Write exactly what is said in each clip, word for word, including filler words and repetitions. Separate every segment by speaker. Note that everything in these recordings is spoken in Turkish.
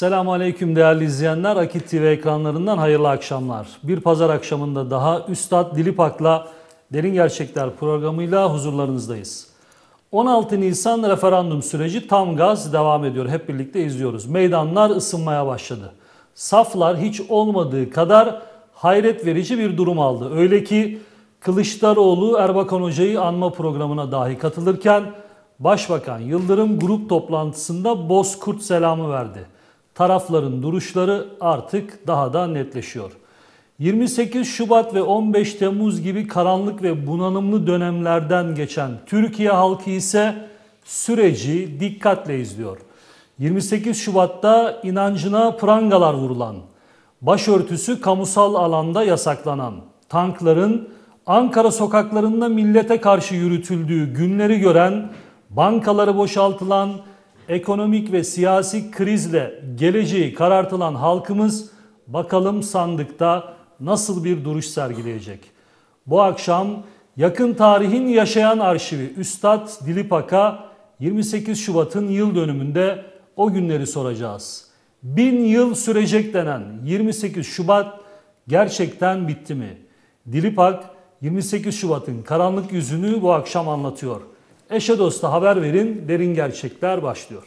Speaker 1: Selamünaleyküm değerli izleyenler. Akit T V ekranlarından hayırlı akşamlar. Bir pazar akşamında daha Üstad Dilipak'la Derin Gerçekler programıyla huzurlarınızdayız. on altı Nisan referandum süreci tam gaz devam ediyor. Hep birlikte izliyoruz. Meydanlar ısınmaya başladı. Saflar hiç olmadığı kadar hayret verici bir durum aldı. Öyle ki Kılıçdaroğlu Erbakan Hoca'yı anma programına dahi katılırken Başbakan Yıldırım grup toplantısında Bozkurt selamı verdi. Tarafların duruşları artık daha da netleşiyor. yirmi sekiz Şubat ve on beş Temmuz gibi karanlık ve bunalımlı dönemlerden geçen Türkiye halkı ise süreci dikkatle izliyor. yirmi sekiz Şubat'ta inancına prangalar vurulan, başörtüsü kamusal alanda yasaklanan, tankların Ankara sokaklarında millete karşı yürütüldüğü günleri gören, bankaları boşaltılan, ekonomik ve siyasi krizle geleceği karartılan halkımız bakalım sandıkta nasıl bir duruş sergileyecek? Bu akşam yakın tarihin yaşayan arşivi Üstad Dilipak'a yirmi sekiz Şubat'ın yıl dönümünde o günleri soracağız. Bin yıl sürecek denen yirmi sekiz Şubat gerçekten bitti mi? Dilipak yirmi sekiz Şubat'ın karanlık yüzünü bu akşam anlatıyor. Eşe dosta haber verin, Derin Gerçekler başlıyor.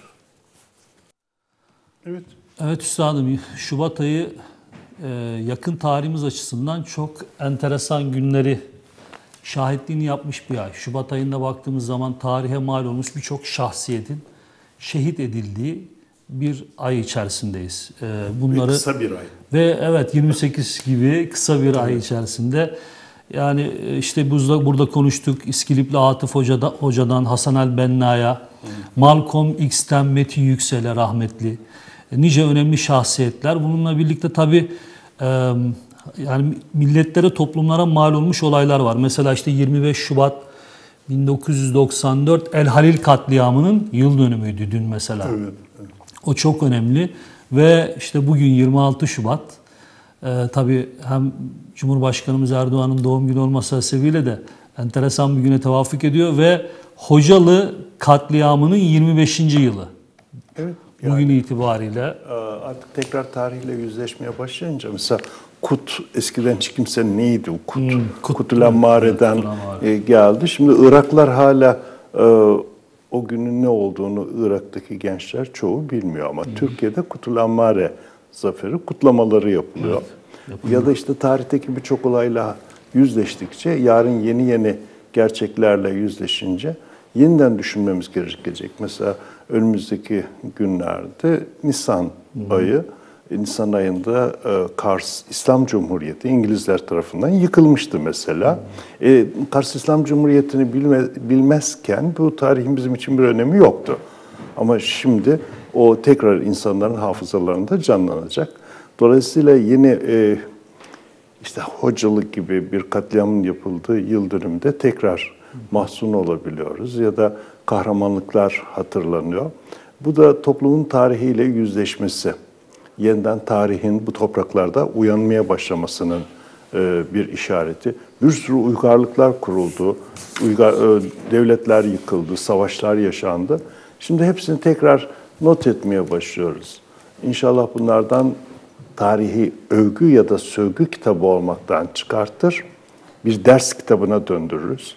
Speaker 2: Evet.
Speaker 1: Evet üstadım, Şubat ayı e, yakın tarihimiz açısından çok enteresan günleri şahitliğini yapmış bir ay. Şubat ayında baktığımız zaman tarihe mal olmuş birçok şahsiyetin şehit edildiği bir ay içerisindeyiz. E, bunları,
Speaker 2: ve kısa bir ay.
Speaker 1: Ve evet yirmi sekiz gibi kısa bir ay içerisinde. Yani işte burada, burada konuştuk İskilipli Atıf Hoca'da, Hoca'dan Hasan el-Benna'ya, Malcolm X'ten Metin Yüksel'e rahmetli, nice önemli şahsiyetler. Bununla birlikte tabii e, yani milletlere, toplumlara mal olmuş olaylar var. Mesela işte yirmi beş Şubat bin dokuz yüz doksan dört El Halil katliamının yıl dönümüydü dün mesela.
Speaker 2: Evet, evet.
Speaker 1: O çok önemli ve işte bugün yirmi altı Şubat. Ee, tabii hem Cumhurbaşkanımız Erdoğan'ın doğum günü olması sebebiyle de enteresan bir güne tevafuk ediyor ve Hocalı katliamının yirmi beşinci yılı.
Speaker 2: Evet. Yani,
Speaker 1: bugün itibariyle.
Speaker 2: Artık tekrar tarihle yüzleşmeye başlayınca mesela Kut, eskiden hiç kimsenin neydi o Kut? Hmm, Kut Kutulanmare'den e, geldi. Şimdi Iraklar hala e, o günün ne olduğunu Irak'taki gençler çoğu bilmiyor ama hmm. Türkiye'de Kutulanmare zaferi kutlamaları yapılıyor. Evet, ya da işte tarihteki birçok olayla yüzleştikçe, yarın yeni yeni gerçeklerle yüzleşince yeniden düşünmemiz gerekecek. Mesela önümüzdeki günlerde Nisan Hı-hı. ayı, Nisan ayında Kars İslam Cumhuriyeti İngilizler tarafından yıkılmıştı mesela. E, Kars İslam Cumhuriyeti'ni bilme, bilmezken bu tarihin bizim için bir önemi yoktu. Ama şimdi o tekrar insanların hafızalarında canlanacak. Dolayısıyla yeni e, işte Hocalık gibi bir katliamın yapıldığı yıl dönümünde tekrar mahzun olabiliyoruz ya da kahramanlıklar hatırlanıyor. Bu da toplumun tarihiyle yüzleşmesi, yeniden tarihin bu topraklarda uyanmaya başlamasının e, bir işareti. Bir sürü uygarlıklar kuruldu, uygar, e, devletler yıkıldı, savaşlar yaşandı. Şimdi hepsini tekrar not etmeye başlıyoruz. İnşallah bunlardan tarihi övgü ya da sövgü kitabı olmaktan çıkartır, bir ders kitabına döndürürüz.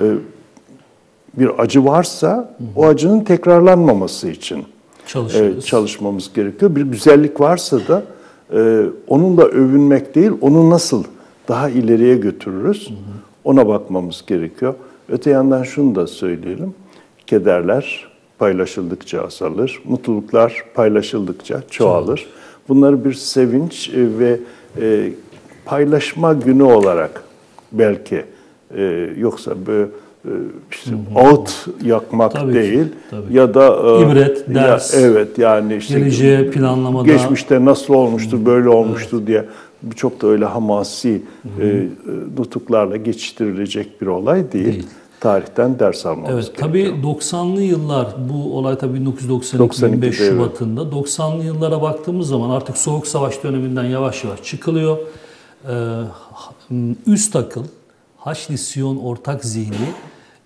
Speaker 2: Bir acı varsa o acının tekrarlanmaması için çalışmamız gerekiyor. Bir güzellik varsa da onunla övünmek değil, onu nasıl daha ileriye götürürüz ona bakmamız gerekiyor. Öte yandan şunu da söyleyelim, kederler paylaşıldıkça azalır, mutluluklar paylaşıldıkça çoğalır. Bunları bir sevinç ve paylaşma günü olarak belki yoksa böyle işte ağıt yakmak tabii değil ki, tabii. Ya da
Speaker 1: ibret, ders,
Speaker 2: ya, evet yani işte
Speaker 1: geleceğe planlamada
Speaker 2: geçmişte nasıl olmuştu, hı-hı. böyle olmuştu evet. diye çok da öyle hamasi e, nutuklarla geçiştirilecek bir olay değil. değil. Tarihten ders almamız
Speaker 1: evet,
Speaker 2: gerekiyor.
Speaker 1: Tabii doksanlı yıllar, bu olay tabii bin dokuz yüz doksan iki yirmi beş Şubat'ında. Evet. doksanlı yıllara baktığımız zaman artık Soğuk Savaş döneminden yavaş yavaş çıkılıyor. Ee, üst akıl, Haçlı Siyon ortak zihni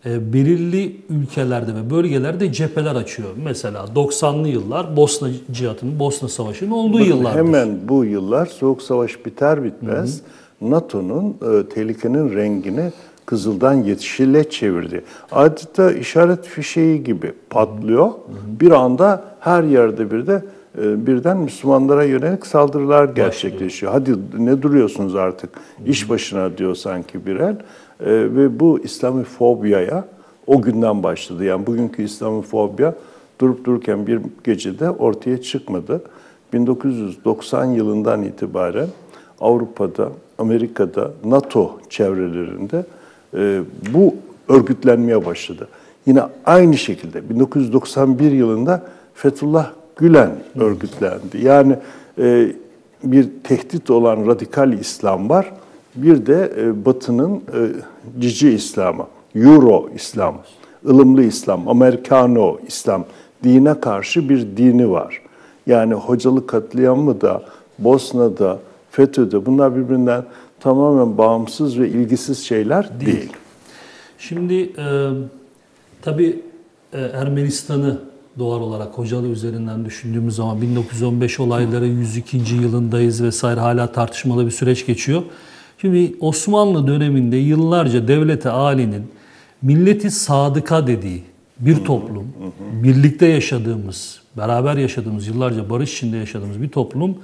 Speaker 1: e, belirli ülkelerde ve bölgelerde cepheler açıyor. Mesela doksanlı yıllar Bosna cihatının, Bosna Savaşı'nın olduğu
Speaker 2: Bakın,
Speaker 1: yıllardır.
Speaker 2: hemen bu yıllar Soğuk Savaş biter bitmez NATO'nun e, tehlikenin rengini kızıldan yeşile çevirdi. Adeta işaret fişeği gibi patlıyor. Hı hı. Bir anda her yerde bir de e, birden Müslümanlara yönelik saldırılar gerçekleşiyor. Başlıyor. Hadi ne duruyorsunuz artık? Hı hı. İş başına diyor sanki bir el. E, ve bu İslamofobiyaya o günden başladı. Yani bugünkü İslamofobya durup dururken bir gecede ortaya çıkmadı. bin dokuz yüz doksan yılından itibaren Avrupa'da, Amerika'da, NATO çevrelerinde e, bu örgütlenmeye başladı. Yine aynı şekilde bin dokuz yüz doksan bir yılında Fethullah Gülen örgütlendi. Yani e, bir tehdit olan radikal İslam var. Bir de e, Batı'nın e, cici İslamı, Euro İslam, ılımlı İslam, Amerikano İslam, dine karşı bir dini var. Yani Hocalı katliamı da, Bosna'da, FETÖ'de bunlar birbirinden tamamen bağımsız ve ilgisiz şeyler değil. değil.
Speaker 1: Şimdi e, tabii e, Ermenistan'ı doğal olarak Hocalı üzerinden düşündüğümüz zaman bin dokuz yüz on beş olayları yüz ikinci yılındayız vesaire, hala tartışmalı bir süreç geçiyor. Şimdi Osmanlı döneminde yıllarca devlete âlinin milleti sadıka dediği bir toplum, birlikte yaşadığımız, beraber yaşadığımız, yıllarca barış içinde yaşadığımız bir toplum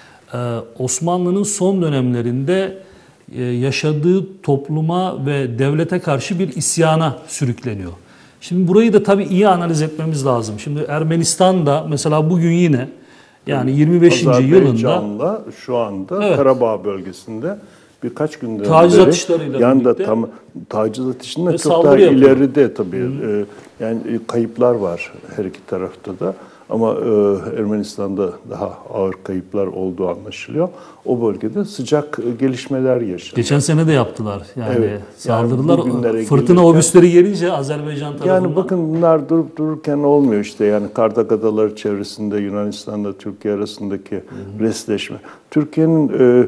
Speaker 1: Osmanlı'nın son dönemlerinde yaşadığı topluma ve devlete karşı bir isyana sürükleniyor. Şimdi burayı da tabii iyi analiz etmemiz lazım. Şimdi Ermenistan'da mesela bugün yine yani yirmi beşinci yılında
Speaker 2: şu anda
Speaker 1: evet,
Speaker 2: Karabağ bölgesinde birkaç günden
Speaker 1: taciz
Speaker 2: beri
Speaker 1: atışlarıyla
Speaker 2: yani
Speaker 1: birlikte
Speaker 2: da tam taciz atışında çok
Speaker 1: saldırı
Speaker 2: daha
Speaker 1: yapıyor.
Speaker 2: ileride tabii. E, yani kayıplar var her iki tarafta da. Ama e, Ermenistan'da daha ağır kayıplar olduğu anlaşılıyor. O bölgede sıcak e, gelişmeler yaşanıyor.
Speaker 1: Geçen sene de yaptılar. Yani
Speaker 2: evet,
Speaker 1: saldırılar,
Speaker 2: yani
Speaker 1: fırtına gelirken, obüsleri gelince Azerbaycan tarafından.
Speaker 2: Yani bakın bunlar durup dururken olmuyor işte. Yani Kardak Adaları çevresinde Yunanistan'la Türkiye arasındaki Hı-hı. resleşme. Türkiye'nin e,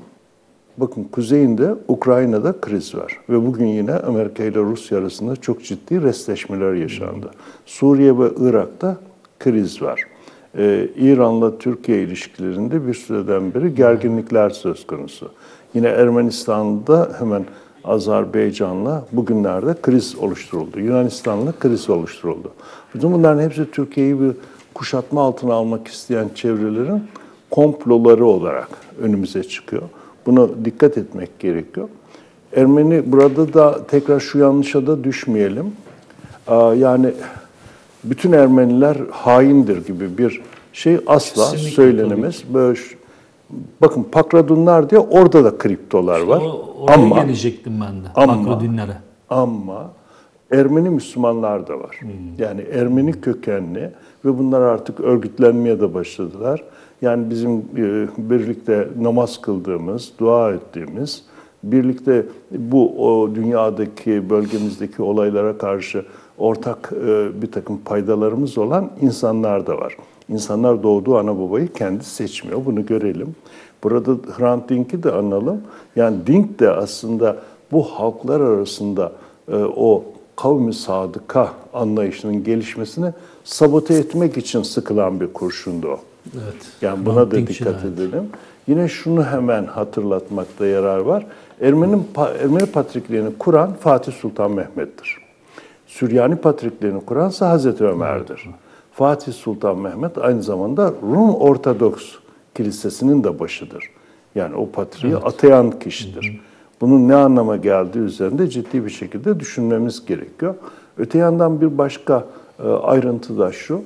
Speaker 2: bakın kuzeyinde Ukrayna'da kriz var. Ve bugün yine Amerika ile Rusya arasında çok ciddi resleşmeler yaşandı. Hı-hı. Suriye ve Irak'ta kriz var. Ee, İran'la Türkiye ilişkilerinde bir süreden beri gerginlikler söz konusu. Yine Ermenistan'da hemen Azerbaycan'la bugünlerde kriz oluşturuldu. Yunanistan'la kriz oluşturuldu. Bütün bunların hepsi Türkiye'yi bir kuşatma altına almak isteyen çevrelerin komploları olarak önümüze çıkıyor. Buna dikkat etmek gerekiyor. Ermeni, burada da tekrar şu yanlışa da düşmeyelim. Aa, yani bütün Ermeniler haindir gibi bir şey asla Kesinlikle, söylenemez. Böyle, bakın Pakradunlar diye orada da kriptolar işte var.
Speaker 1: Oraya ama, gelecektim ben de
Speaker 2: ama,
Speaker 1: Pakradunlara.
Speaker 2: Ama Ermeni Müslümanlar da var. Hmm. Yani Ermeni kökenli ve bunlar artık örgütlenmeye de başladılar. Yani bizim e, birlikte namaz kıldığımız, dua ettiğimiz, birlikte bu o dünyadaki, bölgemizdeki olaylara karşı ortak e, bir takım paydalarımız olan insanlar da var. İnsanlar doğduğu ana babayı kendi seçmiyor. Bunu görelim. Burada Hrant Dink'i de analım. Yani Dink de aslında bu halklar arasında e, o kavmi sadıka anlayışının gelişmesini sabote etmek için sıkılan bir kurşundu o.
Speaker 1: Evet.
Speaker 2: Yani buna Hrant da dikkat evet. edelim. Yine şunu hemen hatırlatmakta yarar var. Ermeni, Ermeni Patrikliğini kuran Fatih Sultan Mehmet'tir. Süryani Patrikliğini kuransa Hazreti Ömer'dir. Evet. Fatih Sultan Mehmet aynı zamanda Rum Ortodoks Kilisesi'nin de başıdır. Yani o patriği evet. atayan kişidir. Hı hı. Bunun ne anlama geldiği üzerinde ciddi bir şekilde düşünmemiz gerekiyor. Öte yandan bir başka e, ayrıntı da şu.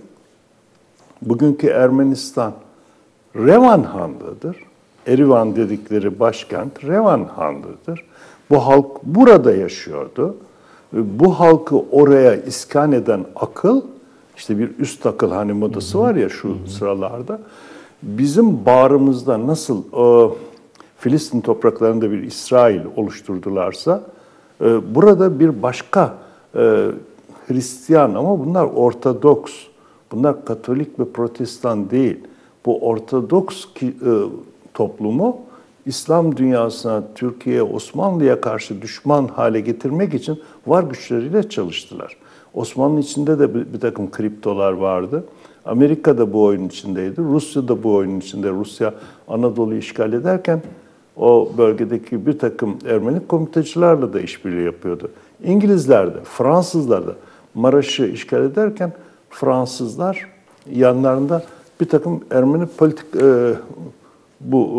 Speaker 2: Bugünkü Ermenistan Revan Han'dadır. Erivan dedikleri başkent Revan Han'dadır. Bu halk burada yaşıyordu. Bu halkı oraya iskan eden akıl, işte bir üst akıl hani modası var ya şu sıralarda, bizim bağrımızda nasıl e, Filistin topraklarında bir İsrail oluşturdularsa, e, burada bir başka e, Hristiyan ama bunlar Ortodoks, bunlar Katolik ve Protestan değil. Bu Ortodoks ki, e, toplumu İslam dünyasına, Türkiye'ye, Osmanlı'ya karşı düşman hale getirmek için var güçleriyle çalıştılar. Osmanlı içinde de bir, bir takım kriptolar vardı. Amerika da bu oyunun içindeydi. Rusya da bu oyunun içinde. Rusya Anadolu'yu işgal ederken o bölgedeki bir takım Ermeni komitecilerle de işbirliği yapıyordu. İngilizler de, Fransızlar da Maraş'ı işgal ederken Fransızlar yanlarında bir takım Ermeni politik e, bu e,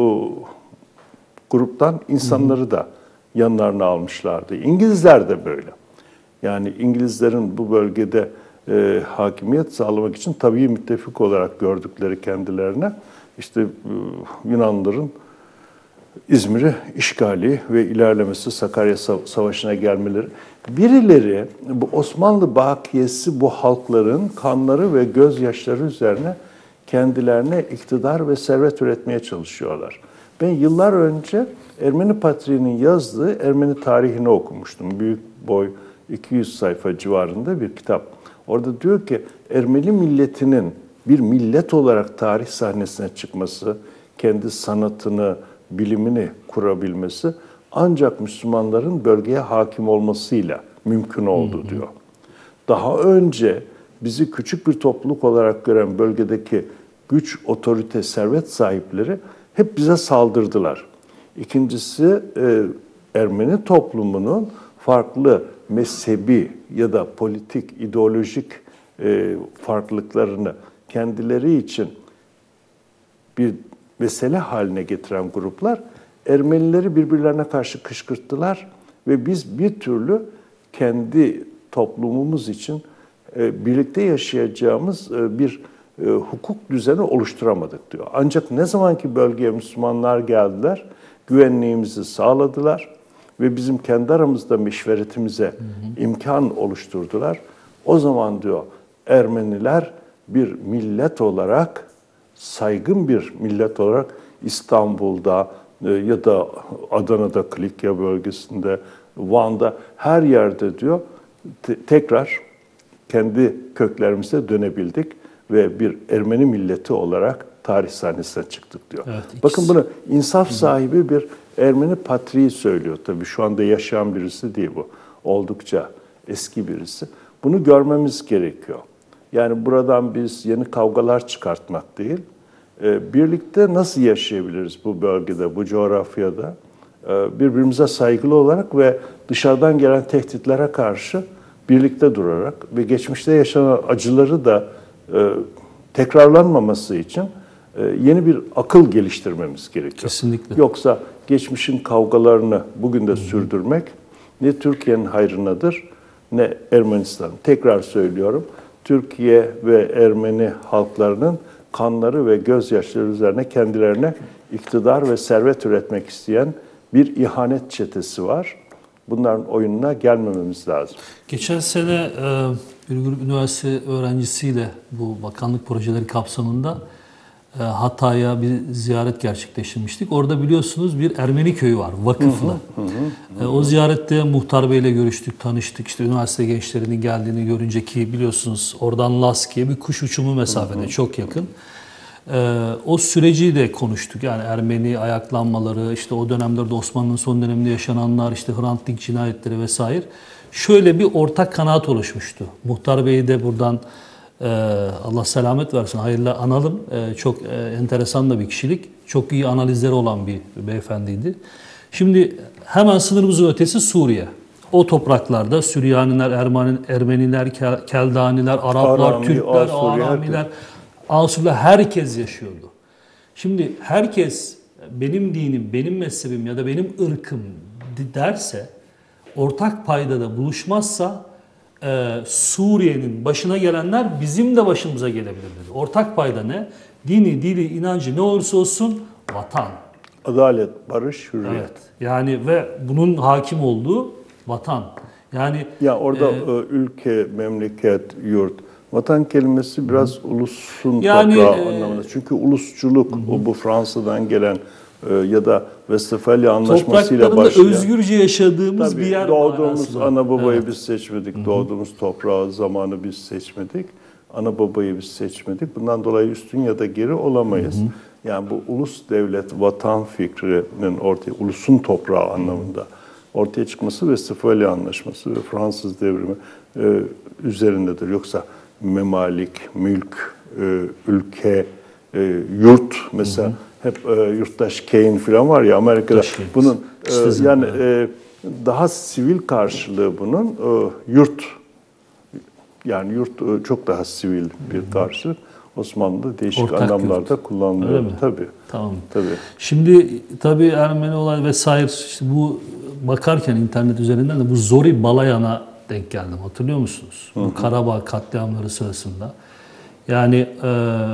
Speaker 2: gruptan insanları da yanlarına almışlardı. İngilizler de böyle. Yani İngilizlerin bu bölgede e, hakimiyet sağlamak için tabii müttefik olarak gördükleri kendilerine işte e, Yunanlıların İzmir'i işgali ve ilerlemesi, Sakarya Savaşı'na gelmeleri. Birileri bu Osmanlı bakiyesi bu halkların kanları ve gözyaşları üzerine kendilerine iktidar ve servet üretmeye çalışıyorlar. Ben yıllar önce Ermeni Patriği'nin yazdığı Ermeni tarihini okumuştum. Büyük boy iki yüz sayfa civarında bir kitap. Orada diyor ki Ermeni milletinin bir millet olarak tarih sahnesine çıkması, kendi sanatını, bilimini kurabilmesi ancak Müslümanların bölgeye hakim olmasıyla mümkün oldu diyor. Daha önce bizi küçük bir topluluk olarak gören bölgedeki güç, otorite, servet sahipleri hep bize saldırdılar. İkincisi Ermeni toplumunun farklı mezhebi ya da politik, ideolojik farklılıklarını kendileri için bir mesele haline getiren gruplar Ermenileri birbirlerine karşı kışkırttılar ve biz bir türlü kendi toplumumuz için birlikte yaşayacağımız bir hukuk düzeni oluşturamadık diyor. Ancak ne zaman ki bölgeye Müslümanlar geldiler, güvenliğimizi sağladılar ve bizim kendi aramızda meşveretimize hı hı. imkan oluşturdular. O zaman diyor Ermeniler bir millet olarak, saygın bir millet olarak İstanbul'da ya da Adana'da, Kilikya bölgesinde, Van'da her yerde diyor te- tekrar kendi köklerimize dönebildik ve bir Ermeni milleti olarak tarih sahnesine çıktık diyor. Evet, bakın bunu insaf sahibi bir Ermeni patriği söylüyor tabii. Şu anda yaşayan birisi değil bu. Oldukça eski birisi. Bunu görmemiz gerekiyor. Yani buradan biz yeni kavgalar çıkartmak değil, birlikte nasıl yaşayabiliriz bu bölgede, bu coğrafyada? Birbirimize saygılı olarak ve dışarıdan gelen tehditlere karşı birlikte durarak ve geçmişte yaşanan acıları da tekrarlanmaması için yeni bir akıl geliştirmemiz gerekiyor.
Speaker 1: Kesinlikle.
Speaker 2: Yoksa geçmişin kavgalarını bugün de Hı-hı. sürdürmek ne Türkiye'nin hayrınadır ne Ermenistan'ın. Tekrar söylüyorum, Türkiye ve Ermeni halklarının kanları ve gözyaşları üzerine kendilerine iktidar ve servet üretmek isteyen bir ihanet çetesi var. Bunların oyununa gelmememiz lazım.
Speaker 1: Geçen sene e, bir grup üniversite öğrencisiyle bu bakanlık projeleri kapsamında e, Hatay'a bir ziyaret gerçekleştirmiştik. Orada biliyorsunuz bir Ermeni köyü var, vakıflı. Hı hı, hı, hı. E, o ziyarette muhtar beyle görüştük, tanıştık. İşte üniversite gençlerinin geldiğini görünce ki biliyorsunuz oradan Laski'ye bir kuş uçumu mesafede, hı hı. çok yakın. Ee, o süreci de konuştuk. Yani Ermeni ayaklanmaları, işte o dönemlerde Osmanlı'nın son döneminde yaşananlar, işte Hrant Dink cinayetleri vesaire. Şöyle bir ortak kanaat oluşmuştu. Muhtar Bey'i de buradan e, Allah selamet versin, hayırlı analım. E, çok e, enteresan da bir kişilik. Çok iyi analizleri olan bir beyefendiydi. Şimdi hemen sınırımızın ötesi Suriye. O topraklarda Süryaniler, Ermeni, Ermeniler, Keldaniler, Araplar, Arami, Türkler, Aramiler, Asurlar herkes yaşıyordu. Şimdi herkes benim dinim, benim mezhebim ya da benim ırkım derse, ortak paydada buluşmazsa e, Suriye'nin başına gelenler bizim de başımıza gelebilir dedi. Ortak payda ne? Dini, dili, inancı ne olursa olsun vatan.
Speaker 2: Adalet, barış, hürriyet.
Speaker 1: Evet. Yani ve bunun hakim olduğu vatan. Yani
Speaker 2: ya orada
Speaker 1: e,
Speaker 2: ülke, memleket, yurt. Vatan kelimesi biraz hı. ulusun
Speaker 1: yani,
Speaker 2: toprağı
Speaker 1: e,
Speaker 2: anlamında. Çünkü ulusçuluk, hı hı. o bu Fransa'dan gelen e, ya da Westfalia Anlaşması'yla başlayan.
Speaker 1: Topraklarında özgürce yaşadığımız
Speaker 2: tabii,
Speaker 1: bir yer.
Speaker 2: Doğduğumuz ana babayı
Speaker 1: evet.
Speaker 2: biz seçmedik.
Speaker 1: Hı hı.
Speaker 2: Doğduğumuz toprağı, zamanı biz seçmedik. Ana babayı biz seçmedik. Bundan dolayı üstün ya da geri olamayız. Hı hı. Yani bu ulus devlet vatan fikrinin ortaya, ulusun toprağı anlamında ortaya çıkması ve Westfalia Anlaşması ve Fransız devrimi e, üzerindedir. Yoksa memalik, mülk, e, ülke, e, yurt mesela, hı hı, hep e, yurttaş Kane falan var ya Amerika'da. Bunun e, yani e, daha sivil karşılığı bunun e, yurt. Yani yurt e, çok daha sivil bir karşılık. Osmanlı'da değişik ortak anlamlarda yurt kullanılıyor. Tabii.
Speaker 1: Tamam.
Speaker 2: Tabii.
Speaker 1: Şimdi tabii Ermeni olay vesaire, işte bu bakarken internet üzerinden de bu Zori Balayan'a denk geldim. Hatırlıyor musunuz? Hı hı. Bu Karabağ katliamları sırasında. Yani e,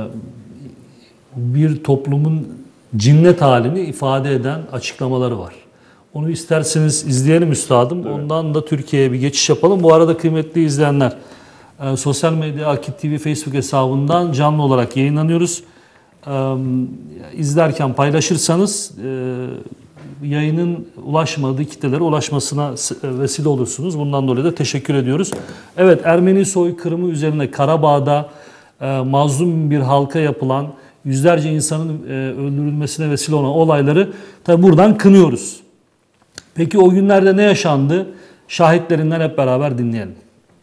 Speaker 1: bir toplumun cinnet halini ifade eden açıklamaları var. Onu isterseniz izleyelim üstadım. Evet. Ondan da Türkiye'ye bir geçiş yapalım. Bu arada kıymetli izleyenler, e, sosyal medya Akit T V Facebook hesabından canlı olarak yayınlanıyoruz. E, izlerken paylaşırsanız e, yayının ulaşmadığı kitlelere ulaşmasına vesile olursunuz. Bundan dolayı da teşekkür ediyoruz. Evet, Ermeni soykırımı üzerine Karabağ'da e, mazlum bir halka yapılan yüzlerce insanın e, öldürülmesine vesile olan olayları tabi buradan kınıyoruz. Peki o günlerde ne yaşandı? Şahitlerinden hep beraber dinleyelim.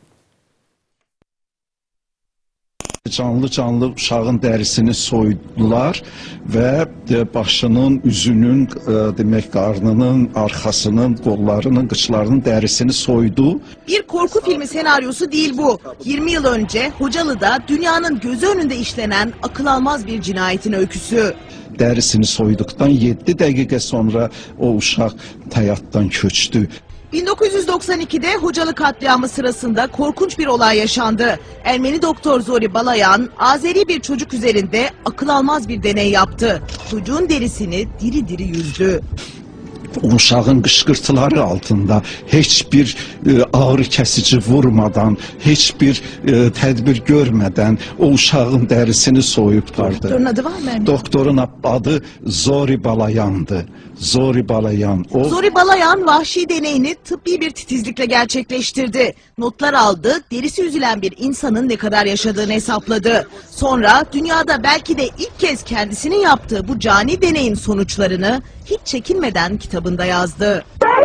Speaker 3: Canlı canlı uşağın dərisini soydular ve başının, üzünün, demek qarnının, arxasının, qollarının, qıçlarının dərisini soydu.
Speaker 4: Bir korku filmi senaryosu değil bu. yirmi yıl önce Hocalı'da dünyanın gözü önünde işlenen akıl almaz bir cinayetin öyküsü.
Speaker 3: Dərisini soyduktan yedi dəqiqə sonra o uşaq həyatdan köçtü.
Speaker 4: bin dokuz yüz doksan ikide Hocalı katliamı sırasında korkunç bir olay yaşandı. Ermeni doktor Zori Balayan, Azeri bir çocuk üzerinde akıl almaz bir deney yaptı. Çocuğun derisini diri diri yüzdü.
Speaker 3: Uşağın qışqırtıları altında heç bir e, ağrı kəsici vurmadan, heç bir e, tədbir görmədən o uşağın dərisini soyublardı.
Speaker 4: Doktorun adı var mı?
Speaker 3: Doktorun adı Zori Balayan'dı. Zori Balayan. O...
Speaker 4: Zori Balayan vahşi deneyini tıbbi bir titizlikle gerçekleştirdi. Notlar aldı, derisi üzülen bir insanın ne kadar yaşadığını hesapladı. Sonra dünyada belki de ilk kez kendisinin yaptığı bu cani deneyin sonuçlarını hiç çekinmeden kitabında yazdı.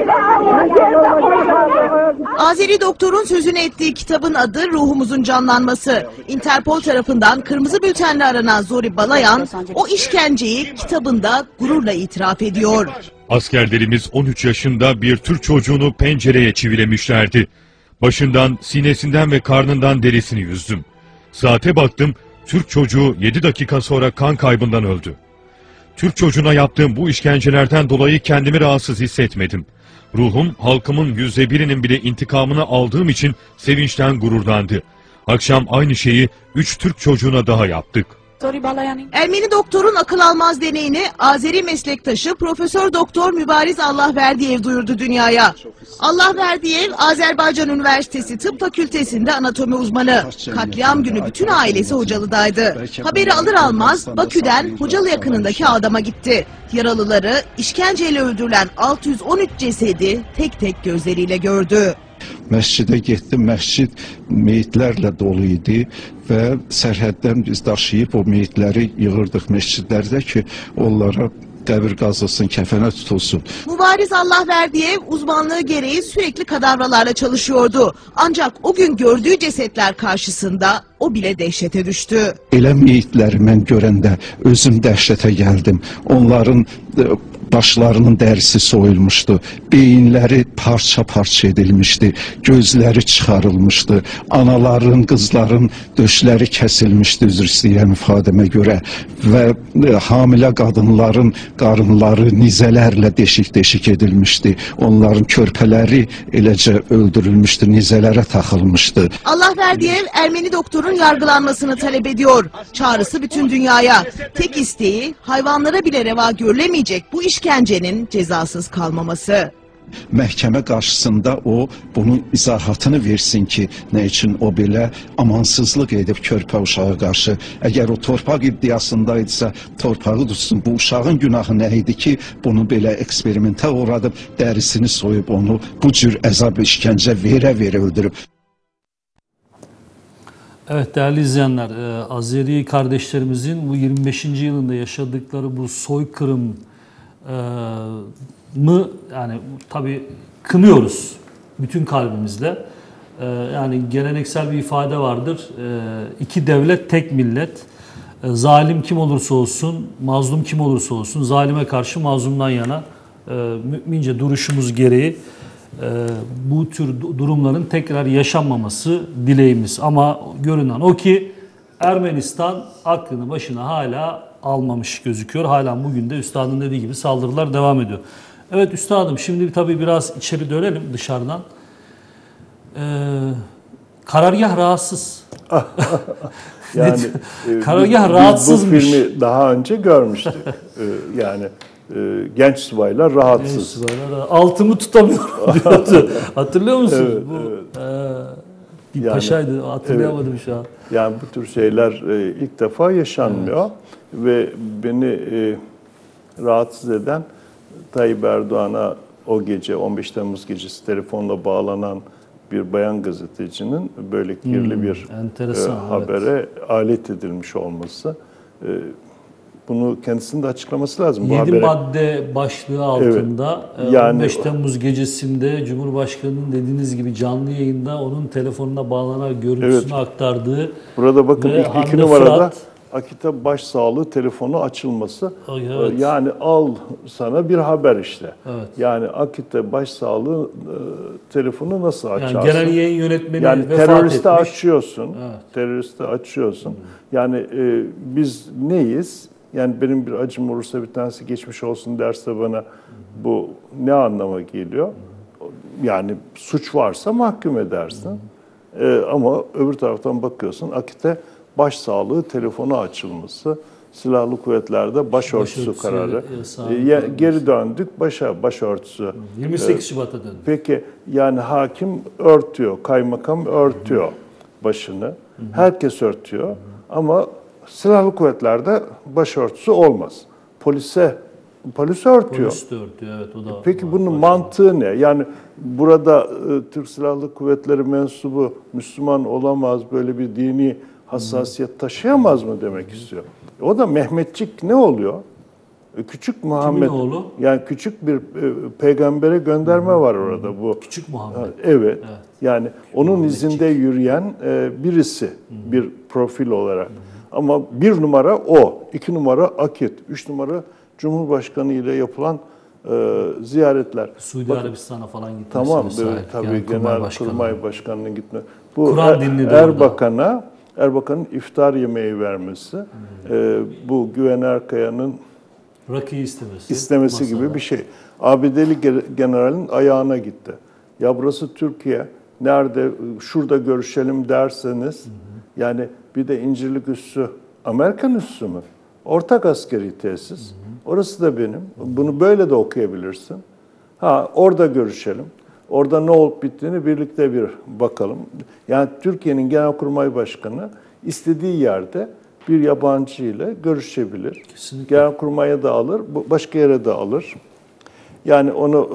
Speaker 4: Azeri doktorun sözünü ettiği kitabın adı Ruhumuzun Canlanması. Interpol tarafından kırmızı bültenle aranan Zori Balayan o işkenceyi kitabında gururla itiraf ediyor.
Speaker 5: Askerlerimiz on üç yaşında bir Türk çocuğunu pencereye çivilemişlerdi. Başından, sinesinden ve karnından derisini yüzdüm. Saate baktım, Türk çocuğu yedi dakika sonra kan kaybından öldü. Türk çocuğuna yaptığım bu işkencelerden dolayı kendimi rahatsız hissetmedim. Ruhum halkımın yüzde birinin bile intikamını aldığım için sevinçten gururlandı. Akşam aynı şeyi üç Türk çocuğuna daha yaptık.
Speaker 4: Ermeni doktorun akıl almaz deneyini Azeri meslektaşı Profesör Doktor Mübariz Allahverdiyev duyurdu dünyaya. Allahverdiyev, Azerbaycan Üniversitesi Tıp Fakültesi'nde anatomi uzmanı. Katliam günü bütün ailesi Hocalı'daydı. Haberi alır almaz Bakü'den Hocalı yakınındaki adama gitti. Yaralıları, işkenceyle öldürülen altı yüz on üç cesedi tek tek gözleriyle gördü.
Speaker 3: Məscidə getdim, məscid meyitlərlə dolu idi və sərhəddən biz daşıyıb o meyitləri yığırdıq məscidlərdə ki, onlara qəbir qazılsın, kəfənə tutulsun.
Speaker 4: Mübariz Allahverdiyev uzmanlığı gereği sürekli kadavralarla çalışıyordu. Ancak o gün gördüğü cesetler karşısında o bile dehşete düştü.
Speaker 3: Elə meyitləri mən görəndə özüm dəhşətə gəldim. Onların başlarının dərisi soyulmuşdu, beyinləri parça-parça edilmişdi, gözləri çıxarılmışdı, anaların, qızların döşləri kəsilmişdi, üzr istəyirəm ifadəmə görə və hamilə qadınların qarınları nizələrlə deşik-deşik edilmişdi, onların körpələri eləcə öldürülmüşdü, nizələrə taxılmışdı.
Speaker 4: Allahverdiyev Ermeni doktorun yargılanmasını talep ediyor. Çağrısı bütün dünyaya. Tek isteği hayvanlara bile reva görülemeyecek bu işkencenin cezasız kalmaması.
Speaker 3: Məhkəmə qarşısında o bunun izahatını versin ki, nə üçün o belə amansızlıq edib körpə uşağa qarşı. Əgər o torpaq iddiasındaydısa, torpağı tutsun. Bu uşağın günahı nə idi ki, bunu belə eksperimentə uğradıb, dərisini soyub onu bu cür əzab işkəncə verə-verə öldürüb.
Speaker 1: Evet değerli izleyenler, e, Azeri kardeşlerimizin bu yirmi beşinci yılında yaşadıkları bu soykırım e, mı yani tabii kınıyoruz bütün kalbimizle. E, yani geleneksel bir ifade vardır. E, iki devlet tek millet. E, zalim kim olursa olsun, mazlum kim olursa olsun zalime karşı mazlumdan yana e, mümince duruşumuz gereği e, bu tür durumların tekrar yaşanmaması dileğimiz. Ama görünen o ki Ermenistan aklını başına hala almamış gözüküyor. Hala bugün de üstadın dediği gibi saldırılar devam ediyor. Evet üstadım, şimdi tabii biraz içeri dönelim dışarıdan. Ee, karargah rahatsız.
Speaker 2: Yani e,
Speaker 1: karargah
Speaker 2: biz,
Speaker 1: rahatsızmış.
Speaker 2: Biz bu filmi daha önce görmüştük. Ee, yani e, genç subaylar rahatsız.
Speaker 1: Genç subaylar, altımı tutamıyorum diyordu. Hatırlıyor musunuz?
Speaker 2: Evet,
Speaker 1: bu
Speaker 2: evet.
Speaker 1: e, bir
Speaker 2: Yani,
Speaker 1: paşaydı, hatırlayamadım
Speaker 2: evet.
Speaker 1: şu an.
Speaker 2: Yani bu tür şeyler e, ilk defa yaşanmıyor. Evet. Ve beni e, rahatsız eden Tayyip Erdoğan'a o gece on beş Temmuz gecesi telefonla bağlanan bir bayan gazetecinin böyle kirli hmm, bir
Speaker 1: enteresan,
Speaker 2: e, habere evet. alet edilmiş olması. E, bunu kendisinin de açıklaması lazım.
Speaker 1: yedi
Speaker 2: bu habere...
Speaker 1: madde başlığı altında evet. yani, on beş Temmuz gecesinde Cumhurbaşkanı'nın dediğiniz gibi canlı yayında onun telefonuna bağlanan görüntüsünü evet. aktardığı.
Speaker 2: Burada bakın ilk
Speaker 1: Hande
Speaker 2: iki numarada
Speaker 1: Fırat,
Speaker 2: Akita Başsağlığı telefonu açılması.
Speaker 1: Evet.
Speaker 2: Yani al sana bir haber işte.
Speaker 1: Evet.
Speaker 2: Yani Akita Başsağlığı e, telefonu nasıl açarsın?
Speaker 1: Yani genel yayın yönetmeni
Speaker 2: yani
Speaker 1: vefat
Speaker 2: teröristi
Speaker 1: etmiş.
Speaker 2: açıyorsun.
Speaker 1: Evet.
Speaker 2: Teröristi açıyorsun. Hmm. Yani e, biz neyiz? Yani benim bir acım olursa bir tanesi geçmiş olsun derse bana bu ne anlama geliyor? Yani suç varsa mahkum edersin. Ee, ama öbür taraftan bakıyorsun Akit'e başsağlığı telefonu açılması, silahlı kuvvetlerde başörtüsü, başörtüsü kararı. Ee, geri döndük başa başörtüsü.
Speaker 1: yirmi sekiz Şubat'a döndük.
Speaker 2: Peki yani hakim örtüyor, kaymakam örtüyor başını. Herkes örtüyor ama silahlı kuvvetlerde başörtüsü olmaz. Polise polis örtüyor.
Speaker 1: Polis de örtüyor, evet o da.
Speaker 2: Peki bunun mantığı ne? Yani burada e, Türk Silahlı Kuvvetleri mensubu Müslüman olamaz, böyle bir dini hassasiyet taşıyamaz mı demek istiyor. O da Mehmetçik ne oluyor? E, küçük Muhammed.
Speaker 1: Kimin oğlu?
Speaker 2: Yani küçük bir e, peygambere gönderme Hı-hı. var orada bu.
Speaker 1: Küçük Muhammed.
Speaker 2: Evet. evet. Yani onun
Speaker 1: Muhammedçik.
Speaker 2: izinde yürüyen e, birisi, Hı-hı. bir profil olarak. Hı-hı. Ama bir numara o, iki numara Akit, üç numara Cumhurbaşkanı ile yapılan e, ziyaretler.
Speaker 1: Suudi Arabistan'a falan gitmesi.
Speaker 2: Tamam,
Speaker 1: vesaire.
Speaker 2: tabii
Speaker 1: yani
Speaker 2: Genelkurmay Başkanı'nın gitme. Bu
Speaker 1: Kur'an
Speaker 2: er, Erbakan'a, Erbakan'ın iftar yemeği vermesi, hmm. e, bu Güven Erkaya'nın
Speaker 1: rakı istemesi,
Speaker 2: istemesi masada. gibi bir şey. A B D'li generalin ayağına gitti. Ya burası Türkiye, nerede, şurada görüşelim derseniz, hmm. yani bir de İncirlik üssü, Amerikan üssü mü? Ortak askeri tesis. Hı hı. Orası da benim. Bunu böyle de okuyabilirsin. Ha orada görüşelim. Orada ne olup bittiğini birlikte bir bakalım. Yani Türkiye'nin Genelkurmay Başkanı istediği yerde bir yabancı ile görüşebilir. Kesinlikle. Genelkurmay'a da alır, başka yere de alır. Yani onu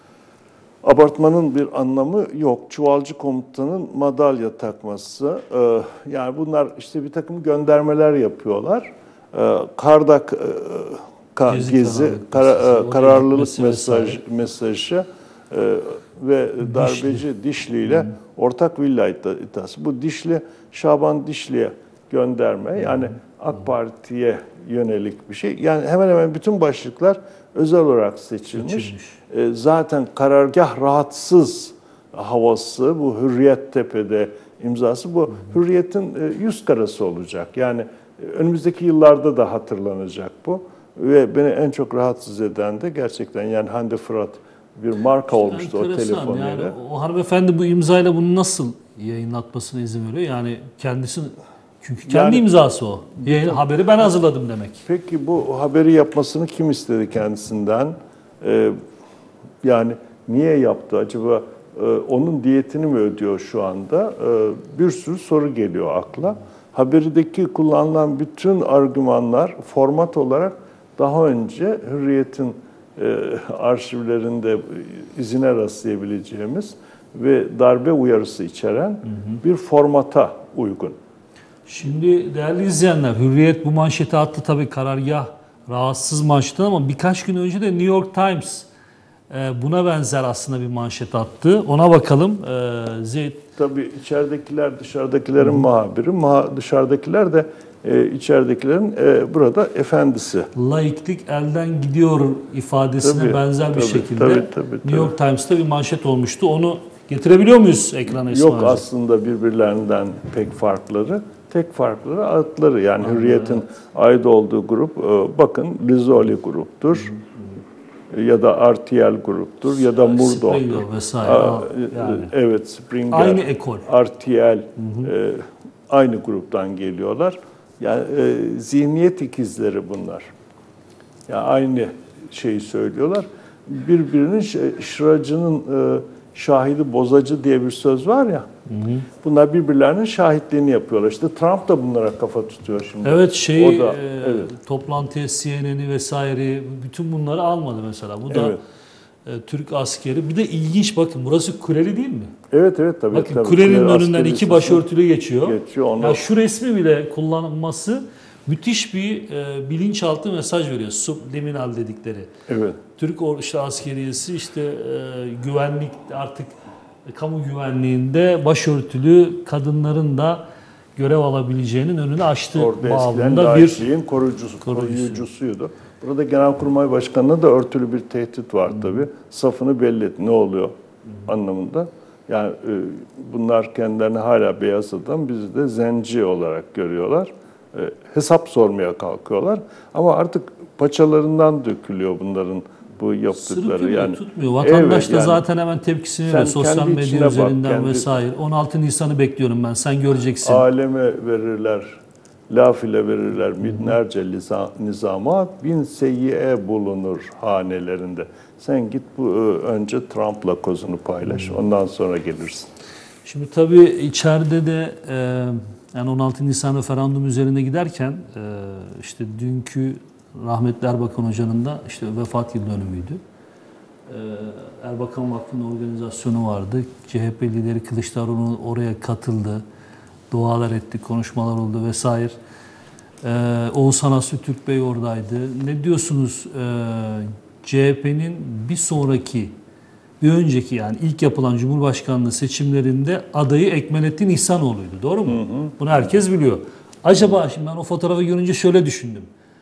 Speaker 2: abartmanın bir anlamı yok. Çuvalcı komutanın madalya takması. Yani bunlar işte bir takım göndermeler yapıyorlar. Kardak ka, gezi, gezi kara, kararlılık mesaj, mesajı e, ve darbeci Dişli, Dişli ile hmm. ortak villa iddiası. Bu Dişli, Şaban Dişli'ye gönderme. Hmm. Yani AK Parti'ye yönelik bir şey. Yani hemen hemen bütün başlıklar özel olarak seçilmiş. seçilmiş. E, zaten karargah rahatsız havası, bu Hürriyet Tepe'de imzası, bu hmm. Hürriyet'in e, yüz karası olacak. Yani önümüzdeki yıllarda da hatırlanacak bu. Ve beni en çok rahatsız eden de gerçekten yani Hande Fırat bir marka işte olmuştu o telefon
Speaker 1: yani
Speaker 2: ile.
Speaker 1: O hanımefendi bu imzayla bunu nasıl yayınlatmasına izin veriyor? Yani kendisi, çünkü kendi yani, imzası o. Yayın, haberi ben hazırladım demek.
Speaker 2: Peki bu haberi yapmasını kim istedi kendisinden? Ee, yani niye yaptı acaba? Ee, onun diyetini mi ödüyor şu anda? Ee, bir sürü soru geliyor akla. Haberdeki kullanılan bütün argümanlar format olarak daha önce Hürriyet'in e, arşivlerinde izine rastlayabileceğimiz ve darbe uyarısı içeren hı hı. bir formata uygun.
Speaker 1: Şimdi değerli izleyenler, Hürriyet bu manşeti attı, tabii karargah rahatsız manşetten, ama birkaç gün önce de New York Times e, buna benzer aslında bir manşet attı. Ona bakalım. E, Zeyd.
Speaker 2: Tabii içeridekiler dışarıdakilerin muhabiri, muha- dışarıdakiler de e, içeridekilerin e, burada efendisi.
Speaker 1: Laiklik elden gidiyor ifadesine
Speaker 2: Tabii,
Speaker 1: benzer bir
Speaker 2: tabii,
Speaker 1: şekilde
Speaker 2: tabii, tabii,
Speaker 1: New
Speaker 2: tabii.
Speaker 1: York Times'ta bir manşet olmuştu. Onu getirebiliyor muyuz ekrana İsmail
Speaker 2: Yok
Speaker 1: Hocam?
Speaker 2: aslında birbirlerinden pek farkları. Tek farkları adları. Yani Hürriyet'in ait olduğu grup, e, bakın Rizzoli gruptur. Ya da R T L gruptur ya da Murdoch'tur.
Speaker 1: Springer vesaire.
Speaker 2: Aa,
Speaker 1: Yani.
Speaker 2: Evet, Springer,
Speaker 1: Aynı ekol.
Speaker 2: R T L e, aynı gruptan geliyorlar. Yani e, zihniyet ikizleri bunlar. Yani aynı şeyi söylüyorlar. Birbirinin ş- şıracının e, şahidi bozacı diye bir söz var ya. Hı hı. Bunlar birbirlerinin şahitliğini yapıyorlar. İşte Trump da bunlara kafa tutuyor şimdi.
Speaker 1: Evet, şey
Speaker 2: O da,
Speaker 1: e,
Speaker 2: evet.
Speaker 1: toplantıya C N N'i vesaire bütün bunları almadı mesela. Bu da
Speaker 2: Evet.
Speaker 1: e, Türk askeri. Bir de ilginç, bakın burası kuleli değil mi?
Speaker 2: Evet evet tabii.
Speaker 1: Bakın
Speaker 2: tabii.
Speaker 1: kulenin
Speaker 2: Kule
Speaker 1: önünden
Speaker 2: askeri
Speaker 1: iki başörtülü geçiyor.
Speaker 2: Geçiyor, onu-
Speaker 1: Ya şu resmi bile kullanılması müthiş bir e, bilinçaltı mesaj veriyor. Subliminal dedikleri.
Speaker 2: Evet.
Speaker 1: Türk or- işte askeriyesi işte e, güvenlik, artık kamu güvenliğinde başörtülü kadınların da görev alabileceğinin önünü açtı
Speaker 2: Orada eskiden
Speaker 1: bağlamında bir
Speaker 2: laikliğin korucusu,
Speaker 1: koruyucusu.
Speaker 2: koruyucusuydu. Burada Genelkurmay Başkanı'na da örtülü bir tehdit var tabii. Safını belli et, ne oluyor anlamında. Yani e, bunlar kendilerini hala beyaz adam, bizi de zenci olarak görüyorlar. E, hesap sormaya kalkıyorlar. Ama artık paçalarından dökülüyor bunların bu yaptıkları.
Speaker 1: Sırıtıyor,
Speaker 2: Yani
Speaker 1: tutmuyor. Vatandaş
Speaker 2: Evet,
Speaker 1: da
Speaker 2: yani
Speaker 1: zaten hemen tepkisini
Speaker 2: sen
Speaker 1: veriyor. Sosyal
Speaker 2: kendi
Speaker 1: medya
Speaker 2: içine bak,
Speaker 1: üzerinden
Speaker 2: kendi-
Speaker 1: vesaire. on altı Nisan'ı bekliyorum ben. Sen göreceksin.
Speaker 2: aleme verirler, laf ile verirler binlerce liza- nizama, bin seyyiye bulunur hanelerinde. Sen git bu e, önce Trump'la kozunu paylaş, ondan sonra gelirsin.
Speaker 1: Şimdi tabii içeride de e, yani on altı Nisan referandum üzerine giderken e, işte dünkü rahmetli Erbakan Hoca'nın da işte vefat yıl dönümüydü. E, Erbakan Vakfı'nın organizasyonu vardı. C H P lideri Kılıçdaroğlu oraya katıldı. Dualar etti, konuşmalar oldu vesaire. E, Oğuzhan Aslı Türk Bey oradaydı. Ne diyorsunuz? E, C H P'nin bir sonraki bir önceki yani ilk yapılan Cumhurbaşkanlığı seçimlerinde adayı Ekmelettin İhsanoğlu'ydu. Doğru mu? Hı hı. Bunu herkes biliyor. Acaba şimdi ben o fotoğrafı görünce şöyle düşündüm.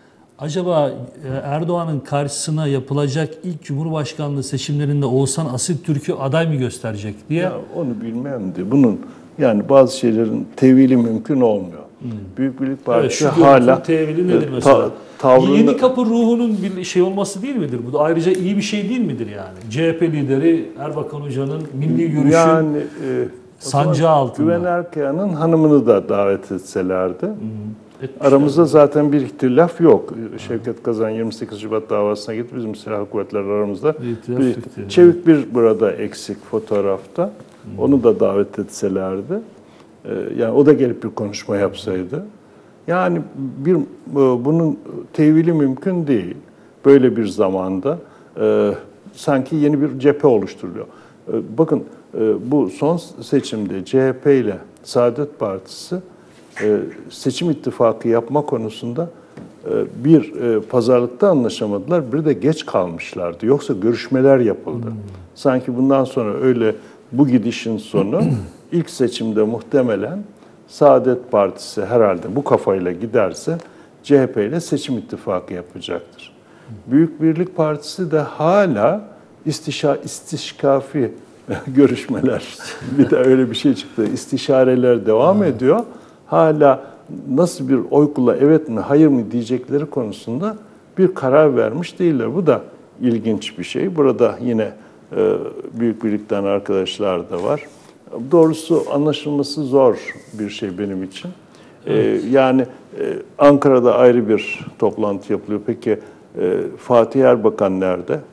Speaker 1: Acaba Erdoğan'ın karşısına yapılacak ilk Cumhurbaşkanlığı seçimlerinde Oğuzhan Asil Türk'ü aday mı gösterecek diye?
Speaker 2: Ya onu bilmem de bunun yani bazı şeylerin tevili mümkün olmuyor. Hmm. Büyük Birlik
Speaker 1: Evet,
Speaker 2: Partisi
Speaker 1: şu
Speaker 2: hala
Speaker 1: tevili nedir
Speaker 2: e,
Speaker 1: mesela?
Speaker 2: ta, tavrını,
Speaker 1: Yeni kapı ruhunun bir şey olması değil midir? Bu da ayrıca iyi bir şey değil midir yani? C H P lideri Erbakan Hoca'nın milli görüşün
Speaker 2: yani e,
Speaker 1: sancağı altında.
Speaker 2: Güven Erkaya'nın hanımını da davet etselerdi. Hmm.
Speaker 1: Etmişler.
Speaker 2: Aramızda zaten bir ihtilaf yok. Şevket Kazan yirmi sekiz Şubat davasına gitti. Bizim silahlı kuvvetler aramızda.
Speaker 1: İhtilaf
Speaker 2: Bir,
Speaker 1: yok yani.
Speaker 2: Çevik bir burada eksik fotoğrafta. Hmm. Onu da davet etselerdi. Ee, yani o da gelip bir konuşma yapsaydı. Yani bir bunun tevili mümkün değil. Böyle bir zamanda e, sanki yeni bir cephe oluşturuluyor. E, bakın e, bu son seçimde C H P ile Saadet Partisi e, seçim ittifakı yapma konusunda e, bir e, pazarlıkta anlaşamadılar, bir de geç kalmışlardı. Yoksa görüşmeler yapıldı. Hmm. Sanki bundan sonra öyle bu gidişin sonu ilk seçimde muhtemelen Saadet Partisi herhalde bu kafayla giderse C H P ile seçim ittifakı yapacaktır. Büyük Birlik Partisi de hala istişa, istişkafi görüşmeler, bir de öyle bir şey çıktı. İstişareler devam ediyor. Hala nasıl bir oy kula evet mi hayır mı diyecekleri konusunda bir karar vermiş değiller. Bu da ilginç bir şey. Burada yine e, Büyük Birlik'ten arkadaşlar da var. Doğrusu anlaşılması zor bir şey benim için. Evet. Ee, yani e, Ankara'da ayrı bir toplantı yapılıyor. Peki e, Fatih Erbakan nerede? Hı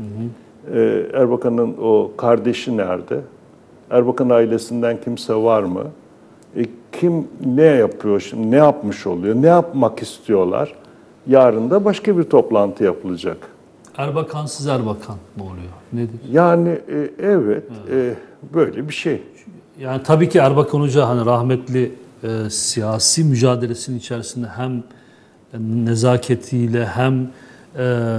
Speaker 2: hı. Ee, Erbakan'ın o kardeşi nerede? Erbakan ailesinden kimse var mı? E, kim ne yapıyor şimdi? Ne yapmış oluyor? Ne yapmak istiyorlar? Yarın da başka bir toplantı yapılacak.
Speaker 1: Erbakansız Erbakan mı oluyor? Nedir?
Speaker 2: Yani e, evet, evet. E, böyle bir şey.
Speaker 1: Yani tabii ki Erbakan Hoca hani rahmetli e, siyasi mücadelesinin içerisinde hem nezaketiyle hem e,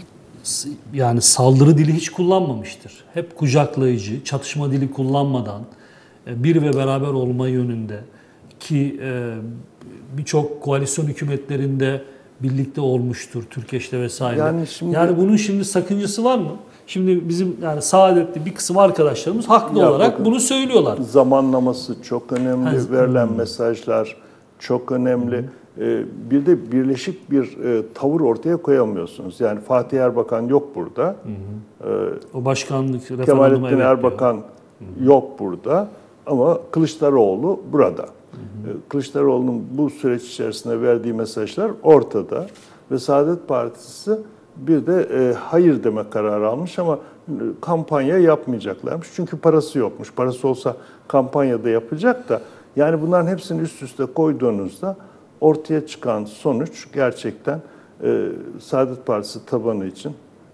Speaker 1: yani saldırı dili hiç kullanmamıştır. Hep kucaklayıcı, çatışma dili kullanmadan e, bir ve beraber olma yönünde ki e, birçok koalisyon hükümetlerinde birlikte olmuştur, Türkeş'te vesaire. Yani,
Speaker 2: şimdi,
Speaker 1: yani bunun şimdi sakıncası var mı? Şimdi bizim yani saadetli bir kısım arkadaşlarımız haklı
Speaker 2: ya
Speaker 1: olarak
Speaker 2: bakın,
Speaker 1: bunu söylüyorlar.
Speaker 2: Zamanlaması çok önemli,
Speaker 1: Ha,
Speaker 2: verilen
Speaker 1: hmm.
Speaker 2: mesajlar çok önemli. Ee, bir de birleşik bir e, tavır ortaya koyamıyorsunuz. Yani Fatih Erbakan yok burada. Ee,
Speaker 1: O başkanlık referandumu
Speaker 2: Kemalettin
Speaker 1: evet
Speaker 2: Erbakan
Speaker 1: diyor.
Speaker 2: yok burada ama Kılıçdaroğlu burada. Ee, Kılıçdaroğlu'nun bu süreç içerisinde verdiği mesajlar ortada ve Saadet Partisi bir de e, hayır deme kararı almış ama e, kampanya yapmayacaklarmış. Çünkü parası yokmuş. Parası olsa kampanyada yapacak da yani bunların hepsini üst üste koyduğunuzda ortaya çıkan sonuç gerçekten e, Saadet Partisi tabanı için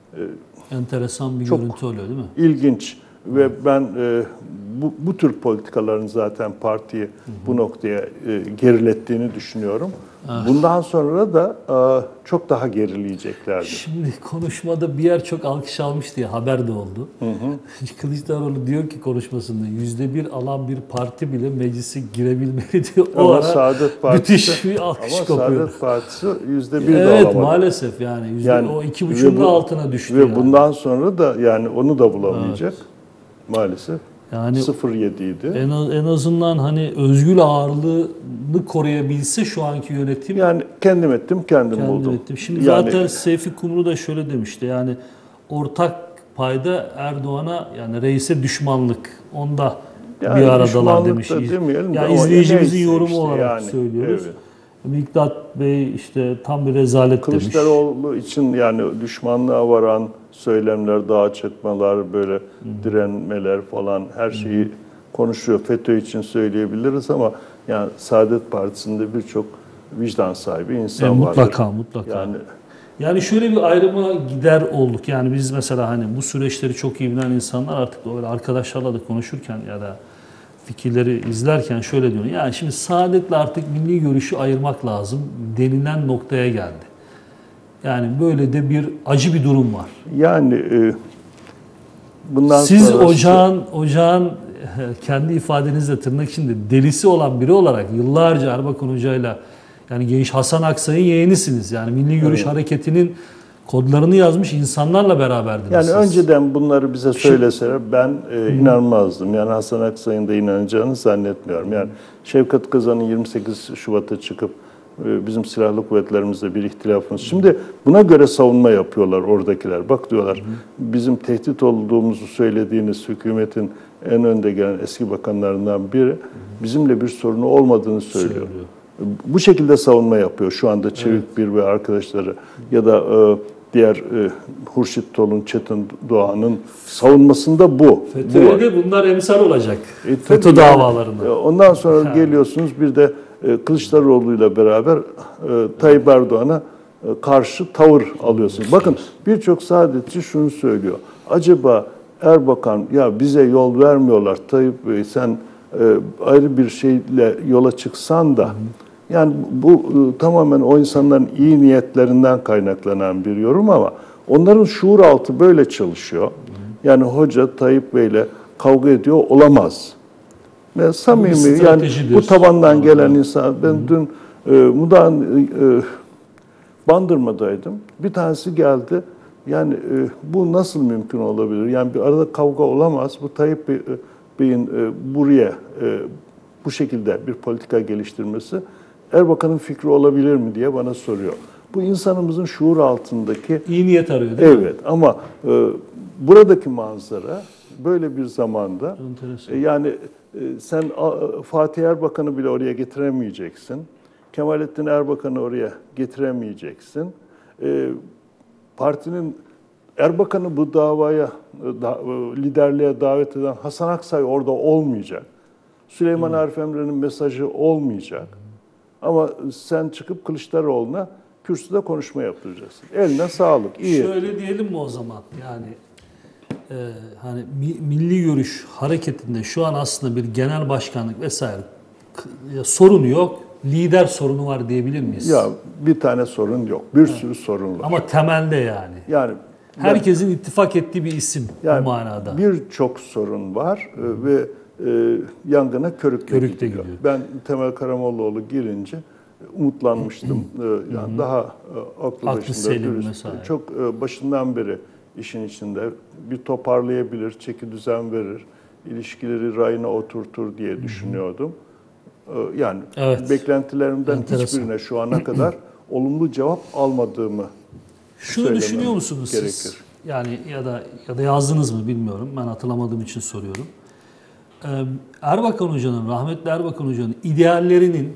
Speaker 2: e,
Speaker 1: enteresan bir
Speaker 2: çok
Speaker 1: görüntü oluyor değil mi?
Speaker 2: İlginç ve ben e, bu, bu tür politikaların zaten partiyi bu noktaya e, gerilettiğini düşünüyorum.
Speaker 1: Evet.
Speaker 2: Bundan sonra da e, çok daha gerileyeceklerdir.
Speaker 1: Şimdi konuşmada bir yer çok alkış almış diye haber de oldu. Hı hı. Kılıçdaroğlu diyor ki konuşmasında yüzde bir alan bir parti bile meclise girebilmeli diyor. O
Speaker 2: ama
Speaker 1: ara
Speaker 2: Saadet Partisi,
Speaker 1: müthiş bir alkış
Speaker 2: ama
Speaker 1: kopuyor.
Speaker 2: Saadet Partisi yüzde bir de
Speaker 1: Evet
Speaker 2: alamadı.
Speaker 1: maalesef yani, yüzde,
Speaker 2: Yani
Speaker 1: o iki buçuğun da altına düştü.
Speaker 2: Ve
Speaker 1: yani.
Speaker 2: bundan sonra da yani onu da bulamayacak
Speaker 1: Evet.
Speaker 2: maalesef.
Speaker 1: Yani
Speaker 2: sıfır virgül yedi idi.
Speaker 1: En, en azından hani özgül ağırlığını koruyabilse şu anki yönetim.
Speaker 2: Yani kendim ettim, kendim,
Speaker 1: kendim
Speaker 2: buldum.
Speaker 1: ettim. Şimdi
Speaker 2: yani,
Speaker 1: zaten Seyfi Kumru da şöyle demişti. Yani ortak payda Erdoğan'a yani reise düşmanlık. Onda
Speaker 2: yani
Speaker 1: bir aradalar
Speaker 2: düşmanlık
Speaker 1: demiş.
Speaker 2: da demeyelim de
Speaker 1: yani
Speaker 2: ama
Speaker 1: izleyicimizin
Speaker 2: neyse
Speaker 1: yorumu
Speaker 2: işte
Speaker 1: olarak
Speaker 2: yani,
Speaker 1: söylüyoruz.
Speaker 2: evet.
Speaker 1: Miktat Bey işte tam bir rezalet demiş.
Speaker 2: Kılıçdaroğlu için yani düşmanlığa varan söylemler, dağa çıkmalar, böyle hmm. direnmeler falan her şeyi hmm. konuşuyor. FETÖ için söyleyebiliriz ama yani Saadet Partisi'nde birçok vicdan sahibi insan
Speaker 1: e, mutlaka,
Speaker 2: vardır.
Speaker 1: Mutlaka mutlaka.
Speaker 2: Yani
Speaker 1: Yani şöyle bir ayrıma gider olduk. Yani biz mesela hani bu süreçleri çok iyi bilen insanlar artık böyle arkadaşlarla da konuşurken ya da fikirleri izlerken şöyle diyor. Yani şimdi Saadet'le artık milli görüşü ayırmak lazım denilen noktaya geldi. Yani böyle de bir acı bir durum var.
Speaker 2: Yani e, bundan
Speaker 1: siz
Speaker 2: sonrası...
Speaker 1: ocağın ocağın kendi ifadenizle tırnak içinde delisi olan biri olarak yıllarca Erbakan Hoca'yla yani genç Hasan Aksay'ın yeğenisiniz. Yani Milli Görüş evet. Hareketi'nin kodlarını yazmış insanlarla beraberdiniz.
Speaker 2: Yani
Speaker 1: siz.
Speaker 2: Önceden bunları bize söyleseler ben e, inanmazdım. Yani Hasan Aksay'ın da inanacağını zannetmiyorum. Yani Şevket Kazan'ın yirmi sekiz Şubat'a çıkıp e, bizim silahlı kuvvetlerimizle bir ihtilafımız. Şimdi buna göre savunma yapıyorlar oradakiler. Bak diyorlar bizim tehdit olduğumuzu söylediğiniz hükümetin en önde gelen eski bakanlarından biri bizimle bir sorunu olmadığını söylüyor. söylüyor. Bu şekilde savunma yapıyor şu anda Çevik evet. Bir ve arkadaşları ya da e, diğer e, Hurşit Tolun, Çetin Doğan'ın savunmasında bu.
Speaker 1: FETÖ'ye de bunlar emsal olacak.
Speaker 2: E,
Speaker 1: FETÖ davalarında.
Speaker 2: E, ondan sonra geliyorsunuz bir de e, Kılıçdaroğlu'yla beraber e, Tayyip Erdoğan'a e, karşı tavır alıyorsunuz. Bakın birçok saadetçi şunu söylüyor. Acaba Erbakan ya bize yol vermiyorlar Tayyip Bey sen e, ayrı bir şeyle yola çıksan da hı hı. Yani bu e, tamamen o insanların iyi niyetlerinden kaynaklanan bir yorum ama onların şuur altı böyle çalışıyor. Hı hı. Yani hoca Tayyip Bey'le kavga ediyor olamaz. Ve samimi yani bu tabandan gelen insan ben hı hı. dün e, Mudan e, Bandırma'daydım. Bir tanesi geldi. Yani e, bu nasıl mümkün olabilir? Yani bir arada kavga olamaz. Bu Tayyip Bey, Bey'in e, buraya e, bu şekilde bir politika geliştirmesi Erbakan'ın fikri olabilir mi diye bana soruyor. Bu insanımızın şuur altındaki...
Speaker 1: İyi niyet arıyor değil
Speaker 2: evet,
Speaker 1: mi?
Speaker 2: Evet ama e, buradaki manzara böyle bir zamanda e, yani e, sen a, Fatih Erbakan'ı bile oraya getiremeyeceksin. Kemalettin Erbakan'ı oraya getiremeyeceksin. E, partinin Erbakan'ı bu davaya, da, liderliğe davet eden Hasan Aksay orada olmayacak. Süleyman hmm. Arif Emre'nin mesajı olmayacak. Ama sen çıkıp Kılıçdaroğlu'na kürsüde konuşma yaptıracaksın. Eline sağlık. İyi.
Speaker 1: Şöyle diyelim mi o zaman? Yani e, hani Milli Görüş hareketinde şu an aslında bir genel başkanlık vesaire k- sorunu yok, lider sorunu var diyebilir miyiz?
Speaker 2: Ya bir tane sorun yok. Bir sürü sorun var.
Speaker 1: Ama temelde yani.
Speaker 2: Yani
Speaker 1: Herkesin ittifak ettiği bir isim
Speaker 2: yani
Speaker 1: bu manada.
Speaker 2: birçok sorun var e, ve e, yangına körükle
Speaker 1: Körükle
Speaker 2: gidiyor.
Speaker 1: gidiyor.
Speaker 2: Ben Temel Karamollaoğlu girince umutlanmıştım. E, yani daha e, aklı
Speaker 1: Aklı
Speaker 2: başında,
Speaker 1: selim
Speaker 2: dürüst,
Speaker 1: vesaire.
Speaker 2: çok e, başından beri işin içinde bir toparlayabilir, çeki düzen verir, ilişkileri rayına oturtur diye düşünüyordum. E, yani
Speaker 1: Evet.
Speaker 2: beklentilerimden
Speaker 1: Enteresan.
Speaker 2: hiçbirine şu ana kadar olumlu cevap almadığımı
Speaker 1: Şunu
Speaker 2: söylemem
Speaker 1: düşünüyor musunuz siz?
Speaker 2: gerekir.
Speaker 1: Yani ya da ya da yazdınız mı bilmiyorum. Ben hatırlamadığım için soruyorum. Ee, Erbakan Hoca'nın, rahmetli Erbakan Hoca'nın ideallerinin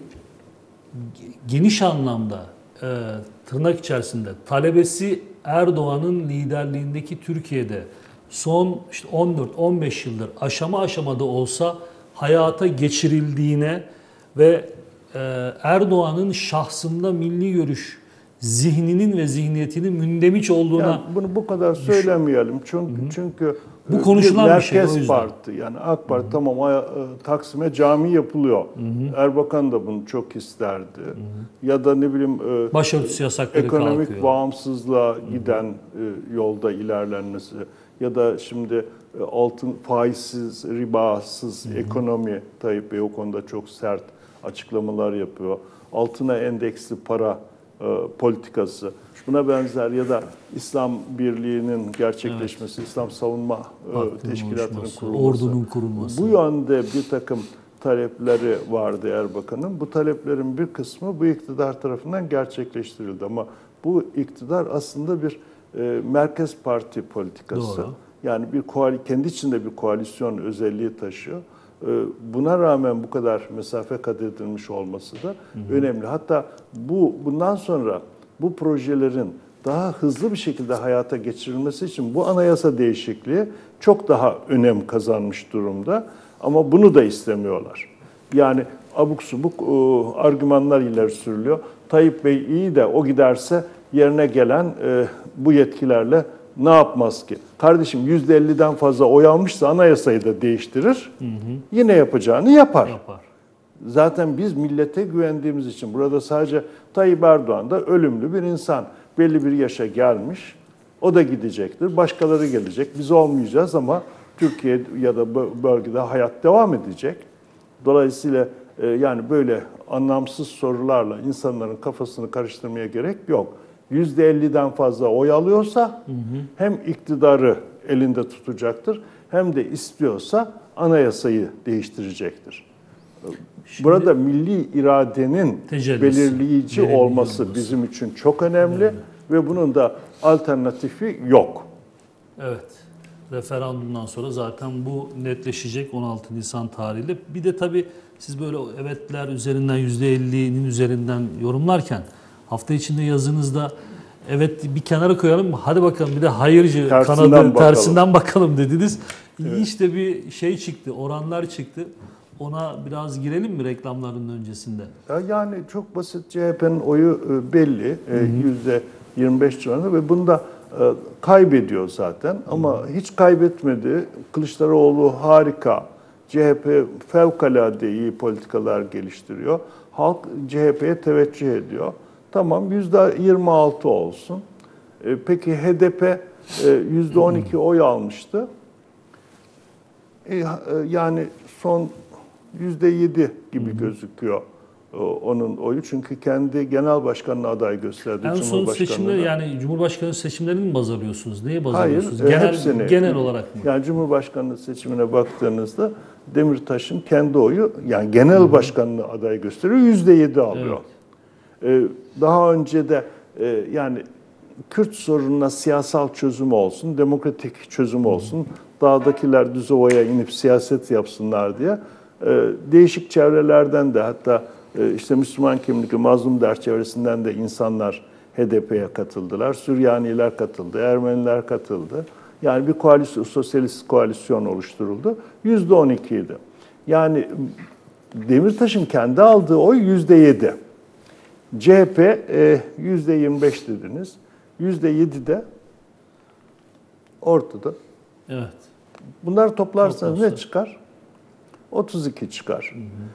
Speaker 1: geniş anlamda e, tırnak içerisinde talebesi Erdoğan'ın liderliğindeki Türkiye'de son işte on dört on beş yıldır aşama aşamada olsa hayata geçirildiğine ve e, Erdoğan'ın şahsında milli görüş zihninin ve zihniyetinin mündemiş olduğuna
Speaker 2: Yani bunu bu kadar söylemeyelim çünkü çünkü
Speaker 1: Bu konuşulan bir şey, o
Speaker 2: merkez
Speaker 1: yüzden.
Speaker 2: parti yani AK Parti tamam aya- e, Taksim'e cami yapılıyor. Erbakan da bunu çok isterdi. Ya da ne bileyim e,
Speaker 1: başörtüsü yasakları
Speaker 2: ekonomik
Speaker 1: kalkıyor.
Speaker 2: bağımsızlığa giden e, yolda ilerlenmesi ya da şimdi e, altın faizsiz, ribasız ekonomi, Tayyip Bey o konuda çok sert açıklamalar yapıyor. Altına endeksli para e, politikası, buna benzer ya da İslam Birliği'nin gerçekleşmesi, İslam Savunma e,
Speaker 1: Hakkının
Speaker 2: Teşkilatı'nın
Speaker 1: oluşması,
Speaker 2: kurulması.
Speaker 1: ordunun kurulması.
Speaker 2: Bu yönde bir takım talepleri vardı Erbakan'ın. Bu taleplerin bir kısmı bu iktidar tarafından gerçekleştirildi ama bu iktidar aslında bir e, merkez parti politikası.
Speaker 1: Doğru.
Speaker 2: Yani bir koali, kendi içinde bir koalisyon özelliği taşıyor. E, buna rağmen bu kadar mesafe kat edilmiş olması da önemli. Hatta bu bundan sonra bu projelerin daha hızlı bir şekilde hayata geçirilmesi için bu anayasa değişikliği çok daha önem kazanmış durumda. Ama bunu da istemiyorlar. Yani abuk subuk e, argümanlar ileri sürülüyor. Tayyip Bey iyi de o giderse yerine gelen e, bu yetkilerle ne yapmaz ki? Kardeşim yüzde elliden fazla oy almışsa anayasayı da değiştirir. Hı hı. Yine yapacağını yapar.
Speaker 1: Yapar.
Speaker 2: Zaten biz millete güvendiğimiz için burada sadece Tayyip Erdoğan da ölümlü bir insan. Belli bir yaşa gelmiş. O da gidecektir. Başkaları gelecek. Biz olmayacağız ama Türkiye ya da bölgede hayat devam edecek. Dolayısıyla yani böyle anlamsız sorularla insanların kafasını karıştırmaya gerek yok. yüzde elliden fazla oy alıyorsa hı hı. hem iktidarı elinde tutacaktır hem de istiyorsa anayasayı değiştirecektir. Şimdi, burada milli iradenin belirleyici olması olması bizim için çok önemli evet. ve bunun da alternatifi yok.
Speaker 1: Evet. Referandumdan sonra zaten bu netleşecek on altı Nisan tarihiyle. Bir de tabii siz böyle evetler üzerinden yüzde ellinin üzerinden yorumlarken hafta içinde yazınızda evet bir kenara koyalım hadi bakalım bir de hayırcı
Speaker 2: tersinden
Speaker 1: kanadı
Speaker 2: bakalım.
Speaker 1: tersinden bakalım dediniz.
Speaker 2: Evet.
Speaker 1: İşte bir şey çıktı, oranlar çıktı. Ona biraz girelim mi reklamların öncesinde?
Speaker 2: Yani çok basit C H P'nin oyu belli. yüzde yirmi beş civarında ve bunda kaybediyor zaten. Ama hiç kaybetmedi. Kılıçdaroğlu harika. C H P fevkalade iyi politikalar geliştiriyor. Halk C H P'ye teveccüh ediyor. Tamam yüzde yirmi altı olsun. Peki H D P yüzde on iki oy almıştı. Yani son yüzde yedi gibi Hı-hı. gözüküyor onun oyu. Çünkü kendi genel başkanına aday gösterdi.
Speaker 1: En son seçimde yani Cumhurbaşkanı seçimlerini mi baz alıyorsunuz? Neye baz
Speaker 2: Hayır,
Speaker 1: alıyorsunuz? Genel,
Speaker 2: hepsini.
Speaker 1: Genel olarak mı?
Speaker 2: Yani Cumhurbaşkanlığı seçimine baktığınızda Demirtaş'ın kendi oyu yani genel Hı-hı. başkanlığı aday gösteriyor. yüzde yedi alıyor. Evet. Daha önce de yani Kürt sorununa siyasal çözüm olsun, demokratik çözüm olsun, dağdakiler düz ovaya inip siyaset yapsınlar diye değişik çevrelerden de hatta işte Müslüman kimlikli mazlum der çevresinden de insanlar H D P'ye katıldılar. Süryaniler katıldı, Ermeniler katıldı. Yani bir koalisyon, sosyalist koalisyon oluşturuldu. yüzde on iki idi. Yani Demirtaş'ın kendi aldığı oy yüzde yedi. C H P yüzde yirmi beş dediniz. yüzde yedi de ortada.
Speaker 1: Evet.
Speaker 2: Bunları toplarsanız ne çıkar? otuz iki çıkar. Hı hı.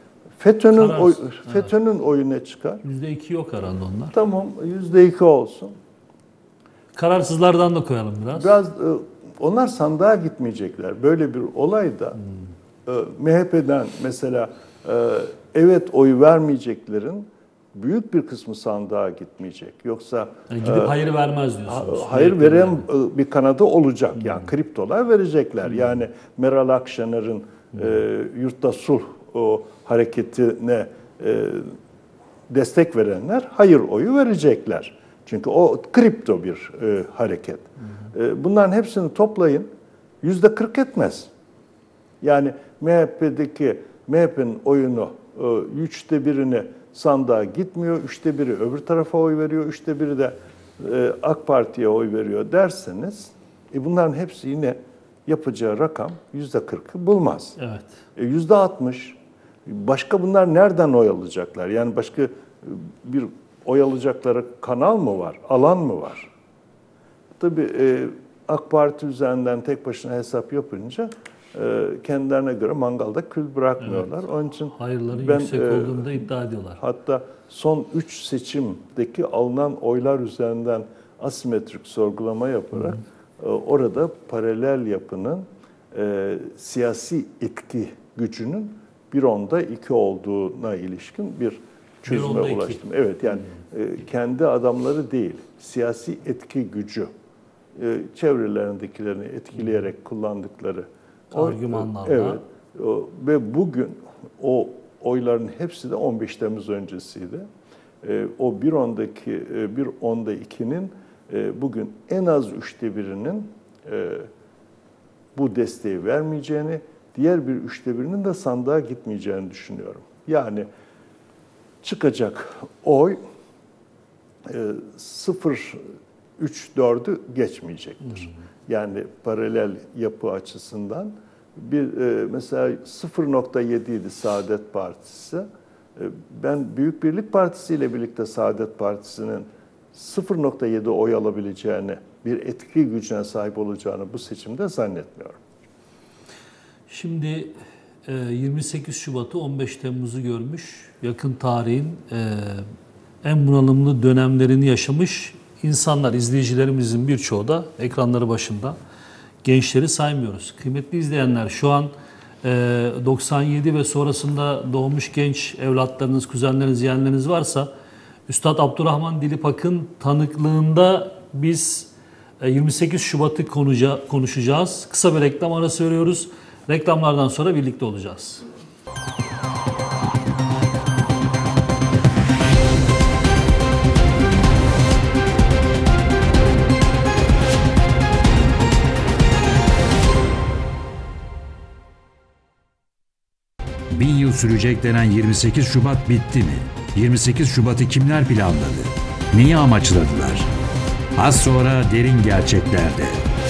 Speaker 2: FETÖ'nün
Speaker 1: Kararsız,
Speaker 2: oy,
Speaker 1: evet.
Speaker 2: FETÖ'nün oyu ne çıkar?
Speaker 1: yüzde iki yok herhalde onlar.
Speaker 2: Tamam, yüzde iki olsun.
Speaker 1: Kararsızlardan da koyalım biraz.
Speaker 2: Biraz e, onlar sandığa gitmeyecekler. Böyle bir olayda e, M H P'den mesela e, evet oyu vermeyeceklerin büyük bir kısmı sandığa gitmeyecek. Yoksa
Speaker 1: Yani gidip
Speaker 2: e,
Speaker 1: hayır vermez diyorsunuz.
Speaker 2: hayır
Speaker 1: M H P
Speaker 2: veren
Speaker 1: yani.
Speaker 2: e, bir kanadı olacak. Yani kriptolar verecekler. Yani Meral Akşener'in e, Yurtta Sulh o hareketine e, destek verenler hayır oyu verecekler. Çünkü o kripto bir e, hareket. E, bunların hepsini toplayın, yüzde kırk etmez. Yani M H P'deki M H P'nin oyunu e, üçte birini sandığa gitmiyor, üçte biri öbür tarafa oy veriyor, üçte biri de e, AK Parti'ye oy veriyor derseniz, e, bunların hepsi yine yapacağı rakam yüzde kırkı bulmaz.
Speaker 1: Evet.
Speaker 2: E, yüzde altmış. Başka bunlar nereden oy alacaklar? Yani başka bir oy alacakları kanal mı var, alan mı var? Tabii e, AK Parti üzerinden tek başına hesap yapınca e, kendilerine göre mangalda kül bırakmıyorlar. Evet. Onun için
Speaker 1: hayırların
Speaker 2: ben,
Speaker 1: yüksek
Speaker 2: e,
Speaker 1: olduğunu da iddia ediyorlar.
Speaker 2: Hatta son üç seçimdeki alınan oylar üzerinden asimetrik sorgulama yaparak e, orada paralel yapının e, siyasi etki gücünün bir onda iki olduğuna ilişkin bir çözüme ulaştım. Evet, yani e, kendi adamları değil, siyasi etki gücü, e, çevrelerindekilerini etkileyerek kullandıkları
Speaker 1: argümanlarla.
Speaker 2: Evet. O, ve bugün o oyların hepsi de on beş Temmuz öncesiydi. E, o bir ondaki e, bir onda ikinin e, bugün en az üçte birinin e, bu desteği vermeyeceğini, diğer bir üçte birinin de sandığa gitmeyeceğini düşünüyorum. Yani çıkacak oy sıfır virgül üç dördü geçmeyecektir. Yani paralel yapı açısından bir mesela sıfır virgül yedi idi Saadet Partisi. Ben Büyük Birlik Partisi ile birlikte Saadet Partisi'nin sıfır virgül yedi oy alabileceğini, bir etki gücüne sahip olacağını bu seçimde zannetmiyorum.
Speaker 1: Şimdi yirmi sekiz Şubat'ı on beş Temmuz'u görmüş, yakın tarihin en bunalımlı dönemlerini yaşamış insanlar, izleyicilerimizin birçoğu da ekranları başında. Gençleri saymıyoruz. Kıymetli izleyenler, şu an doksan yedi ve sonrasında doğmuş genç evlatlarınız, kuzenleriniz, yeğenleriniz varsa Üstad Abdurrahman Dilipak'ın tanıklığında biz yirmi sekiz Şubat'ı konuşacağız. Kısa bir reklam arası veriyoruz. Reklamlardan sonra birlikte olacağız.
Speaker 6: Bin yıl sürecek denen yirmi sekiz Şubat bitti mi? yirmi sekiz Şubat'ı kimler planladı? Neyi amaçladılar? Az sonra derin gerçeklerde.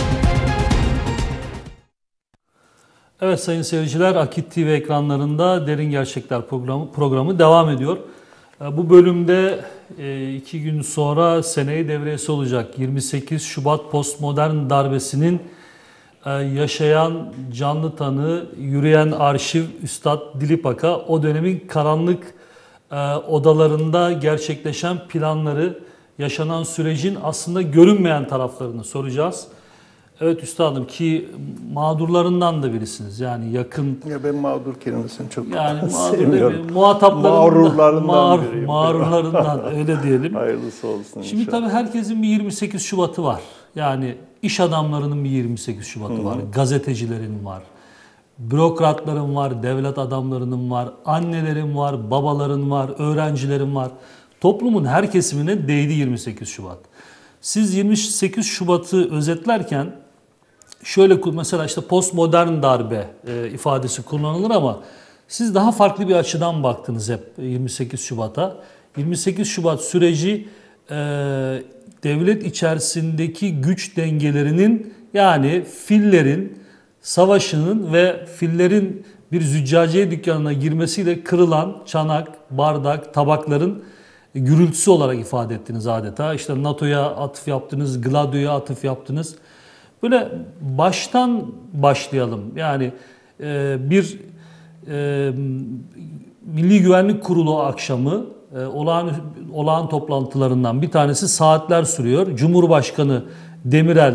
Speaker 1: Evet sayın seyirciler, Akit T V ekranlarında Derin Gerçekler programı, programı devam ediyor. Bu bölümde iki gün sonra seneyi devriyesi olacak. yirmi sekiz Şubat postmodern darbesinin yaşayan canlı tanığı, yürüyen arşiv Üstad Dilipak'a o dönemin karanlık odalarında gerçekleşen planları, yaşanan sürecin aslında görünmeyen taraflarını soracağız. Evet üstadım, ki mağdurlarından da birisiniz. Yani yakın...
Speaker 2: Ya ben mağdur kelimesini çok
Speaker 1: yani mağdur
Speaker 2: sevmiyorum.
Speaker 1: Muhataplarından,
Speaker 2: Mağrurlarından
Speaker 1: mağrur,
Speaker 2: biriyim.
Speaker 1: mağrurlarından öyle diyelim.
Speaker 2: Hayırlısı olsun
Speaker 1: Şimdi
Speaker 2: inşallah.
Speaker 1: tabii herkesin bir yirmi sekiz Şubat'ı var. Yani iş adamlarının bir yirmi sekiz Şubat'ı Hı-hı. var. Gazetecilerin var. Bürokratların var, devlet adamlarının var, annelerin var, babaların var, öğrencilerin var. Toplumun her kesimine değdi yirmi sekiz Şubat. Siz yirmi sekiz Şubat'ı özetlerken şöyle, mesela işte postmodern darbe e, ifadesi kullanılır ama siz daha farklı bir açıdan baktınız hep yirmi sekiz Şubat'a. yirmi sekiz Şubat süreci e, devlet içerisindeki güç dengelerinin, yani fillerin savaşının ve fillerin bir züccaciye dükkanına girmesiyle kırılan çanak, bardak, tabakların gürültüsü olarak ifade ettiniz adeta. İşte NATO'ya atıf yaptınız, Gladio'ya atıf yaptınız. Böyle baştan başlayalım. Yani e, bir e, Milli Güvenlik Kurulu akşamı e, olağan, olağan toplantılarından bir tanesi saatler sürüyor. Cumhurbaşkanı Demirel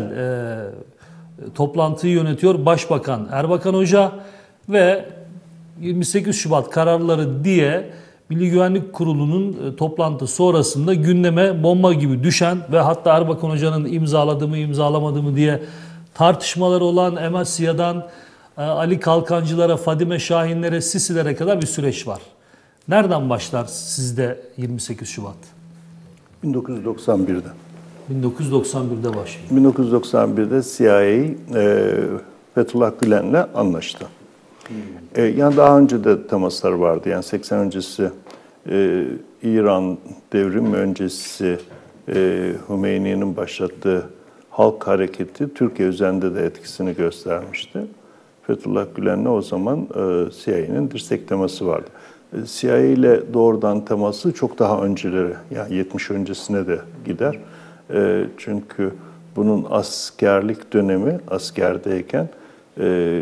Speaker 1: e, toplantıyı yönetiyor. Başbakan Erbakan Hoca ve yirmi sekiz Şubat kararları diye Milli Güvenlik Kurulu'nun e, toplantı sonrasında gündeme bomba gibi düşen ve hatta Erbakan Hoca'nın imzaladı mı imzalamadı mı diye tartışmaları olan Emasya'dan e, Ali Kalkancılara, Fadime Şahinlere, Sisilere kadar bir süreç var. Nereden başlar sizde yirmi sekiz Şubat?
Speaker 2: bin dokuz yüz doksan bir'de.
Speaker 1: bin dokuz yüz doksan bir'de başlıyor.
Speaker 2: bin dokuz yüz doksan bir'de C I A e, Fethullah Gülen'le anlaştı. E, yani daha önce de temaslar vardı. Yani seksen öncesi e, İran devrimi öncesi e, Hümeyni'nin başlattığı halk hareketi Türkiye üzerinde de etkisini göstermişti. Fethullah Gülen'le o zaman e, C I A'nın dirsek teması vardı. E, C I A ile doğrudan teması çok daha önceleri, yani yetmiş öncesine de gider. E, çünkü bunun askerlik dönemi, askerdeyken e,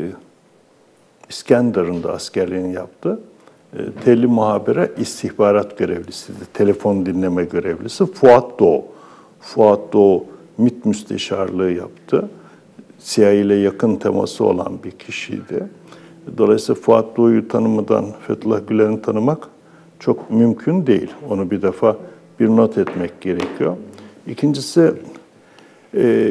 Speaker 2: İskenderun da askerliğini yaptı. E, Telli muhabere istihbarat görevlisiydi. Telefon dinleme görevlisi Fuat Doğu. Fuat Doğu MİT müsteşarlığı yaptı. C I A ile yakın teması olan bir kişiydi. Dolayısıyla Fuat Doğu'yu tanımadan Fethullah Gülen'i tanımak çok mümkün değil. Onu bir defa bir not etmek gerekiyor. İkincisi, e,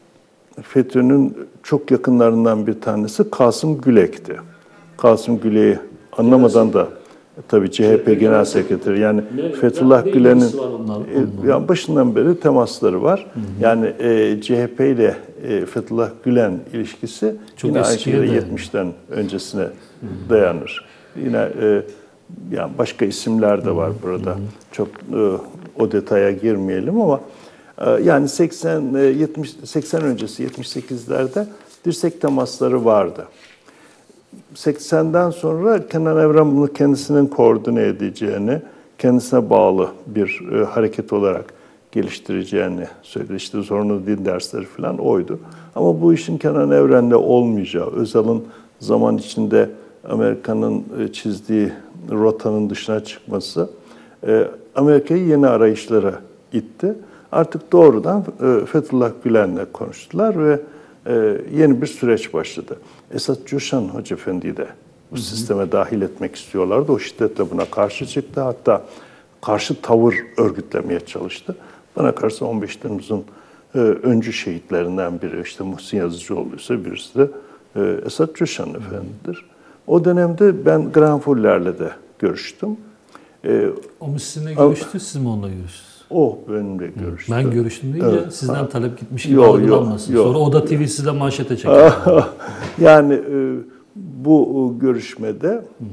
Speaker 2: FETÖ'nün çok yakınlarından bir tanesi Kasım Gülek'ti. Kasım Gülek'i anlamadan da tabii C H P Genel Sekreteri, yani
Speaker 1: Ne,
Speaker 2: Fethullah
Speaker 1: ne
Speaker 2: Gülen'in
Speaker 1: ilgisi var onlar-
Speaker 2: e, yani başından beri temasları var. Hı hı. Yani e, C H P ile e, Fethullah Gülen ilişkisi
Speaker 1: Çok
Speaker 2: yine aynı
Speaker 1: eskiye
Speaker 2: şekilde
Speaker 1: dayanıyor.
Speaker 2: yetmişten öncesine hı hı. dayanır. Yine e, yani başka isimler de var burada. Hı hı. Çok e, o detaya girmeyelim ama e, yani seksen yetmiş seksen öncesi yetmiş sekizlerde dirsek temasları vardı. seksenden sonra Kenan Evren bunu kendisinin koordine edeceğini, kendisine bağlı bir e, hareket olarak geliştireceğini söyledi. İşte zorunlu din dersleri falan oydu. Ama bu işin Kenan Evren'le olmayacağı, Özal'ın zaman içinde Amerika'nın e, çizdiği rotanın dışına çıkması e, Amerika'yı yeni arayışlara itti. Artık doğrudan e, Fethullah Gülen'le konuştular ve e, yeni bir süreç başladı. Esat Coşan Hoca Efendi'yi de bu sisteme dahil etmek istiyorlardı. O şiddetle buna karşı çıktı. Hatta karşı tavır örgütlemeye çalıştı. Bana karşı on beş Temmuz'un e, öncü şehitlerinden biri, işte Muhsin Yazıcıoğlu'ysa birisi de e, Esat Coşan Efendi'dir. O dönemde ben Granfuller'le de görüştüm. E,
Speaker 1: O mu sizinle görüştü, siz mi onunla görüştünüz?
Speaker 2: O benimle görüştü.
Speaker 1: Ben görüştüm deyince
Speaker 2: Evet.
Speaker 1: sizden
Speaker 2: Ha.
Speaker 1: talep gitmiş gibi
Speaker 2: Yok, yok,
Speaker 1: algılanmasın.
Speaker 2: yok.
Speaker 1: Sonra Oda T V sizden manşete çeker.
Speaker 2: Yani e, bu görüşmede hı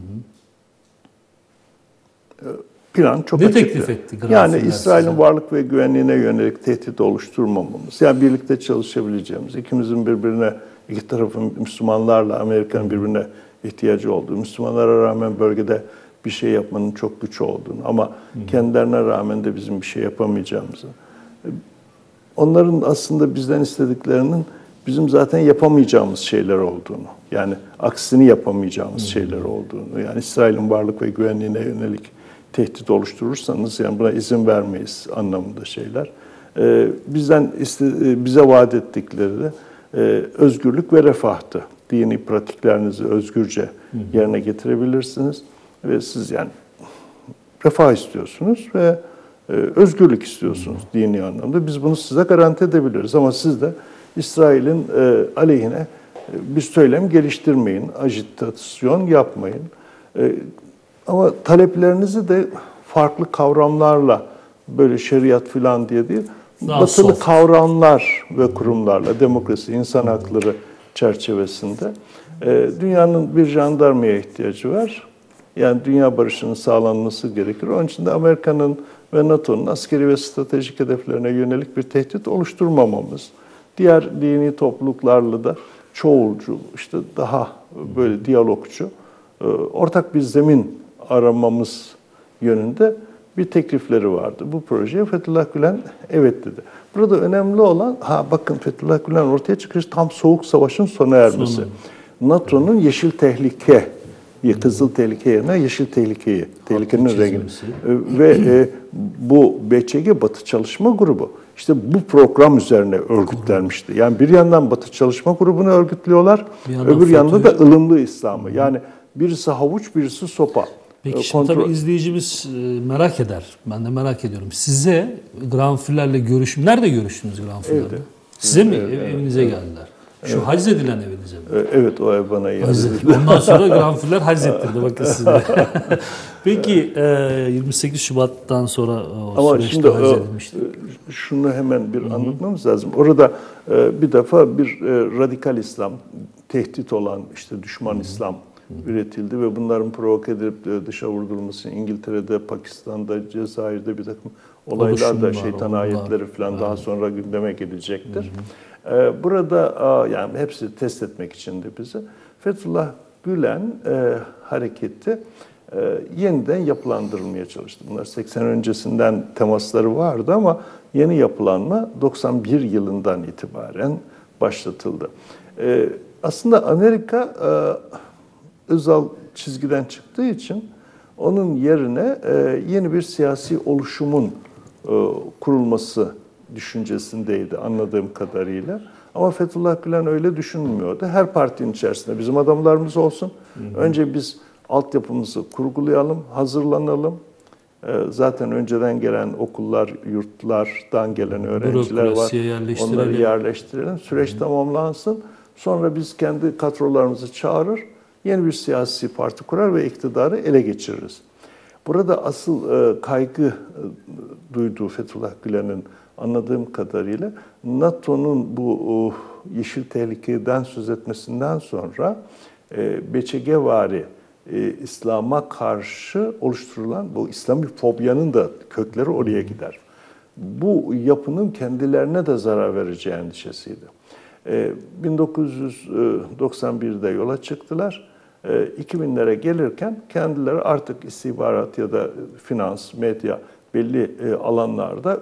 Speaker 2: hı. plan çok
Speaker 1: Ne
Speaker 2: açıktı.
Speaker 1: teklif etti Granfuller
Speaker 2: Yani İsrail'in
Speaker 1: size?
Speaker 2: varlık ve güvenliğine yönelik tehdit oluşturmamamız, yani birlikte çalışabileceğimiz, ikimizin birbirine, iki tarafın Müslümanlarla Amerika'nın birbirine ihtiyacı olduğu, Müslümanlara rağmen bölgede bir şey yapmanın çok güç olduğunu ama hı hı. kendilerine rağmen de bizim bir şey yapamayacağımızı, onların aslında bizden istediklerinin bizim zaten yapamayacağımız şeyler olduğunu, yani aksini yapamayacağımız şeyler olduğunu, yani İsrail'in varlık ve güvenliğine yönelik tehdit oluşturursanız yani buna izin vermeyiz anlamında şeyler. Ee, bizden iste, bize vaat ettikleri de e, özgürlük ve refahtı. Dini pratiklerinizi özgürce yerine getirebilirsiniz ve siz yani refah istiyorsunuz ve e, özgürlük istiyorsunuz dini anlamda. Biz bunu size garanti edebiliriz ama siz de İsrail'in e, aleyhine e, bir söylem geliştirmeyin, ajitasyon yapmayın. E, ama taleplerinizi de farklı kavramlarla, böyle şeriat falan diye değil,
Speaker 1: Daha
Speaker 2: batılı
Speaker 1: soft.
Speaker 2: kavramlar ve kurumlarla, demokrasi, insan hakları çerçevesinde e, dünyanın bir jandarmaya ihtiyacı var. Yani dünya barışının sağlanması gerekir. Onun için de Amerika'nın ve NATO'nun askeri ve stratejik hedeflerine yönelik bir tehdit oluşturmamamız. Diğer dini topluluklarla da çoğulcu, işte daha böyle diyalogçu, ortak bir zemin aramamız yönünde bir teklifleri vardı. Bu projeye Fethullah Gülen evet dedi. Burada önemli olan, ha bakın Fethullah Gülen ortaya çıkış tam Soğuk Savaş'ın sona ermesi.
Speaker 1: Sonu.
Speaker 2: NATO'nun yeşil tehlike Ya kızıl tehlike yerine yeşil tehlikeyi, tehlikenin
Speaker 1: çizgisi.
Speaker 2: rengini. E, ve e, bu B Ç G Batı Çalışma Grubu işte bu program üzerine örgütlenmişti. Yani bir yandan Batı Çalışma Grubu'nu örgütlüyorlar,
Speaker 1: Bir yandan
Speaker 2: öbür yanda da
Speaker 1: FETÖ'yü-
Speaker 2: ılımlı İslam'ı. Yani birisi havuç, birisi sopa.
Speaker 1: Peki
Speaker 2: E,
Speaker 1: şimdi
Speaker 2: kontrol-
Speaker 1: tabii izleyicimiz e, merak eder. Ben de merak ediyorum. Size Granfüller'le görüşüm. Nerede görüştünüz Granfüller'le?
Speaker 2: Evde.
Speaker 1: Size mi?
Speaker 2: Evet,
Speaker 1: Ev-
Speaker 2: evet,
Speaker 1: evinize geldiler. Şu haczedilen evinize mi?
Speaker 2: E, Evet, o ev bana iade
Speaker 1: Haczedildi.
Speaker 2: edildi.
Speaker 1: Ondan sonra Granfüller haczettirdi bakın size. Peki e, yirmi sekiz Şubat'tan sonra o
Speaker 2: Ama
Speaker 1: süreçte
Speaker 2: şimdi e,
Speaker 1: haczedilmişti.
Speaker 2: şunu hemen bir anlatmamız lazım. Orada e, bir defa bir e, radikal İslam, tehdit olan işte düşman İslam üretildi ve bunların provoke edilip e, dışa vurulması İngiltere'de, Pakistan'da, Cezayir'de bir takım olaylar da
Speaker 1: Oluşumlar,
Speaker 2: şeytan
Speaker 1: olgular.
Speaker 2: ayetleri falan daha sonra gündeme gelecektir. E, Burada a, yani hepsi test etmek içindi bizi. Fethullah Gülen e, hareketi e, yeniden yapılandırılmaya çalıştı. Bunlar seksen öncesinden temasları vardı ama yeni yapılanma doksan bir yılından itibaren başlatıldı. E, aslında Amerika e, Özal çizgiden çıktığı için onun yerine e, yeni bir siyasi oluşumun e, kurulması düşüncesindeydi anladığım kadarıyla. Ama Fethullah Gülen öyle düşünmüyordu. Her partinin içerisinde bizim adamlarımız olsun. Hı hı. Önce biz altyapımızı kurgulayalım, hazırlanalım. Ee, zaten önceden gelen okullar, yurtlardan gelen öğrenciler var.
Speaker 1: Bürokrasiye yerleştirelim.
Speaker 2: Onları yerleştirelim. Süreç hı hı. tamamlansın. Sonra biz kendi kadrolarımızı çağırır, yeni bir siyasi parti kurar ve iktidarı ele geçiririz. Burada asıl e, kaygı e, duyduğu Fethullah Gülen'in anladığım kadarıyla NATO'nun bu o, yeşil tehlikeden söz etmesinden sonra e, B Ç G-vari e, İslam'a karşı oluşturulan bu İslamofobyanın da kökleri oraya gider. Bu yapının kendilerine de zarar vereceği endişesiydi. E, bin dokuz yüz doksan bir'de yola çıktılar. E, iki binlere gelirken kendileri artık istihbarat ya da finans, medya belli e, alanlarda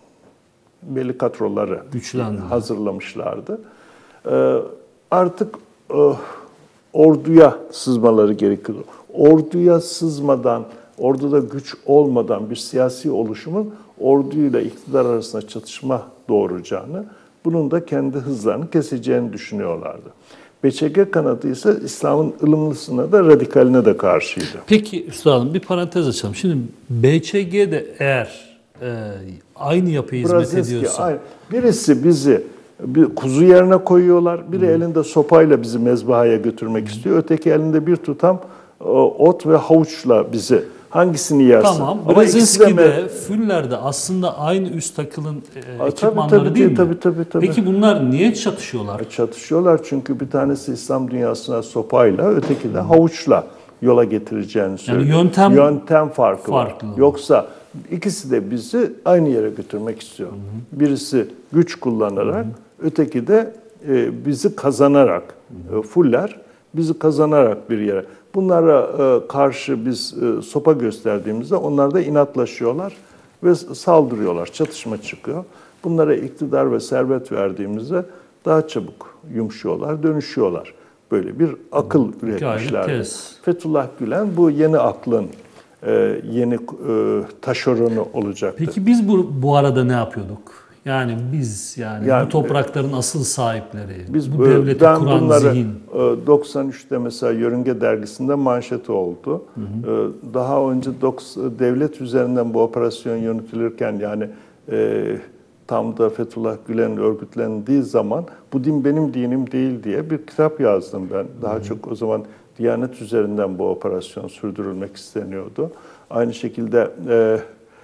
Speaker 2: belli kadroları
Speaker 1: Güçlendi.
Speaker 2: hazırlamışlardı. Ee, artık e, orduya sızmaları gerekiyordu. Orduya sızmadan, orduda güç olmadan bir siyasi oluşumun orduyla iktidar arasında çatışma doğuracağını, bunun da kendi hızlarını keseceğini düşünüyorlardı. B Ç G kanadı ise İslam'ın ılımlısına da radikaline de karşıydı.
Speaker 1: Peki üstadım bir parantez açalım. Şimdi B Ç G'de eğer e, aynı yapıya hizmet
Speaker 2: Brzezinski,
Speaker 1: ediyorsa...
Speaker 2: aynı. Birisi bizi bir kuzu yerine koyuyorlar. Biri hmm. elinde sopayla bizi mezbahaya götürmek hmm. istiyor. Öteki elinde bir tutam ot ve havuçla bizi. Hangisini yersin?
Speaker 1: Tamam.
Speaker 2: Ama
Speaker 1: Brzezinski'de, Füller'de aslında aynı üst takılın e,
Speaker 2: Aa,
Speaker 1: ekipmanları
Speaker 2: tabii, tabii,
Speaker 1: değil mi?
Speaker 2: Tabii, tabii, tabii.
Speaker 1: Peki bunlar niye çatışıyorlar?
Speaker 2: Çatışıyorlar çünkü bir tanesi İslam dünyasına sopayla, öteki de havuçla yola getireceğini söylüyor.
Speaker 1: Yani yöntem,
Speaker 2: yöntem farkı
Speaker 1: farklı.
Speaker 2: var. Yoksa ikisi de bizi aynı yere götürmek istiyor. Hı hı. Birisi güç kullanarak, hı hı. öteki de e, bizi kazanarak, hı hı. fuller bizi kazanarak bir yere. Bunlara e, karşı biz e, sopa gösterdiğimizde onlar da inatlaşıyorlar ve saldırıyorlar. Çatışma çıkıyor. Bunlara iktidar ve servet verdiğimizde daha çabuk yumuşuyorlar, dönüşüyorlar. Böyle bir akıl üretmişler. Fethullah Gülen bu yeni aklın e, yeni e, taşeronu olacaktı.
Speaker 1: Peki biz bu, bu arada ne yapıyorduk? Yani biz yani, yani bu toprakların asıl sahipleri,
Speaker 2: biz,
Speaker 1: bu devleti
Speaker 2: ben
Speaker 1: kuran
Speaker 2: bunları,
Speaker 1: zihin.
Speaker 2: doksan üç'te mesela Yörünge dergisinde manşeti oldu. Hı hı. Daha önce devlet üzerinden bu operasyon yönetilirken yani e, tam da Fethullah Gülen örgütlendiği zaman bu din benim dinim değil diye bir kitap yazdım ben. Daha hı hı. çok o zaman Diyanet üzerinden bu operasyon sürdürülmek isteniyordu. Aynı şekilde e,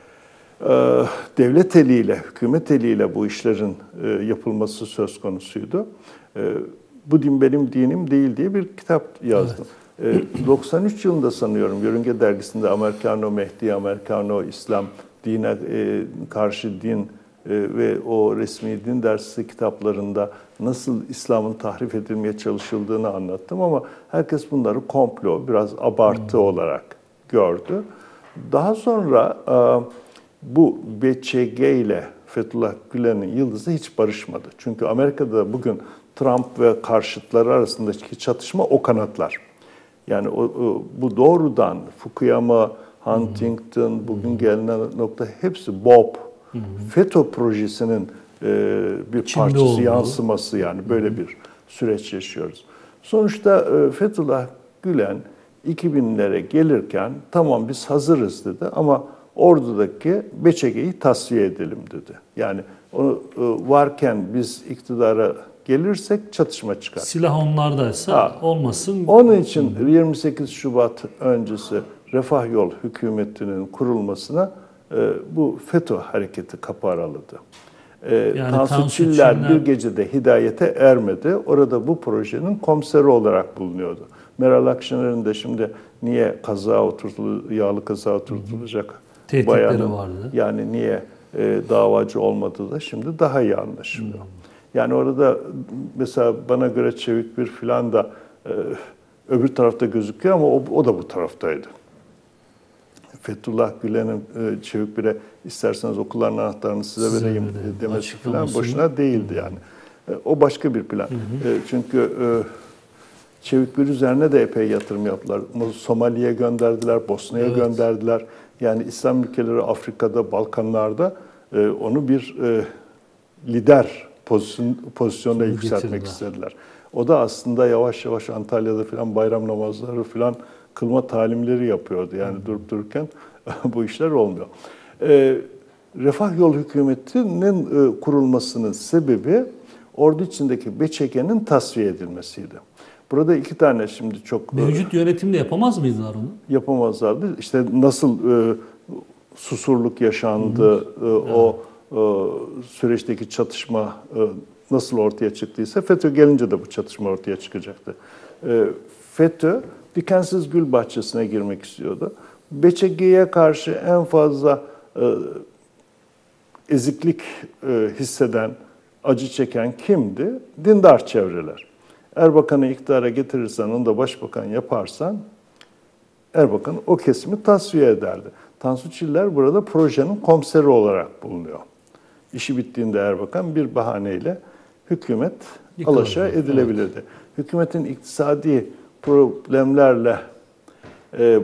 Speaker 2: devlet eliyle, hükümet eliyle bu işlerin yapılması söz konusuydu. Bu din benim dinim değil diye bir kitap yazdım. Evet. doksan üç yılında sanıyorum Yörünge dergisinde Americano Mehdi, Americano İslam, dine karşı din ve o resmi din dersi kitaplarında nasıl İslam'ın tahrif edilmeye çalışıldığını anlattım ama herkes bunları komplo, biraz abartı hmm. olarak gördü. Daha sonra bu B Ç G ile Fethullah Gülen'in yıldızı hiç barışmadı. Çünkü Amerika'da bugün Trump ve karşıtları arasındaki çatışma o kanatlar. Yani o, o, bu doğrudan Fukuyama, Huntington, bugün gelinen nokta hepsi Bob, hı hı. FETÖ projesinin e, bir İçinde parçası, oldu. yansıması yani böyle hı hı. bir süreç yaşıyoruz. Sonuçta e, Fethullah Gülen iki binlere gelirken tamam biz hazırız dedi ama ordudaki B Ç G'yi tasfiye edelim dedi. Yani onu e, varken biz iktidara gelirsek çatışma çıkar.
Speaker 1: Silah onlardaysa ha. olmasın.
Speaker 2: Onun için yirmi sekiz Şubat öncesi Refah Yol hükümetinin kurulmasına e, bu FETÖ hareketi kapı araladı. E, yani Tansu Çiller bir gecede hidayete ermedi. Orada bu projenin komiseri olarak bulunuyordu. Meral Akşener'in de şimdi niye kaza oturtulu, yağlı kaza oturtulacak bayanı vardı. Yani niye e, davacı olmadığı da şimdi daha iyi anlaşılıyor. Hmm. Yani orada mesela bana göre Çevik bir filan da e, öbür tarafta gözüküyor ama o, o da bu taraftaydı. Fethullah Gülen'in e, Çevik bir'e isterseniz okulların anahtarını size Size vereyim de, demesi filan boşuna değildi yani. E, o başka bir plan. Hı hı. E, çünkü e, Çevik bir üzerine de epey yatırım yaptılar. Somali'ye gönderdiler, Bosna'ya evet. gönderdiler. Yani İslam ülkeleri Afrika'da, Balkanlar'da e, onu bir e, lider pozisyon, pozisyonda yükseltmek istediler. O da aslında yavaş yavaş Antalya'da falan bayram namazları falan kılma talimleri yapıyordu. Yani hmm. durup dururken bu işler olmuyor. E, Refah Yol hükümetinin e, kurulmasının sebebi ordu içindeki B Ç G'nin tasfiye edilmesiydi. Burada iki tane şimdi çok...
Speaker 1: Mevcut yönetimde yapamaz mıydılar onu?
Speaker 2: Yapamazlardı. İşte nasıl e, susurluk yaşandı, e, evet. o e, süreçteki çatışma e, nasıl ortaya çıktıysa FETÖ gelince de bu çatışma ortaya çıkacaktı. E, FETÖ dikensiz gül bahçesine girmek istiyordu. B Ç G'ye karşı en fazla e, eziklik e, hisseden, acı çeken kimdi? Dindar çevreler. Erbakan'ı iktidara getirirsen, onu da başbakan yaparsan Erbakan o kesimi tasfiye ederdi. Tansu Çiller burada projenin komiseri olarak bulunuyor. İşi bittiğinde Erbakan bir bahaneyle hükümet Yıkılır. alaşağı edilebilirdi. Evet. Hükümetin iktisadi problemlerle e,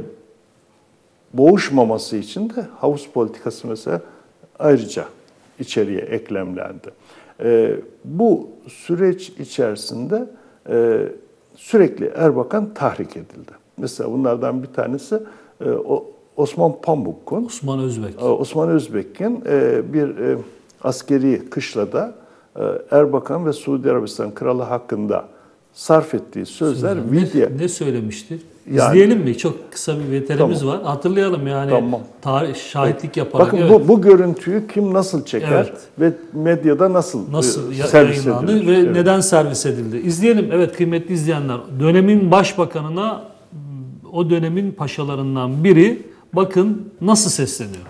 Speaker 2: boğuşmaması için de havuz politikası mesela ayrıca içeriye eklemlendi. E, bu süreç içerisinde e, sürekli Erbakan tahrik edildi. Mesela bunlardan bir tanesi e, o Osman Pamuk'un,
Speaker 1: Osman Özbek.
Speaker 2: Osman Özbek'in e, bir e, askeri kışlada e, Erbakan ve Suudi Arabistan Kralı hakkında sarf ettiği sözler
Speaker 1: ne,
Speaker 2: video.
Speaker 1: Ne söylemişti? İzleyelim yani, mi? Çok kısa bir veterimiz tamam. var. Hatırlayalım yani. Tamam. Tarih, şahitlik evet. yaparak.
Speaker 2: Bakın evet. bu, bu görüntüyü kim nasıl çeker evet. ve medyada nasıl,
Speaker 1: nasıl
Speaker 2: e, servis edilir?
Speaker 1: Ve evet. neden servis edildi? İzleyelim. Evet kıymetli izleyenler. Dönemin başbakanına o dönemin paşalarından biri bakın nasıl sesleniyor.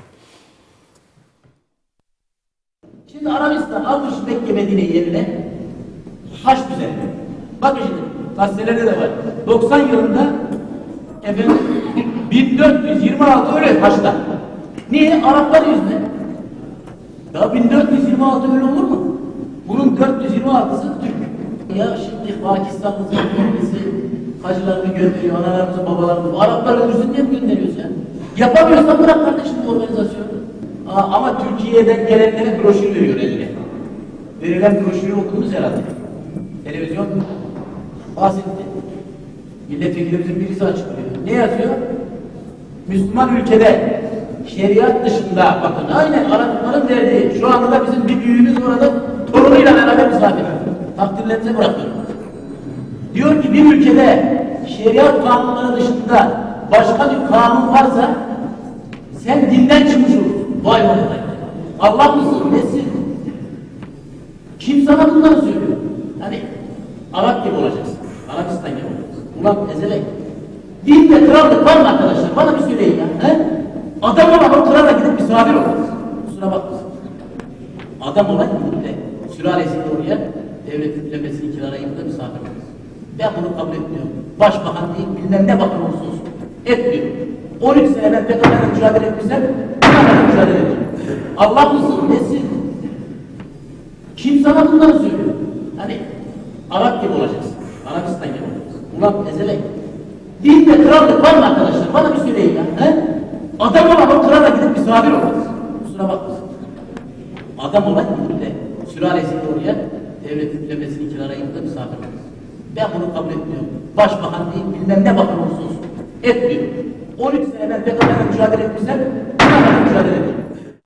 Speaker 7: Şimdi Arabistan almış Mekke Medine yerine haç düzenli. Bakın şimdi gazetelerde de var. doksan yılında efendim bin dört yüz yirmi altı öyle haçta. Niye? Araplar yüzünden. Ya bin dört yüz yirmi altı öyle olur mu? Bunun dört yüz yirmi altısı Türk. Ya şimdi Pakistan'ımızın kendisi hacılarını gönderiyor, analarımızı, babalarımızı. Araplar öldürsün diye mi gönderiyoruz ya? Yapamıyorsan bırak kardeşim bu organizasyonu. Aa, ama Türkiye'den gelenlere broşür veriyor eline. Verilen broşürü okudunuz herhalde. Televizyon bahsetti. Milletvekilimizin birisi açıklıyor. Ne yazıyor? Müslüman ülkede şeriat dışında bakın aynen Arapların derdi. Şu anda da bizim bir büyüğümüz orada torunuyla beraber misafir. Takdirlerinize bırakıyorum. Diyor ki bir ülkede şeriat kanunları dışında başka bir kanun varsa sen dinden çıkmış olursun. Vay vay vay. Allah mısın? Nesin? Kim sana bunları söylüyor? Hani Arap gibi olacaksın. Arabistan gibi olacaksın. Ulan ezelek. Dinde krallık var mı arkadaşlar? Bana bir söyleyin ya. He? Adam olan o krala gidip misafir oluruz. Kusura bakmasın. Adam olan gidip de sülalesini oraya devletin plebesini kiralayıp da misafir oluruz. Ben bunu kabul etmiyorum. Başbakan değil, bilmem ne bakan olsun olsun. Etmiyorum. on üç sene ben P K K'yla mücadele etmişsem buna mücadele ediyorum. Allah mısın? Nesin? Kim sana bunları söylüyor? Hani Arap gibi olacaksın. Arabistan gibi olacaksın. Ulan ezelek. Dinde krallık var mı arkadaşlar? Bana bir söyleyin ya. He? Adam olan o krala gidip misafir olmaz. Kusura bakmasın. Adam olan gidip de sülalesini oraya devletin tepesini kiralayıp da misafir olmaz. Ben bunu kabul etmiyorum. Başbakan değil, bilmem ne bakan olsun olsun. Etmiyorum. on üç sene ben ne kadar mücadele etmişsem buna kadar mücadele ediyorum.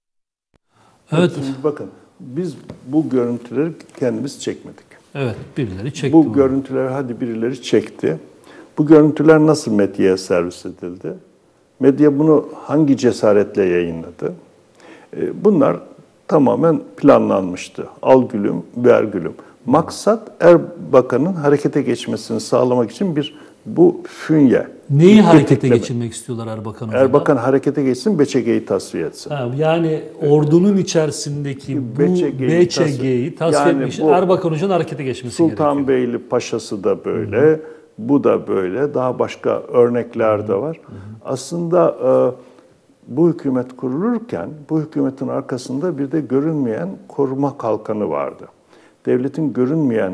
Speaker 1: Evet.
Speaker 2: Şimdi bakın, biz bu görüntüleri kendimiz çekmedik.
Speaker 1: Evet, birileri çekti.
Speaker 2: Bu
Speaker 1: bunu.
Speaker 2: görüntüleri hadi birileri çekti. Bu görüntüler nasıl medyaya servis edildi? Medya bunu hangi cesaretle yayınladı? Bunlar tamamen planlanmıştı. Al gülüm, ver gülüm. Maksat Erbakan'ın harekete geçmesini sağlamak için bir bu fünye.
Speaker 1: Neyi
Speaker 2: bir
Speaker 1: harekete
Speaker 2: tetikleme.
Speaker 1: geçirmek istiyorlar Erbakan Hoca'da?
Speaker 2: Erbakan harekete geçsin, B Ç G'yi tasfiye etsin.
Speaker 1: Ha, yani ordunun içerisindeki bu
Speaker 2: B Ç G'yi
Speaker 1: B Ç G'yi tasfiye
Speaker 2: yani
Speaker 1: etmek için
Speaker 2: bu
Speaker 1: Erbakan Hoca'nın harekete geçmesi gerekiyor.
Speaker 2: Sultanbeyli Paşası da böyle, hı hı. bu da böyle, daha başka örnekler de var. Hı hı. Aslında e, bu hükümet kurulurken, bu hükümetin arkasında bir de görünmeyen koruma kalkanı vardı. Devletin görünmeyen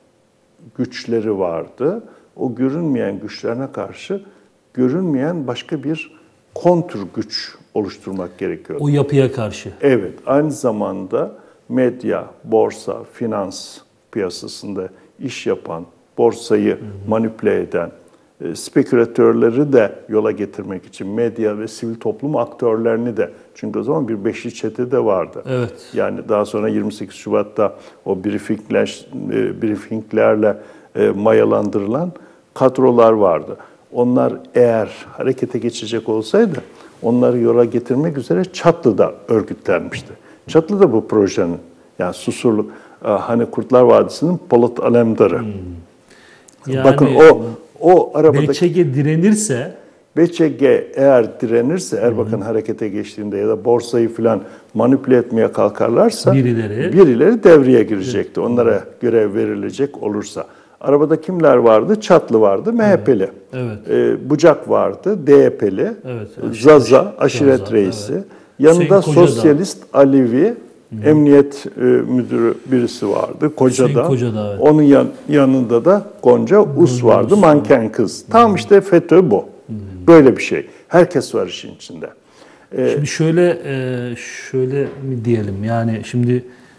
Speaker 2: güçleri vardı. O görünmeyen güçlerine karşı görünmeyen başka bir kontur güç oluşturmak gerekiyordu.
Speaker 1: O yapıya karşı.
Speaker 2: Evet, aynı zamanda medya, borsa, finans piyasasında iş yapan, borsayı hı hı. manipüle eden, e, spekülatörleri de yola getirmek için medya ve sivil toplum aktörlerini de, çünkü o zaman bir beşli çete de vardı.
Speaker 1: Evet.
Speaker 2: Yani daha sonra yirmi sekiz Şubat'ta o briefingler, e, briefinglerle e, mayalandırılan kadrolar vardı. Onlar eğer harekete geçecek olsaydı onları yola getirmek üzere Çatlı'da örgütlenmişti. Çatlı da bu projenin, yani Susurluk, hani Kurtlar Vadisi'nin Polat Alemdar'ı. Hmm.
Speaker 1: Yani
Speaker 2: bakın o o arabadaki
Speaker 1: B Ç G direnirse
Speaker 2: B Ç G eğer direnirse Erbakan hmm. harekete geçtiğinde ya da borsayı falan manipüle etmeye kalkarlarsa
Speaker 1: birileri,
Speaker 2: birileri devreye girecekti. Onlara görev verilecek olursa. Arabada kimler vardı? Çatlı vardı, M H P'li.
Speaker 1: Evet.
Speaker 2: Ee, Bucak vardı, D H P'li.
Speaker 1: Evet.
Speaker 2: Zaza, aşiret Zaza, reisi. Evet. Yanında sosyalist Alevi, Hı-hı. emniyet e, müdürü birisi vardı, Koca'da.
Speaker 1: Koca'da evet.
Speaker 2: Onun yan, yanında da Gonca Us vardı, Us, manken kız. Hı-hı. Tam işte FETÖ bu. Hı-hı. Böyle bir şey. Herkes var işin içinde.
Speaker 1: Ee, şimdi şöyle şöyle mi diyelim, yani şimdi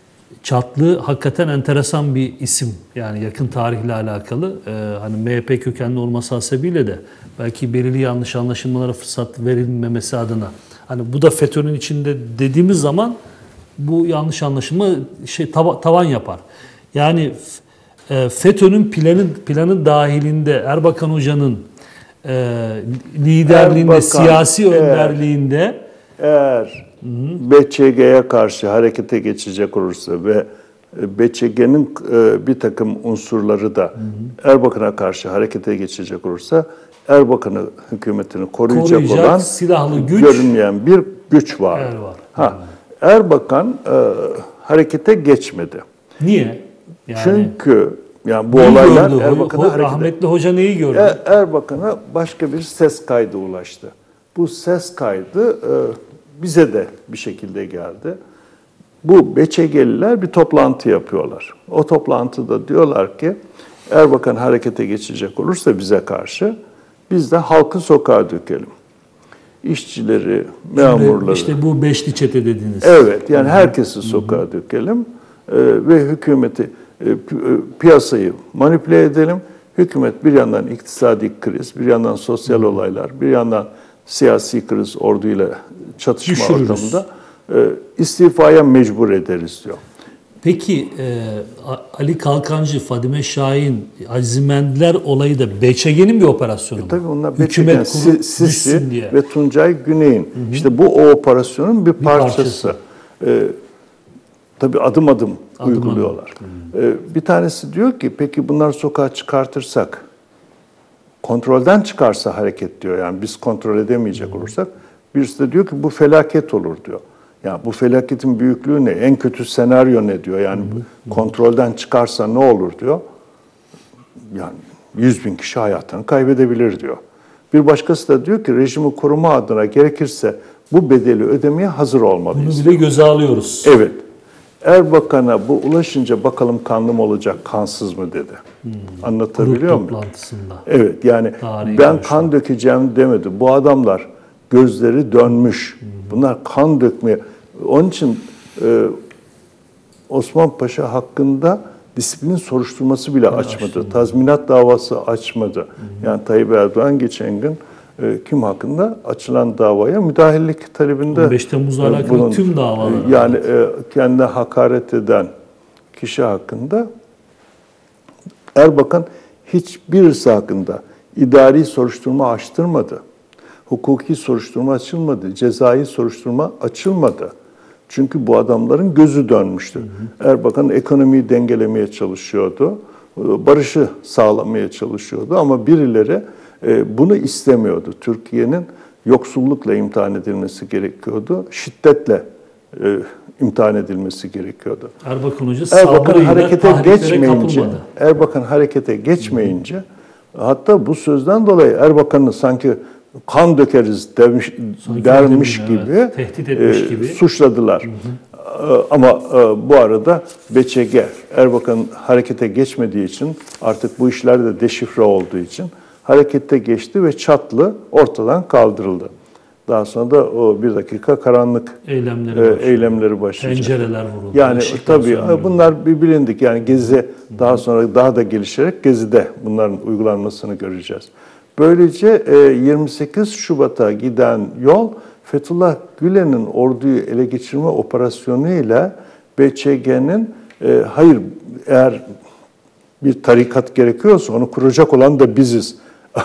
Speaker 1: Çatlı hakikaten enteresan bir isim, yani yakın tarihle alakalı. Ee, hani M H P kökenli olması hasebiyle de belki belirli yanlış anlaşılmalara fırsat verilmemesi adına. Hani bu da FETÖ'nün içinde dediğimiz zaman bu yanlış anlaşılma şey tava, tavan yapar. Yani e, FETÖ'nün planı planı dahilinde Erbakan Hoca'nın e, liderliğinde, Erbakan, siyasi eğer, önderliğinde
Speaker 2: eğer B Ç G'ye karşı harekete geçecek olursa ve B Ç G'nin bir takım unsurları da Erbakan'a karşı harekete geçecek olursa Erbakan'ı hükümetini koruyacak, koruyacak olan
Speaker 1: silahlı güç,
Speaker 2: görünmeyen bir güç var.
Speaker 1: Er var.
Speaker 2: Ha, Erbakan e, harekete geçmedi.
Speaker 1: Niye? Yani,
Speaker 2: Çünkü yani bu olaylar Erbakan'a harekete...
Speaker 1: Rahmetli Hoca neyi gördü?
Speaker 2: Er, Erbakan'a başka bir ses kaydı ulaştı. Bu ses kaydı e, bize de bir şekilde geldi. Bu B Ç G'liler bir toplantı yapıyorlar. O toplantıda diyorlar ki Erbakan harekete geçecek olursa bize karşı biz de halkı sokağa dökelim. İşçileri, memurları.
Speaker 1: İşte bu beşli çete dediğiniz.
Speaker 2: Evet, yani herkesi sokağa Hı-hı. dökelim e, ve hükümeti, e, piyasayı manipüle edelim. Hükümet bir yandan iktisadi kriz, bir yandan sosyal Hı-hı. olaylar, bir yandan siyasi kriz orduyla çatışma Düşürürüz. ortamında e, istifaya mecbur ederiz diyor.
Speaker 1: Peki e, Ali Kalkancı, Fadime Şahin, Azimendiler olayı da B Ç G'nin bir operasyonu mu?
Speaker 2: E, tabii onlar B Ç G'nin Sisi diye. Ve Tuncay Güney'in. Hı hı. İşte bu o operasyonun bir, bir parçası. parçası. E, tabii adım adım, adım uyguluyorlar. Adım. E, bir tanesi diyor ki peki bunlar sokağa çıkartırsak, kontrolden çıkarsa hareket diyor. Yani biz kontrol edemeyecek hı. olursak. Birisi de diyor ki bu felaket olur diyor. Ya bu felaketin büyüklüğü ne? En kötü senaryo ne diyor? Yani hı hı. kontrolden çıkarsa ne olur diyor. Yani yüz bin kişi hayatını kaybedebilir diyor. Bir başkası da diyor ki rejimi koruma adına gerekirse bu bedeli ödemeye hazır olmalıyız.
Speaker 1: Bunu bile göze alıyoruz.
Speaker 2: Evet. Erbakan'a bu ulaşınca bakalım kanlı mı olacak, kansız mı dedi. Hmm. Anlatabiliyor
Speaker 1: Grup
Speaker 2: muyum?
Speaker 1: toplantısında.
Speaker 2: Evet, yani
Speaker 1: Tarihi
Speaker 2: ben
Speaker 1: görüşme.
Speaker 2: kan dökeceğim demedi. Bu adamlar gözleri dönmüş. Hmm. Bunlar kan dökmeye. Onun için e, Osman Paşa hakkında disiplin soruşturması bile açmadı. Açtım. Tazminat davası açmadı. Hı hı. Yani Tayyip Erdoğan geçen gün e, kim hakkında açılan davaya müdahalelik talebinde
Speaker 1: on beş Temmuz'la
Speaker 2: e,
Speaker 1: alakalı
Speaker 2: bulundu.
Speaker 1: tüm davalar.
Speaker 2: Yani e, kendine hakaret eden kişi hakkında Erbakan hiçbirisi hakkında idari soruşturma açtırmadı. Hukuki soruşturma açılmadı. Cezai soruşturma açılmadı. Çünkü bu adamların gözü dönmüştü. Hı hı. Erbakan ekonomiyi dengelemeye çalışıyordu. Barışı sağlamaya çalışıyordu ama birileri bunu istemiyordu. Türkiye'nin yoksullukla imtihan edilmesi gerekiyordu. Şiddetle imtihan edilmesi gerekiyordu.
Speaker 1: Erbakan Hoca
Speaker 2: Erbakan harekete geçmeyince,
Speaker 1: kapılmadı.
Speaker 2: Erbakan harekete geçmeyince, hı hı. hatta bu sözden dolayı Erbakan'ı sanki kan dökeriz demiş, dermiş
Speaker 1: demiş,
Speaker 2: gibi,
Speaker 1: evet. Tehdit etmiş
Speaker 2: e,
Speaker 1: gibi
Speaker 2: suçladılar. Hı hı. Ama e, bu arada B Ç G, Erbakan harekete geçmediği için, artık bu işler de deşifre olduğu için harekete geçti ve çatlı ortadan kaldırıldı. Daha sonra da o bir dakika karanlık
Speaker 1: eylemleri,
Speaker 2: e, eylemleri başlayacak.
Speaker 1: Pencereler vuruldu.
Speaker 2: Yani tabii bunlar bir bilindik. Yani Gezi daha sonra daha da gelişerek Gezi'de bunların uygulanmasını göreceğiz. Böylece yirmi sekiz Şubat'a giden yol Fethullah Gülen'in orduyu ele geçirme operasyonuyla B Ç G'nin e, hayır eğer bir tarikat gerekiyorsa onu kuracak olan da biziz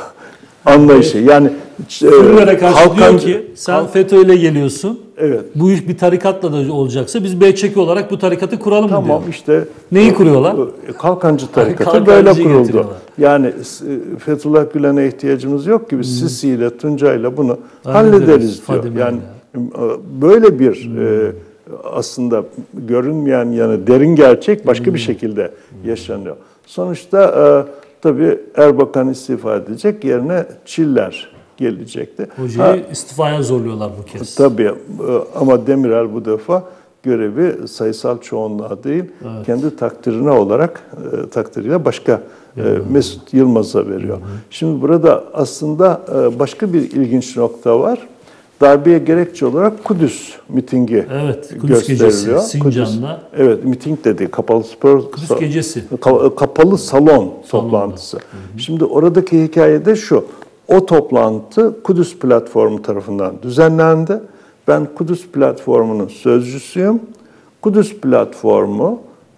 Speaker 2: anlayışı. Yani
Speaker 1: Sürüler'e karşı diyor ki sen FETÖ'yle geliyorsun.
Speaker 2: Evet.
Speaker 1: Bu iş bir tarikatla da olacaksa biz B Ç G olarak bu tarikatı kuralım
Speaker 2: tamam,
Speaker 1: diyor.
Speaker 2: Tamam işte.
Speaker 1: Neyi kuruyorlar?
Speaker 2: Kalkancı tarikatı
Speaker 1: Kalkancı
Speaker 2: böyle kuruldu.
Speaker 1: Yani
Speaker 2: Fethullah Gülen'e ihtiyacımız yok gibi hmm. Sisi ile Tuncay ile bunu hallederiz, hallederiz diyor. Fadime yani ya. Böyle bir hmm. e, aslında görünmeyen yanı derin gerçek başka hmm. bir şekilde hmm. yaşanıyor. Sonuçta e, tabii Erbakan istifa edecek, yerine Çiller gelecekti.
Speaker 1: Hocayı ha, istifaya zorluyorlar bu kez.
Speaker 2: Tabii ama Demirel bu defa görevi sayısal çoğunluğa değil, evet. kendi takdirine olarak e, takdiriyle başka e, Mesut Yılmaz'a veriyor. Hı hı. Şimdi burada aslında e, başka bir ilginç nokta var. Darbeye gerekçe olarak Kudüs mitingi
Speaker 1: evet, Kudüs
Speaker 2: gösteriliyor.
Speaker 1: Gecesi, Sincan'da.
Speaker 2: Kudüs, evet, miting dedi, kapalı spor.
Speaker 1: Kudüs Gecesi.
Speaker 2: Kapalı salon toplantısı. Hı hı. Şimdi oradaki hikaye de şu. O toplantı Kudüs Platformu tarafından düzenlendi. Ben Kudüs Platformu'nun sözcüsüyüm. Kudüs Platformu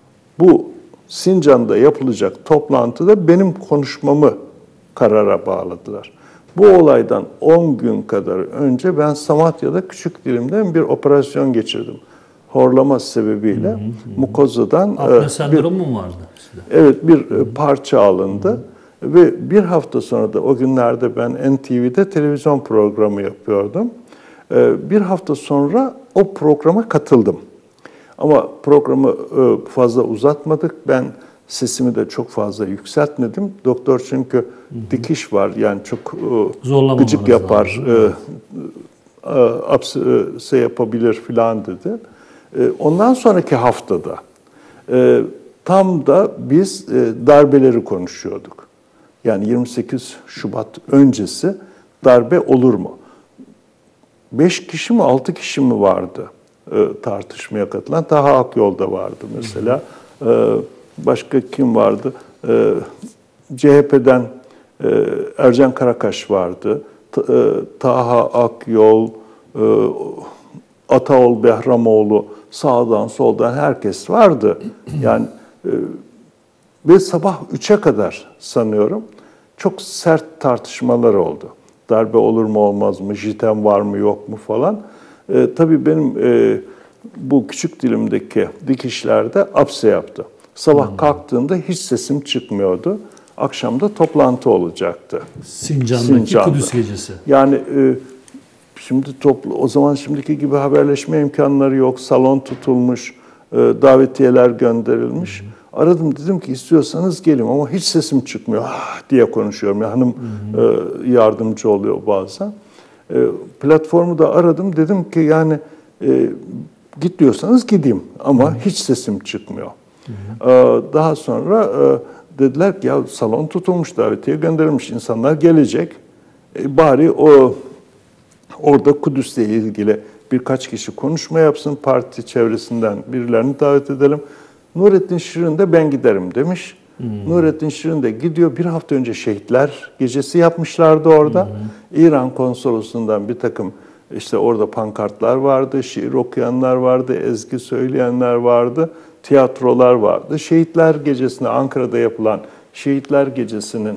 Speaker 2: bu Sincan'da yapılacak toplantıda benim konuşmamı karara bağladılar. Bu olaydan on gün kadar önce ben Samatya'da Küçük Dilim'den bir operasyon geçirdim. Horlama sebebiyle hı hı hı. mukozadan
Speaker 1: apne sendromu mu vardı size?
Speaker 2: Evet, bir hı hı. parça alındı. Hı hı. Ve bir hafta sonra da o günlerde ben N T V'de televizyon programı yapıyordum. Bir hafta sonra o programa katıldım. Ama programı fazla uzatmadık. Ben sesimi de çok fazla yükseltmedim. Doktor çünkü hı hı. dikiş var, yani çok gıcık yapar, apse yapabilir filan dedi. Ondan sonraki haftada tam da biz darbeleri konuşuyorduk. Yani yirmi sekiz Şubat öncesi darbe olur mu? Beş kişi mi, altı kişi mi vardı e, tartışmaya katılan? Taha Akyol da vardı mesela. E, başka kim vardı? E, C H P'den e, Ercan Karakaş vardı. T, e, Taha Akyol, e, Ataol Behramoğlu, sağdan soldan herkes vardı. Yani e, ve sabah üçe kadar sanıyorum çok sert tartışmalar oldu. Darbe olur mu olmaz mı, JITEM var mı yok mu falan. E, tabii benim e, bu küçük dilimdeki dikişlerde apse yaptı. Sabah hmm. kalktığımda hiç sesim çıkmıyordu. Akşamda toplantı olacaktı.
Speaker 1: Sincan'daki
Speaker 2: Sincan'da.
Speaker 1: Kudüs Gecesi.
Speaker 2: Yani e, şimdi toplu, o zaman şimdiki gibi haberleşme imkanları yok. Salon tutulmuş, e, davetiyeler gönderilmiş. Hmm. Aradım, dedim ki istiyorsanız gelin, ama hiç sesim çıkmıyor ah diye konuşuyorum. Ya hanım hı hı. E, yardımcı oluyor bazen. E, platformu da aradım, dedim ki yani e, git diyorsanız gideyim ama hiç sesim çıkmıyor. Ee, daha sonra e, dediler ki ya salon tutulmuş, davetiye gönderilmiş, insanlar gelecek. E, bari o orada Kudüs'le ilgili birkaç kişi konuşma yapsın, parti çevresinden birilerini davet edelim. Nurettin Şirin de ben giderim demiş. Hmm. Nurettin Şirin de gidiyor. Bir hafta önce şehitler gecesi yapmışlardı orada. Hmm. İran konsolosundan bir takım işte orada pankartlar vardı, şiir okuyanlar vardı, ezgi söyleyenler vardı, tiyatrolar vardı. Şehitler gecesine, Ankara'da yapılan Şehitler Gecesi'nin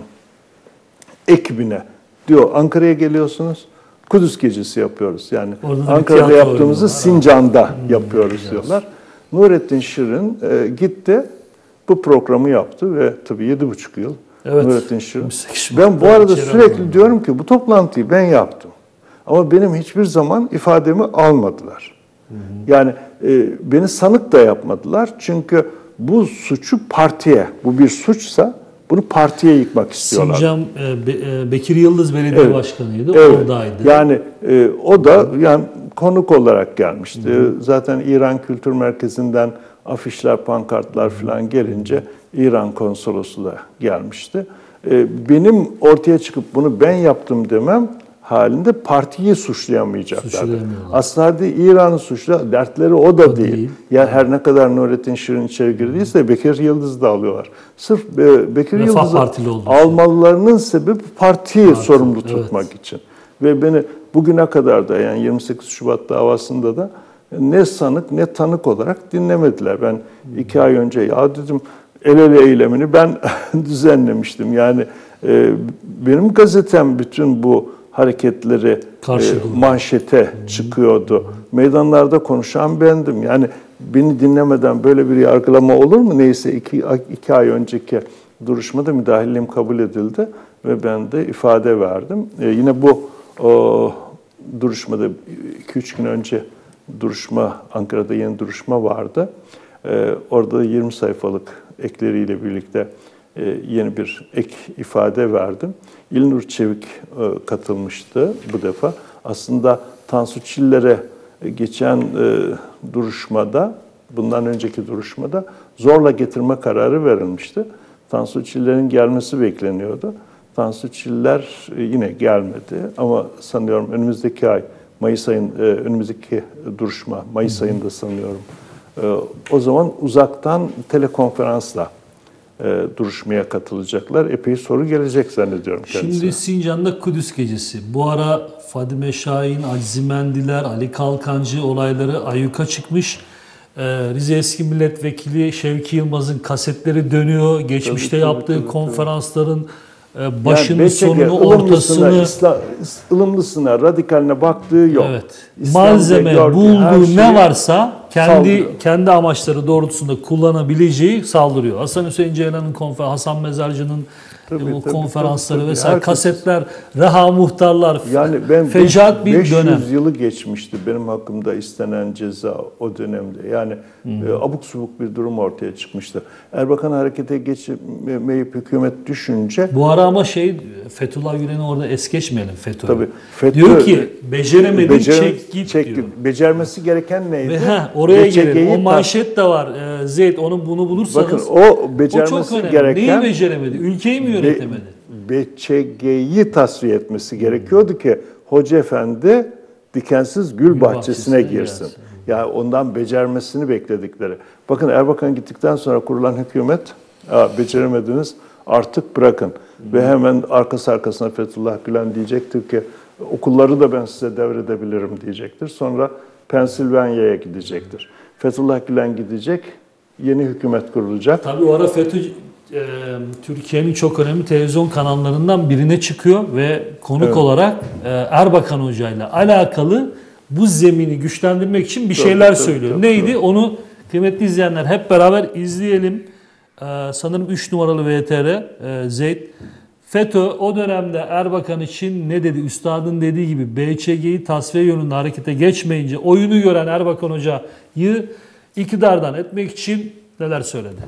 Speaker 2: ekibine diyor Ankara'ya geliyorsunuz, Kudüs Gecesi yapıyoruz. Yani Ankara'da yaptığımızı Sincan'da hmm, yapıyoruz yapacağız. diyorlar. Nurettin Şirin e, gitti, bu programı yaptı ve tabii yedi buçuk yıl evet, Nurettin Şirin. Ben bu arada sürekli diyorum ki bu toplantıyı ben yaptım. Ama benim hiçbir zaman ifademi almadılar. Hı hı. Yani e, beni sanık da yapmadılar. Çünkü bu suçu partiye, bu bir suçsa bunu partiye yıkmak istiyorlar.
Speaker 1: Sincan e, Be, e, Bekir Yıldız Belediye evet. Başkanı'ydı,
Speaker 2: evet.
Speaker 1: oradaydı.
Speaker 2: Yani e, o da yani konuk olarak gelmişti. Hı hı. Zaten İran Kültür Merkezi'nden afişler, pankartlar falan gelince İran konsolosu da gelmişti. E, benim ortaya çıkıp bunu ben yaptım demem halinde partiyi suçlayamayacaklar. Aslında İran'ı suçla, dertleri o da o değil. değil. Yani her ne kadar Nurettin Şirin içeri girdiyse Bekir Yıldız'ı da alıyorlar. Sırf Bekir Yıldız'ı almalarının sebebi partiyi Parti, sorumlu evet. tutmak için. Ve beni bugüne kadar da yani yirmi sekiz Şubat davasında da ne sanık ne tanık olarak dinlemediler. Ben iki ay önce ya dedim el ele eylemini ben düzenlemiştim. Yani e, benim gazetem bütün bu hareketleri e, manşete çıkıyordu. Meydanlarda konuşan bendim. Yani beni dinlemeden böyle bir yargılama olur mu? Neyse iki, iki ay önceki duruşmada müdahilliğim kabul edildi ve ben de ifade verdim. E, yine bu o, duruşmada iki üç gün önce duruşma, Ankara'da yeni duruşma vardı. E, orada yirmi sayfalık ekleriyle birlikte e, yeni bir ek ifade verdim. İlnur Çevik e, katılmıştı bu defa. Aslında Tansu Çiller'e geçen e, duruşmada, bundan önceki duruşmada zorla getirme kararı verilmişti. Tansu Çiller'in gelmesi bekleniyordu. Tansu Çiller e, yine gelmedi ama sanıyorum önümüzdeki ay, Mayıs ayın, e, önümüzdeki duruşma, Mayıs ayında sanıyorum. E, o zaman uzaktan telekonferansla E, duruşmaya katılacaklar. Epey soru gelecek zannediyorum kendisine.
Speaker 1: Şimdi Sincan'da Kudüs Gecesi. Bu ara Fadime Şahin, Aziz Mendiler, Ali Kalkancı olayları ayyuka çıkmış. Ee, Rize Eski Milletvekili Şevki Yılmaz'ın kasetleri dönüyor. Geçmişte tabii, yaptığı tabii, konferansların tabii. başını, yani sonunu, ortasını...
Speaker 2: Isla, ılımlısına, radikaline baktığı yok.
Speaker 1: Evet. Malzeme, bulduğu ne varsa kendi saldırıyor. kendi amaçları doğrultusunda kullanabileceği saldırıyor. Hasan Hüseyin Ceylan'ın konfer, Hasan Mezarcı'nın tabii, o tabii, konferansları tabii, tabii. vesaire, Herkes, kasetler, Reha Muhtarlar, yani ben fecaat bir dönem.
Speaker 2: beş yüz yılı geçmişti benim hakkımda istenen ceza o dönemde. Yani hmm. e, abuk subuk bir durum ortaya çıkmıştı. Erbakan harekete geçmeyip hükümet düşünce...
Speaker 1: Bu ara ama şey, Fethullah Gülen'i orada es geçmeyelim FETÖ.
Speaker 2: Tabii, FETÖ
Speaker 1: diyor ki beceremedin becer, çek git
Speaker 2: çek,
Speaker 1: diyor.
Speaker 2: Becermesi gereken neydi?
Speaker 1: Ve, heh, oraya gelelim. O manşet de var. Ee, Zeyd onu bunu bulursanız.
Speaker 2: Bakın o becermesi
Speaker 1: o çok
Speaker 2: gereken...
Speaker 1: Neyi beceremedi? Ülkeyi mi yönetemedi?
Speaker 2: Be, B Ç G'yi tasfiye etmesi gerekiyordu ki Hoca Efendi dikensiz gül, gül bahçesine, bahçesine girsin. Gelsin. Yani ondan becermesini bekledikleri. Bakın Erbakan gittikten sonra kurulan hükümet, beceremediniz artık bırakın. Hmm. Ve hemen arkası arkasına Fethullah Gülen diyecektir ki okulları da ben size devredebilirim diyecektir. Sonra Pensilvanya'ya gidecektir. Fethullah Gülen gidecek, yeni hükümet kurulacak.
Speaker 1: Tabii o ara FETÖ e, Türkiye'nin çok önemli televizyon kanallarından birine çıkıyor ve konuk evet. olarak e, Erbakan Hoca ile alakalı bu zemini güçlendirmek için bir tabii, şeyler tabii, söylüyor. Tabii, Neydi? Tabii. Onu kıymetli izleyenler hep beraber izleyelim. Ee, sanırım üç numaralı V T R e, Zeyd. FETÖ o dönemde Erbakan için ne dedi? Üstadın dediği gibi B Ç G'yi tasfiye yönünde harekete geçmeyince oyunu gören Erbakan Hoca'yı iktidardan etmek için neler söyledi?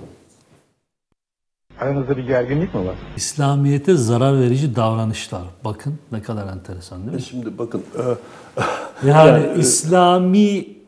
Speaker 8: Aranızda bir gerginlik mi var?
Speaker 1: İslamiyet'e zarar verici davranışlar. Bakın ne kadar enteresan değil mi?
Speaker 2: Şimdi bakın.
Speaker 1: E, yani, yani İslami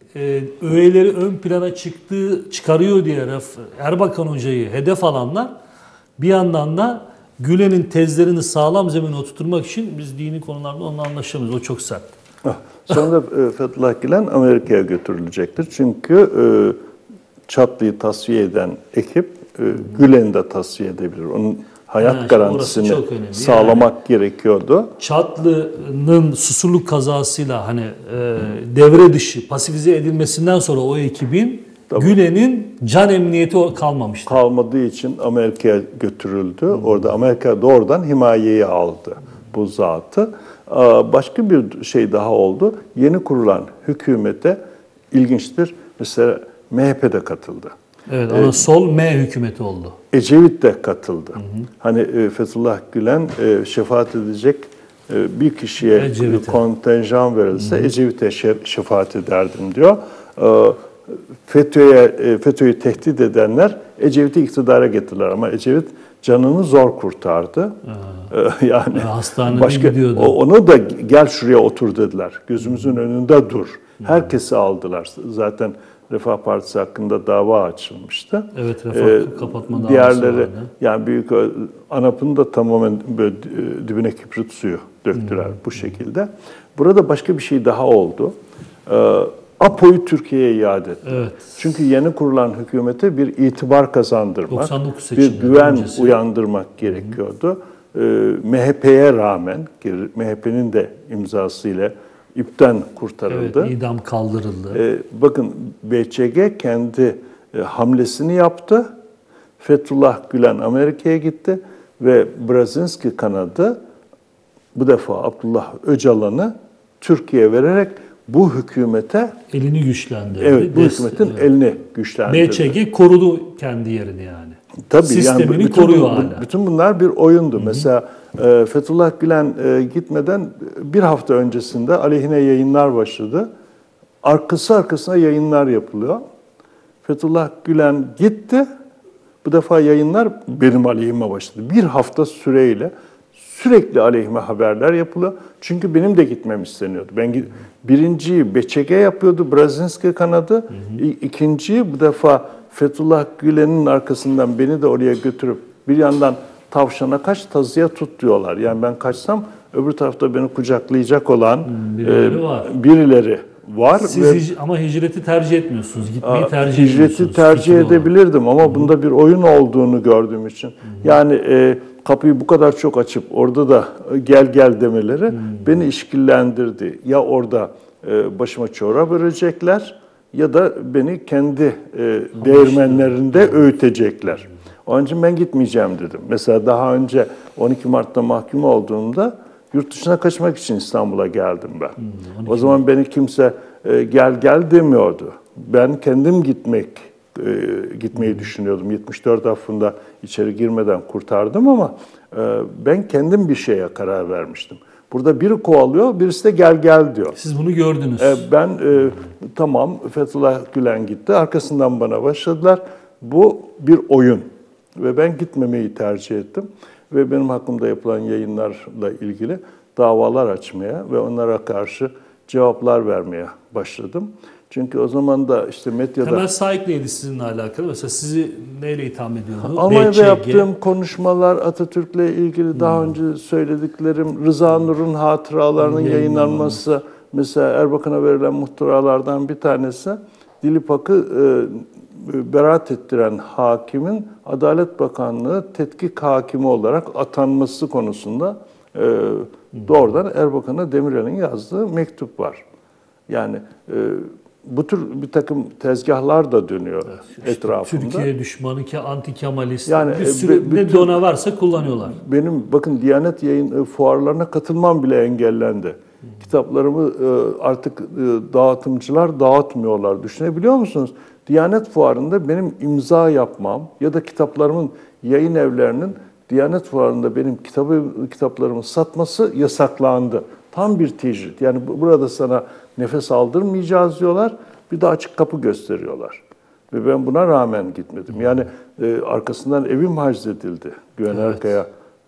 Speaker 1: e, öğeleri ön plana çıktığı çıkarıyor diye Erbakan Hoca'yı hedef alanlar bir yandan da Gülen'in tezlerini sağlam zemine oturtmak için biz dini konularda onunla anlaşamıyoruz. O çok sert.
Speaker 2: Sonra e, Fethullah Gülen Amerika'ya götürülecektir. Çünkü e, Çatlı'yı tasfiye eden ekip e, Gülen'i de tasfiye edebilir. Onun hayat
Speaker 1: Ha, işte
Speaker 2: garantisini
Speaker 1: orası çok önemli.
Speaker 2: sağlamak
Speaker 1: Yani
Speaker 2: gerekiyordu.
Speaker 1: Çatlı'nın Susurluk kazasıyla hani e, devre dışı pasifize edilmesinden sonra o ekibin Gülen'in can emniyeti kalmamıştı.
Speaker 2: Kalmadığı için Amerika'ya götürüldü. Hmm. Orada Amerika doğrudan himayeye aldı bu zatı. Başka bir şey daha oldu. Yeni kurulan hükümete ilginçtir. Mesela M H P de katıldı.
Speaker 1: Evet, ama ee, sol M hükümeti oldu.
Speaker 2: Ecevit de katıldı. Hı hı. Hani e, Fethullah Gülen e, şefaat edecek e, bir kişiye Ecevit'e kontenjan verilse Ecevit'e şefaat ederdim diyor. E, FETÖ'ye e, FETÖ'yü tehdit edenler Ecevit'i iktidara getirdiler ama Ecevit canını zor kurtardı. E, yani
Speaker 1: hastanede
Speaker 2: başka
Speaker 1: gidiyordu.
Speaker 2: Onu da gel şuraya otur dediler. Gözümüzün hı. önünde dur. Herkesi aldılar. Zaten Refah Partisi hakkında dava açılmıştı.
Speaker 1: Evet, Refah ee, kapatma davası
Speaker 2: diğerleri, vardı. Yani büyük ANAP'ın da tamamen böyle dibine kibrit suyu döktüler hmm. bu şekilde. Burada başka bir şey daha oldu. Ee, APO'yu Türkiye'ye iade etti.
Speaker 1: Evet.
Speaker 2: Çünkü yeni kurulan hükümete bir itibar kazandırmak, bir güven
Speaker 1: öncesi.
Speaker 2: uyandırmak gerekiyordu. Ee, M H P'ye rağmen, M H P'nin de imzasıyla İpten kurtarıldı.
Speaker 1: Evet, idam kaldırıldı.
Speaker 2: Ee, bakın B Ç G kendi e, hamlesini yaptı. Fethullah Gülen Amerika'ya gitti ve Brzezinski kanadı bu defa Abdullah Öcalan'ı Türkiye'ye vererek bu hükümete
Speaker 1: elini güçlendirdi.
Speaker 2: Evet, bu hükümetin evet. elini güçlendirdi.
Speaker 1: B Ç G korudu kendi yerini yani.
Speaker 2: Tabii,
Speaker 1: sistemini
Speaker 2: yani bütün,
Speaker 1: koruyor
Speaker 2: bu,
Speaker 1: hala.
Speaker 2: Bütün bunlar bir oyundu. Hı hı. Mesela e, Fethullah Gülen e, gitmeden bir hafta öncesinde aleyhine yayınlar başladı. Arkası arkasına yayınlar yapılıyor. Fethullah Gülen gitti. Bu defa yayınlar benim aleyhime başladı. Bir hafta süreyle sürekli aleyhime haberler yapılıyor. Çünkü benim de gitmem isteniyordu. Ben birinciyi B Ç G yapıyordu, Brzezinski kanadı. Hı hı. İkinciyi bu defa Fethullah Gülen'in arkasından beni de oraya götürüp bir yandan tavşana kaç, tazıya tut diyorlar. Yani ben kaçsam öbür tarafta beni kucaklayacak olan hmm, birileri, e, var. birileri var.
Speaker 1: Siz ve, hic- ama hicreti tercih etmiyorsunuz. Gitmeyi tercih
Speaker 2: hicreti
Speaker 1: ediyorsunuz.
Speaker 2: Hicreti tercih edebilirdim ama hmm. bunda bir oyun olduğunu gördüğüm için. Hmm. Yani e, kapıyı bu kadar çok açıp orada da gel gel demeleri hmm. beni işkillendirdi. Ya orada e, başıma çorap örecekler ya da beni kendi e, değirmenlerinde işte, öğütecekler. Onun için ben gitmeyeceğim dedim. Mesela daha önce on iki Mart'ta mahkum olduğumda yurt dışına kaçmak için İstanbul'a geldim ben. Hmm, o zaman beni kimse e, gel gel demiyordu. Ben kendim gitmek e, gitmeyi hmm. düşünüyordum. yetmiş dört affında içeri girmeden kurtardım ama e, ben kendim bir şeye karar vermiştim. Burada biri kovalıyor, birisi de gel gel diyor.
Speaker 1: Siz bunu gördünüz.
Speaker 2: E, ben e, tamam Fethullah Gülen gitti, arkasından bana başladılar. Bu bir oyun ve ben gitmemeyi tercih ettim. Ve benim hakkımda yapılan yayınlarla ilgili davalar açmaya ve onlara karşı cevaplar vermeye başladım. Çünkü o zaman da işte medyada...
Speaker 1: Temel Saik neydi sizinle alakalı? Mesela sizi neyle itham ediyordu?
Speaker 2: Almanya'da yaptığım konuşmalar, Atatürk'le ilgili hmm. daha önce söylediklerim, Rıza Nur'un hatıralarının hmm. yayınlanması, mesela Erbakan'a verilen muhtıralardan bir tanesi, Dilip Ak'ı e, beraat ettiren hakimin Adalet Bakanlığı tetkik hakimi olarak atanması konusunda e, doğrudan Erbakan'a Demirel'in yazdığı mektup var. Yani e, bu tür bir takım tezgahlar da dönüyor işte etrafında.
Speaker 1: Türkiye düşmanı, ki anti-Kemalist, yani bir
Speaker 2: sürü
Speaker 1: ne dona varsa kullanıyorlar.
Speaker 2: Benim bakın Diyanet yayın fuarlarına katılmam bile engellendi. Hmm. Kitaplarımı artık dağıtımcılar dağıtmıyorlar. Düşünebiliyor musunuz? Diyanet fuarında benim imza yapmam ya da kitaplarımın yayın evlerinin Diyanet fuarında benim kitabı kitaplarımı satması yasaklandı. Tam bir tecrit. Yani burada sana nefes aldırmayacağız diyorlar. Bir de açık kapı gösteriyorlar. Ve ben buna rağmen gitmedim. Yani e, arkasından evim haczedildi. Güven evet. Erkaya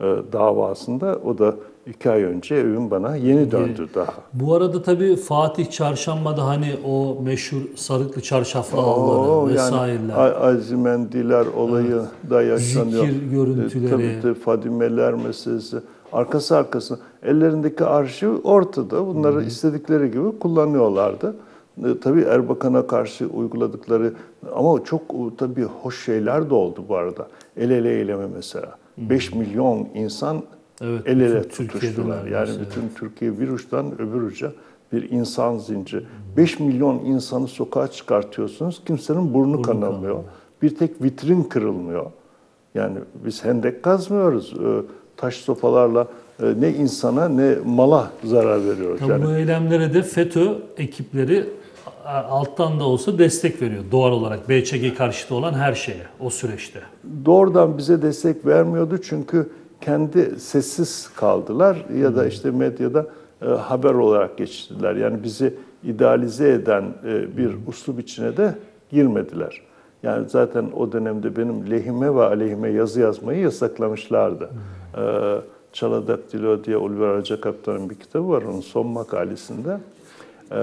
Speaker 2: e, davasında. O da iki ay önce evim bana yeni döndü daha.
Speaker 1: Bu arada tabii Fatih Çarşamba'da hani o meşhur sarıklı çarşaflı
Speaker 2: Oo,
Speaker 1: avları
Speaker 2: yani
Speaker 1: vesaireler.
Speaker 2: A- Azimendiler olayı evet. da yaşanıyor.
Speaker 1: Zikir görüntüleri.
Speaker 2: E, tabii tabii Fadimeler meselesi. Arkası arkasına. Ellerindeki arşiv ortada. Bunları Hı-hı. istedikleri gibi kullanıyorlardı. E, tabii Erbakan'a karşı uyguladıkları ama çok tabii hoş şeyler de oldu bu arada. El ele eyleme mesela. beş milyon insan evet, el ele tutuştular. Yani mesela. Bütün Türkiye bir uçtan öbür uca bir insan zinciri. beş milyon insanı sokağa çıkartıyorsunuz. Kimsenin burnu, burnu kanamıyor. kanamıyor. Bir tek vitrin kırılmıyor. Yani biz hendek kazmıyoruz. Taş sopalarla ne insana ne mala zarar veriyoruz.
Speaker 1: Tabii yani bu eylemlere de FETÖ ekipleri alttan da olsa destek veriyor. Doğal olarak B Ç G karşıtı olan her şeye o süreçte.
Speaker 2: Doğrudan bize destek vermiyordu çünkü kendi sessiz kaldılar ya da işte medyada e, haber olarak geçirdiler. Yani bizi idealize eden e, bir uslup içine de girmediler. Yani zaten o dönemde benim lehime ve aleyhime yazı yazmayı yasaklamışlardı. Hmm. E, Çaladaktilo diye Ulvi Araca Kaptan'ın bir kitabı var. Onun son makalesinde e,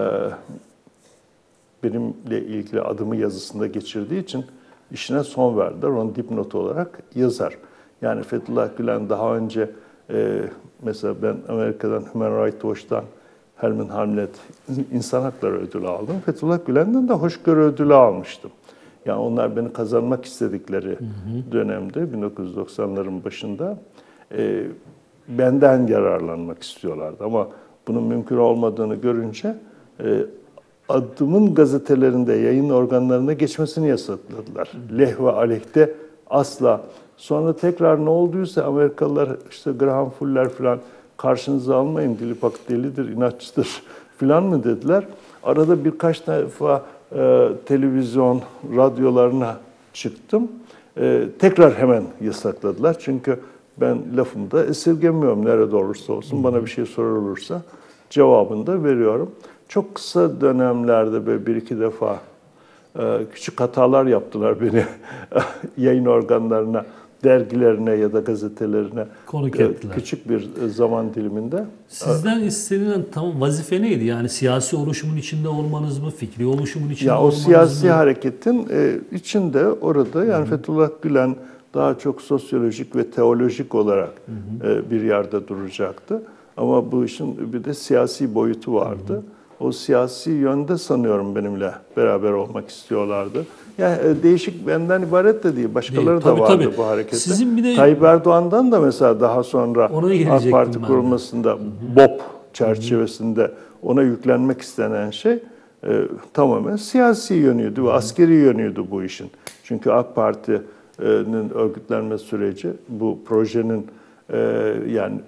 Speaker 2: benimle ilgili adımı yazısında geçirdiği için işine son verdiler. Onu dipnot olarak yazar. Yani Fethullah Gülen daha önce e, mesela ben Amerika'dan Human Rights Watch'tan Helmut Hamlet İnsan Hakları Ödülü aldım. Fethullah Gülen'den de hoşgörü ödülü almıştım. Yani onlar beni kazanmak istedikleri hı hı. dönemde bin dokuz yüz doksanların başında e, benden yararlanmak istiyorlardı. Ama bunun mümkün olmadığını görünce e, adımın gazetelerinde, yayın organlarına geçmesini yasakladılar. Leh ve aleyhte asla. Sonra tekrar ne olduysa Amerikalılar işte Graham Fuller falan karşınıza almayın, Dilipak delidir, inatçıdır falan mı dediler. Arada birkaç defa e, televizyon, radyolarına çıktım. E, tekrar hemen yasakladılar. Çünkü ben lafımda esirgemiyorum nerede olursa olsun. Bana bir şey sorulursa cevabını da veriyorum. Çok kısa dönemlerde böyle bir iki defa e, küçük hatalar yaptılar beni yayın organlarına, dergilerine ya da gazetelerine
Speaker 1: konuk ettiler.
Speaker 2: Küçük bir zaman diliminde.
Speaker 1: Sizden istenilen tam vazife neydi? Yani siyasi oluşumun içinde olmanız mı? Fikri oluşumun içinde
Speaker 2: ya
Speaker 1: olmanız
Speaker 2: mı? O siyasi
Speaker 1: mı?
Speaker 2: hareketin içinde orada yani Hı-hı. Fethullah Gülen daha çok sosyolojik ve teolojik olarak Hı-hı. bir yerde duracaktı. Ama bu işin bir de siyasi boyutu vardı. Hı-hı. O siyasi yönde sanıyorum benimle beraber olmak istiyorlardı. Yani değişik benden ibaret de değil. Başkaları değil, tabii, da vardı tabii. bu harekette. Sizin bir de... Tayyip Erdoğan'dan da mesela daha sonra AK Parti kurulmasında B O P çerçevesinde ona yüklenmek istenen şey e, tamamen siyasi yönüydü ve askeri yönüydü bu işin. Çünkü AK Parti'nin örgütlenme süreci bu projenin e, yani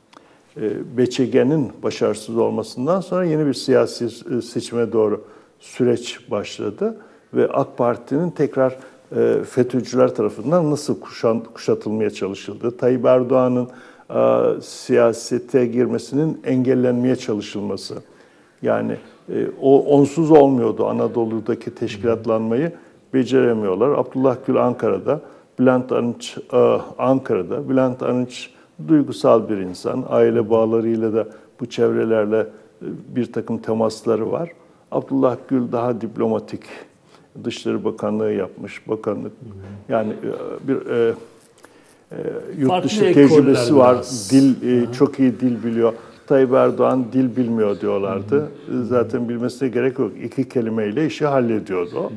Speaker 2: B Ç G'nin başarısız olmasından sonra yeni bir siyasi seçime doğru süreç başladı. Ve AK Parti'nin tekrar e, FETÖ'cüler tarafından nasıl kuşan, kuşatılmaya çalışıldığı, Tayyip Erdoğan'ın e, siyasete girmesinin engellenmeye çalışılması. Yani e, o onsuz olmuyordu Anadolu'daki teşkilatlanmayı beceremiyorlar. Abdullah Gül Ankara'da, Bülent Arınç e, Ankara'da. Bülent Arınç duygusal bir insan. Aile bağlarıyla da bu çevrelerle e, bir takım temasları var. Abdullah Gül daha diplomatik. Dışişleri Bakanlığı yapmış, bakanlık. Yani bir e, e, yurt Farklı dışı tecrübesi var, biraz. dil e, çok iyi dil biliyor. Tayyip Erdoğan dil bilmiyor diyorlardı. Hı-hı. Zaten bilmesine gerek yok. İki kelimeyle işi hallediyordu.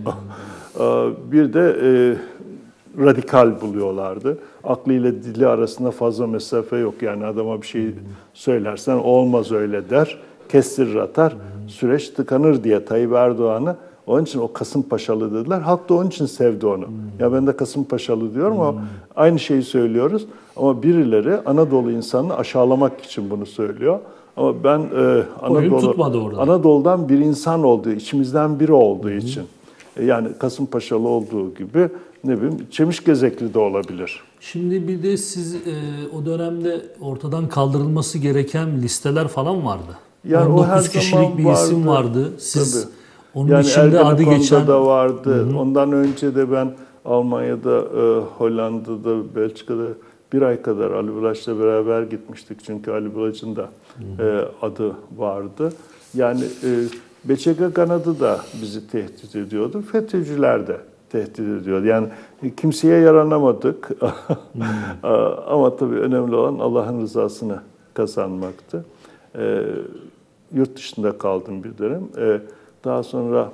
Speaker 2: Bir de e, radikal buluyorlardı. Aklıyla dili arasında fazla mesafe yok. Yani adama bir şey söylersen olmaz öyle der, kestirir atar. Hı-hı. Süreç tıkanır diye Tayyip Erdoğan'ı onun için o Kasımpaşalı dediler. Halk da onun için sevdi onu. Hmm. Ya ben de Kasımpaşalı diyorum ama hmm. aynı şeyi söylüyoruz. Ama birileri Anadolu insanını aşağılamak için bunu söylüyor. Ama ben e, Anadolu Anadolu'dan bir insan olduğu, içimizden biri olduğu hmm. için. E, yani Kasımpaşalı olduğu gibi ne bileyim Çemişgezekli de olabilir.
Speaker 1: Şimdi bir de siz e, o dönemde ortadan kaldırılması gereken listeler falan vardı.
Speaker 2: Yani
Speaker 1: on dokuz kişilik bir
Speaker 2: vardı.
Speaker 1: isim vardı. Siz
Speaker 2: Tabii.
Speaker 1: onun
Speaker 2: yani
Speaker 1: içinde adı geçen
Speaker 2: da vardı. Hı-hı. Ondan önce de ben Almanya'da, e, Hollanda'da, Belçika'da bir ay kadar Ali Bulaç'la beraber gitmiştik. Çünkü Ali Bulaç'ın da e, adı vardı. Yani e, B Ç G kanadı da bizi tehdit ediyordu. FETÖ'cüler de tehdit ediyordu. Yani kimseye yaranamadık. hmm. Ama tabii önemli olan Allah'ın rızasını kazanmaktı. E, yurt dışında kaldım bir dönem. E, daha sonra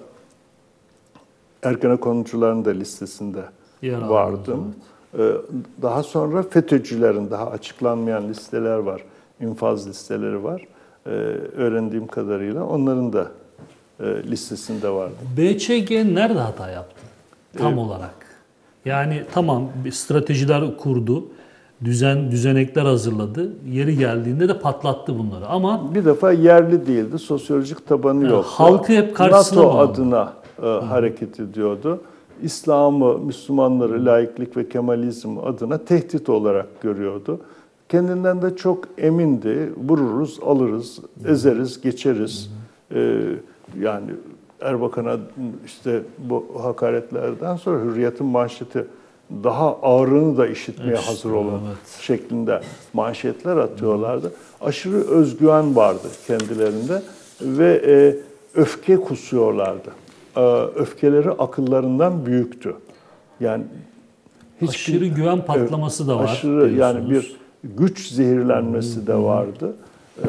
Speaker 2: Ergenekoncuların da listesinde Yer vardım. Evet. E, daha sonra FETÖ'cülerin daha açıklanmayan listeler var. İnfaz listeleri var. E, öğrendiğim kadarıyla onların da e, listesinde vardı.
Speaker 1: B Ç G nerede hata yaptı tam evet. olarak? Yani tamam stratejiler kurdu, düzen düzenekler hazırladı. Yeri geldiğinde de patlattı bunları ama
Speaker 2: bir defa yerli değildi, sosyolojik tabanı yani yoktu.
Speaker 1: Halkı hep karşısına
Speaker 2: NATO
Speaker 1: bağlı.
Speaker 2: adına e, hareket ediyordu. İslam'ı, Müslümanları, laiklik ve Kemalizm adına tehdit olarak görüyordu. Kendinden de çok emindi. Vururuz, alırız, ezeriz, geçeriz. Ee, yani Erbakan'a işte bu hakaretlerden sonra Hürriyet'in manşeti daha ağırını da işitmeye işte, hazır olun evet. şeklinde manşetler atıyorlardı. Aşırı özgüven vardı kendilerinde ve e, öfke kusuyorlardı. E, öfkeleri akıllarından büyüktü. Yani
Speaker 1: hiç aşırı güven patlaması da var.
Speaker 2: Aşırı yani bir güç zehirlenmesi de vardı. Ee,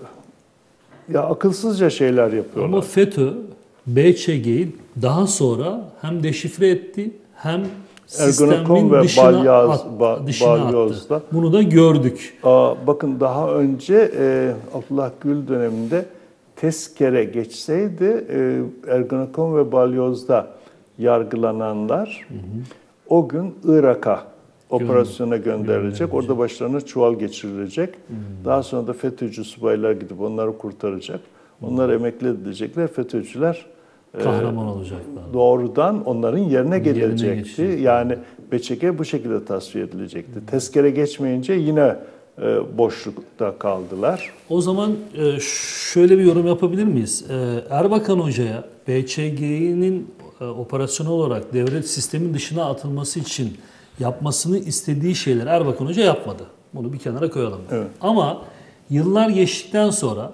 Speaker 2: ya akılsızca şeyler yapıyorlar.
Speaker 1: Ama FETÖ B Ç G'yi daha sonra hem deşifre etti hem sistemin
Speaker 2: ve
Speaker 1: dışına,
Speaker 2: Balyaz,
Speaker 1: at,
Speaker 2: ba,
Speaker 1: dışına attı. Bunu da gördük.
Speaker 2: Aa, bakın daha önce e, Abdullah Gül döneminde tezkere geçseydi e, Ergenekon ve Balyoz'da yargılananlar hı hı. o gün Irak'a operasyona gönderilecek. Orada başlarına çuval geçirilecek. Hmm. Daha sonra da FETÖ'cü subaylar gidip onları kurtaracak. Onlar hmm. emekli edilecekler. FETÖ'cüler
Speaker 1: kahraman e, olacaklar.
Speaker 2: Doğrudan onların yerine gelecekti.
Speaker 1: Yerine
Speaker 2: yani B Ç G bu şekilde tasfiye edilecekti. Hmm. Tezkere geçmeyince yine e, boşlukta kaldılar.
Speaker 1: O zaman e, şöyle bir yorum yapabilir miyiz? E, Erbakan Hoca'ya B Ç G'nin e, operasyonel olarak devlet sistemin dışına atılması için yapmasını istediği şeyler Erbakan Hoca yapmadı. Bunu bir kenara koyalım. Evet. Ama yıllar geçtikten sonra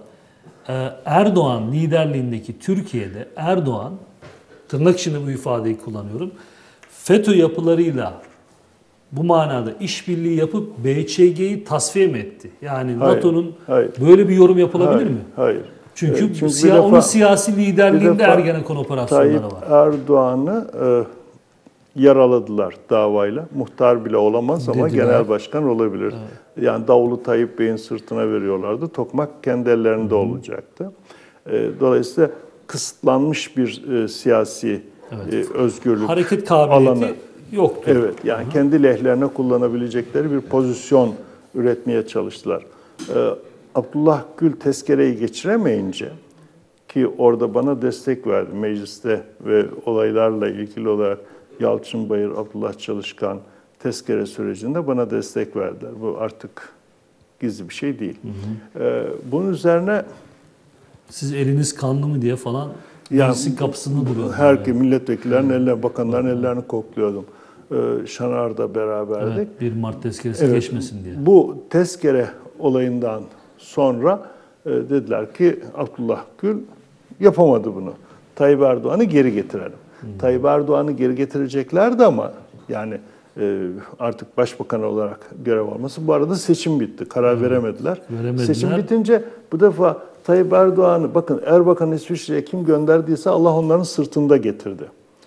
Speaker 1: Erdoğan liderliğindeki Türkiye'de Erdoğan, tırnak içinde bu ifadeyi kullanıyorum, FETÖ yapılarıyla bu manada işbirliği yapıp B Ç G'yi tasfiye mi etti? Yani hayır, NATO'nun hayır. böyle bir yorum yapılabilir
Speaker 2: hayır,
Speaker 1: mi?
Speaker 2: Hayır.
Speaker 1: Çünkü,
Speaker 2: evet, çünkü
Speaker 1: siya,
Speaker 2: defa,
Speaker 1: onun siyasi liderliğinde Ergenekon operasyonları
Speaker 2: Tayyip
Speaker 1: var.
Speaker 2: Erdoğan'ı e, yaraladılar davayla. Muhtar bile olamaz ama dediler. Genel başkan olabilir. Evet. Yani davulu Tayyip Bey'in sırtına veriyorlardı. Tokmak kendi ellerinde Hı-hı. olacaktı. E, dolayısıyla kısıtlanmış bir e, siyasi evet. e, özgürlük
Speaker 1: hareket kabiliyeti
Speaker 2: alanı
Speaker 1: yoktu.
Speaker 2: Evet, yani Hı-hı. kendi lehlerine kullanabilecekleri bir pozisyon üretmeye çalıştılar. E, Abdullah Gül tezkereyi geçiremeyince ki orada bana destek verdi mecliste ve olaylarla ilgili olarak Yalçın Bayır, Abdullah Çalışkan tezkere sürecinde bana destek verdiler. Bu artık gizli bir şey değil. Hı hı. Ee, bunun üzerine
Speaker 1: siz eliniz kanlı mı diye falan meclisin kapısını duruyordunuz.
Speaker 2: Her yani. milletvekillerinin ellerine, bakanların ellerini kokluyordum. Ee, Şanar'da beraberdik. Evet,
Speaker 1: bir Mart tezkeresi evet, geçmesin diye.
Speaker 2: Bu tezkere olayından sonra e, dediler ki Abdullah Gül yapamadı bunu. Tayyip Erdoğan'ı geri getirelim. Hmm. Tayyip Erdoğan'ı geri getireceklerdi ama yani e, artık başbakan olarak görev alması. Bu arada seçim bitti. Karar hmm. veremediler. veremediler. Seçim bitince bu defa Tayyip Erdoğan'ı bakın Erbakan İsviçre'ye kim gönderdiyse Allah onların sırtında getirdi.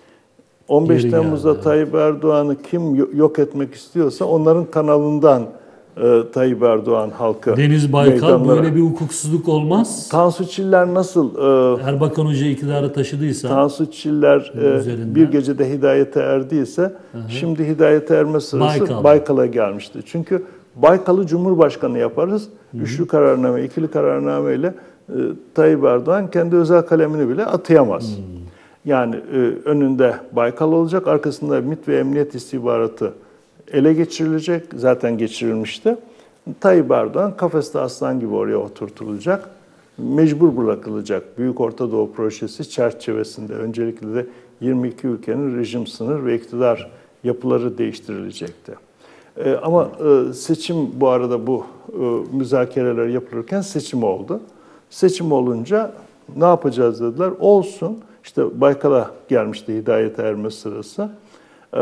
Speaker 2: on beş Geri Temmuz'da geldi. Tayyip Erdoğan'ı kim yok etmek istiyorsa onların kanalından e, Tayyip Erdoğan halkı
Speaker 1: Deniz Baykal meydanlara. Böyle bir hukuksuzluk olmaz.
Speaker 2: Tansu Çiller nasıl e,
Speaker 1: Erbakan Hoca iktidara taşıdıysa
Speaker 2: Tansu Çiller e, bir gecede hidayete erdiyse Hı-hı. şimdi hidayete erme sırası Baykal. Baykal'a gelmişti. Çünkü Baykal'ı Cumhurbaşkanı yaparız. Hı-hı. Üçlü kararname, ikili kararname ile e, Tayyip Erdoğan kendi özel kalemini bile atayamaz. Hı-hı. Yani e, önünde Baykal olacak, arkasında MİT ve Emniyet istihbaratı ele geçirilecek, zaten geçirilmişti. Tayyip Erdoğan kafeste aslan gibi oraya oturtulacak, mecbur bırakılacak. Büyük Orta Doğu Projesi çerçevesinde öncelikle de yirmi iki ülkenin rejim, sınır ve iktidar yapıları değiştirilecekti. E, ama e, seçim bu arada bu e, müzakereler yapılırken seçim oldu. Seçim olunca ne yapacağız dediler. Olsun. İşte Baykal'a gelmişti hidayet erme sırası. E,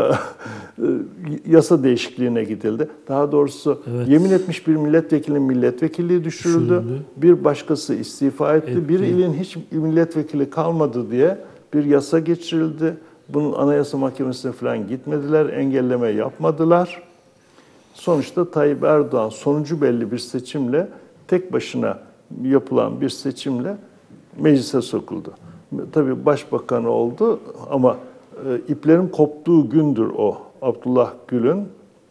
Speaker 2: yasa değişikliğine gidildi. Daha doğrusu evet. yemin etmiş bir milletvekilinin milletvekilliği düşürüldü. düşürüldü. Bir başkası istifa etti. etti. Bir ilin hiç milletvekili kalmadı diye bir yasa geçirildi. Bunun Anayasa Mahkemesi'ne falan gitmediler. Engelleme yapmadılar. Sonuçta Tayyip Erdoğan sonucu belli bir seçimle, tek başına yapılan bir seçimle meclise sokuldu. Tabii başbakan oldu ama e, iplerin koptuğu gündür o Abdullah Gül'ün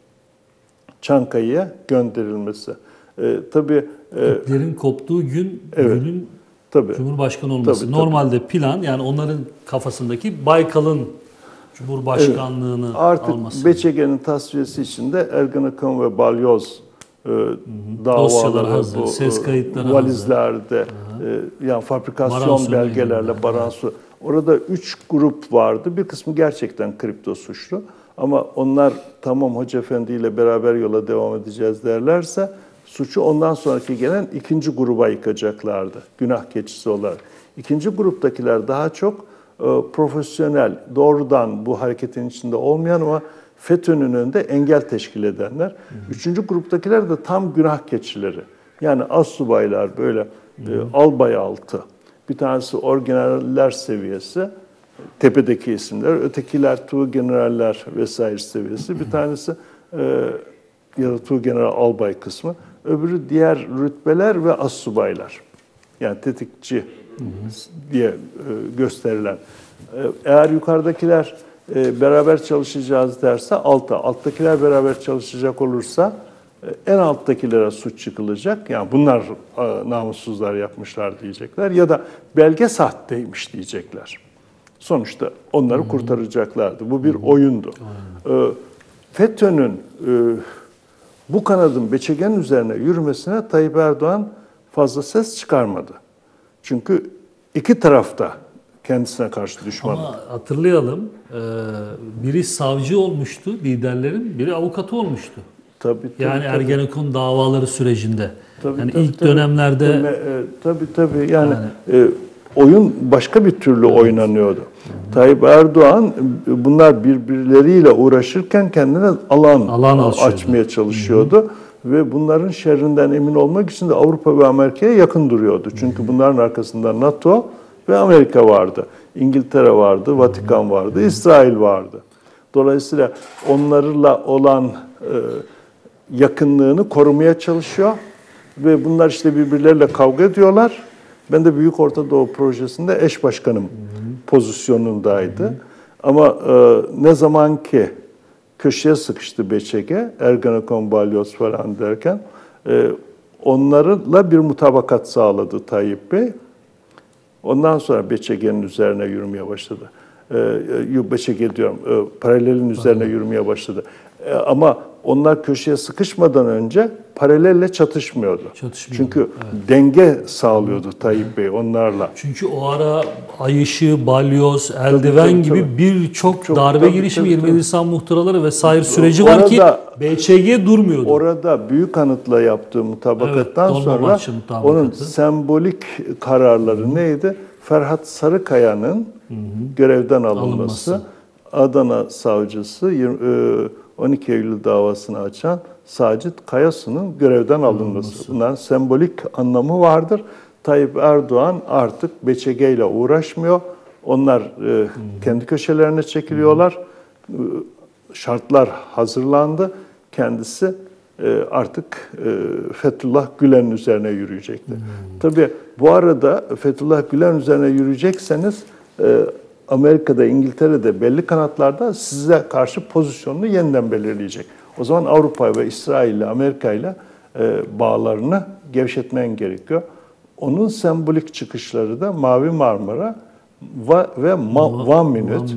Speaker 2: Çankaya'ya gönderilmesi. E, tabii
Speaker 1: e, iplerin koptuğu gün
Speaker 2: evet,
Speaker 1: Gül'ün
Speaker 2: tabii,
Speaker 1: Cumhurbaşkanı olması.
Speaker 2: Tabii,
Speaker 1: Normalde
Speaker 2: tabii.
Speaker 1: plan yani onların kafasındaki Baykal'ın Cumhurbaşkanlığını evet,
Speaker 2: artık
Speaker 1: alması.
Speaker 2: Beçege'nin tasfiyesi için de Ergenekon ve Balyoz e, davaları,
Speaker 1: hazır,
Speaker 2: bu
Speaker 1: ses kayıtları
Speaker 2: valizlerde, e, yani fabrikasyon
Speaker 1: Baransu
Speaker 2: belgelerle Baransu. Orada üç grup vardı. Bir kısmı gerçekten kripto suçlu. Ama onlar tamam Hoca Efendi ile beraber yola devam edeceğiz derlerse suçu ondan sonraki gelen ikinci gruba yıkacaklardı. Günah keçisi olarak. İkinci gruptakiler daha çok e, profesyonel, doğrudan bu hareketin içinde olmayan ama FETÖ'nün önünde engel teşkil edenler. Hı hı. Üçüncü gruptakiler de tam günah keçileri. Yani astsubaylar böyle e, albay altı. Bir tanesi orgeneraller seviyesi, tepedeki isimler. Ötekiler tuğgeneraller vesaire seviyesi. Bir tanesi e, ya da tuğgeneral albay kısmı. Öbürü diğer rütbeler ve astsubaylar. Yani tetikçi hı hı. diye e, gösterilen. E, eğer yukarıdakiler e, beraber çalışacağız derse alta, alttakiler beraber çalışacak olursa e, en alttakilere suç çıkılacak. Yani bunlar e, namussuzlar yapmışlar diyecekler ya da belge sahteymiş diyecekler. Sonuçta onları hmm. kurtaracaklardı. Bu bir hmm. oyundu. Hmm. E, FETÖ'nün e, bu kanadın Beçegen'in üzerine yürümesine Tayyip Erdoğan fazla ses çıkarmadı. Çünkü iki tarafta kendisine karşı düşman.
Speaker 1: Ama hatırlayalım, biri savcı olmuştu liderlerin, biri avukatı olmuştu.
Speaker 2: Tabii, tabii,
Speaker 1: yani
Speaker 2: tabii.
Speaker 1: Ergenekon davaları sürecinde.
Speaker 2: Tabii,
Speaker 1: yani
Speaker 2: tabii,
Speaker 1: ilk
Speaker 2: tabii.
Speaker 1: dönemlerde...
Speaker 2: Tabii tabii. Yani,
Speaker 1: yani
Speaker 2: e, oyun başka bir türlü evet. oynanıyordu. Hı-hı. Tayyip Erdoğan bunlar birbirleriyle uğraşırken kendine alan, alan açmaya çalışıyordu. Hı-hı. Ve bunların şerrinden emin olmak için de Avrupa ve Amerika'ya yakın duruyordu. Çünkü Hı-hı. bunların arkasında NATO ve Amerika vardı. İngiltere vardı, Vatikan vardı, İsrail vardı. Dolayısıyla onlarla olan e, yakınlığını korumaya çalışıyor. Ve bunlar işte birbirleriyle kavga ediyorlar. Ben de Büyük Orta Doğu Projesi'nde eş başkanım Hı-hı. pozisyonundaydı. Hı-hı. Ama e, ne zaman ki köşeye sıkıştı Beçege, Ergenekon, Balyoz falan derken e, onlarla bir mutabakat sağladı Tayyip Bey. Ondan sonra Beçege'nin üzerine yürümeye başladı. E, Beçege diyorum, e, paralelin üzerine yürümeye başladı. E, ama onlar köşeye sıkışmadan önce paralelle çatışmıyordu. Çatışmıyordu. Çünkü evet. denge sağlıyordu Tayyip Bey onlarla.
Speaker 1: Çünkü o ara Ayışı, Balyoz, Eldiven tabii, tabii, gibi birçok darbe tabii, girişimi, yirmi Nisan muhtıraları vesaire süreci orada, var ki B Ç G durmuyordu.
Speaker 2: Orada Büyük Anıt'la yaptığı mutabakattan evet, sonra onun sembolik kararları hı-hı. neydi? Ferhat Sarıkaya'nın hı-hı. görevden alınması, alınması. Adana savcısı on iki Eylül davasını açan Sacit Kayasu'nun görevden alınması. Bunların sembolik anlamı vardır. Tayyip Erdoğan artık Beçege ile uğraşmıyor. Onlar e, kendi köşelerine çekiliyorlar. E, şartlar hazırlandı. Kendisi e, artık e, Fethullah Gülen'in üzerine yürüyecekti. Hmm. Tabii bu arada Fethullah Gülen üzerine yürüyecekseniz e, Amerika'da, İngiltere'de belli kanatlarda size karşı pozisyonunu yeniden belirleyecek. O zaman Avrupa ve İsrail ile Amerika ile bağlarını gevşetmen gerekiyor. Onun sembolik çıkışları da Mavi Marmara ve One Minute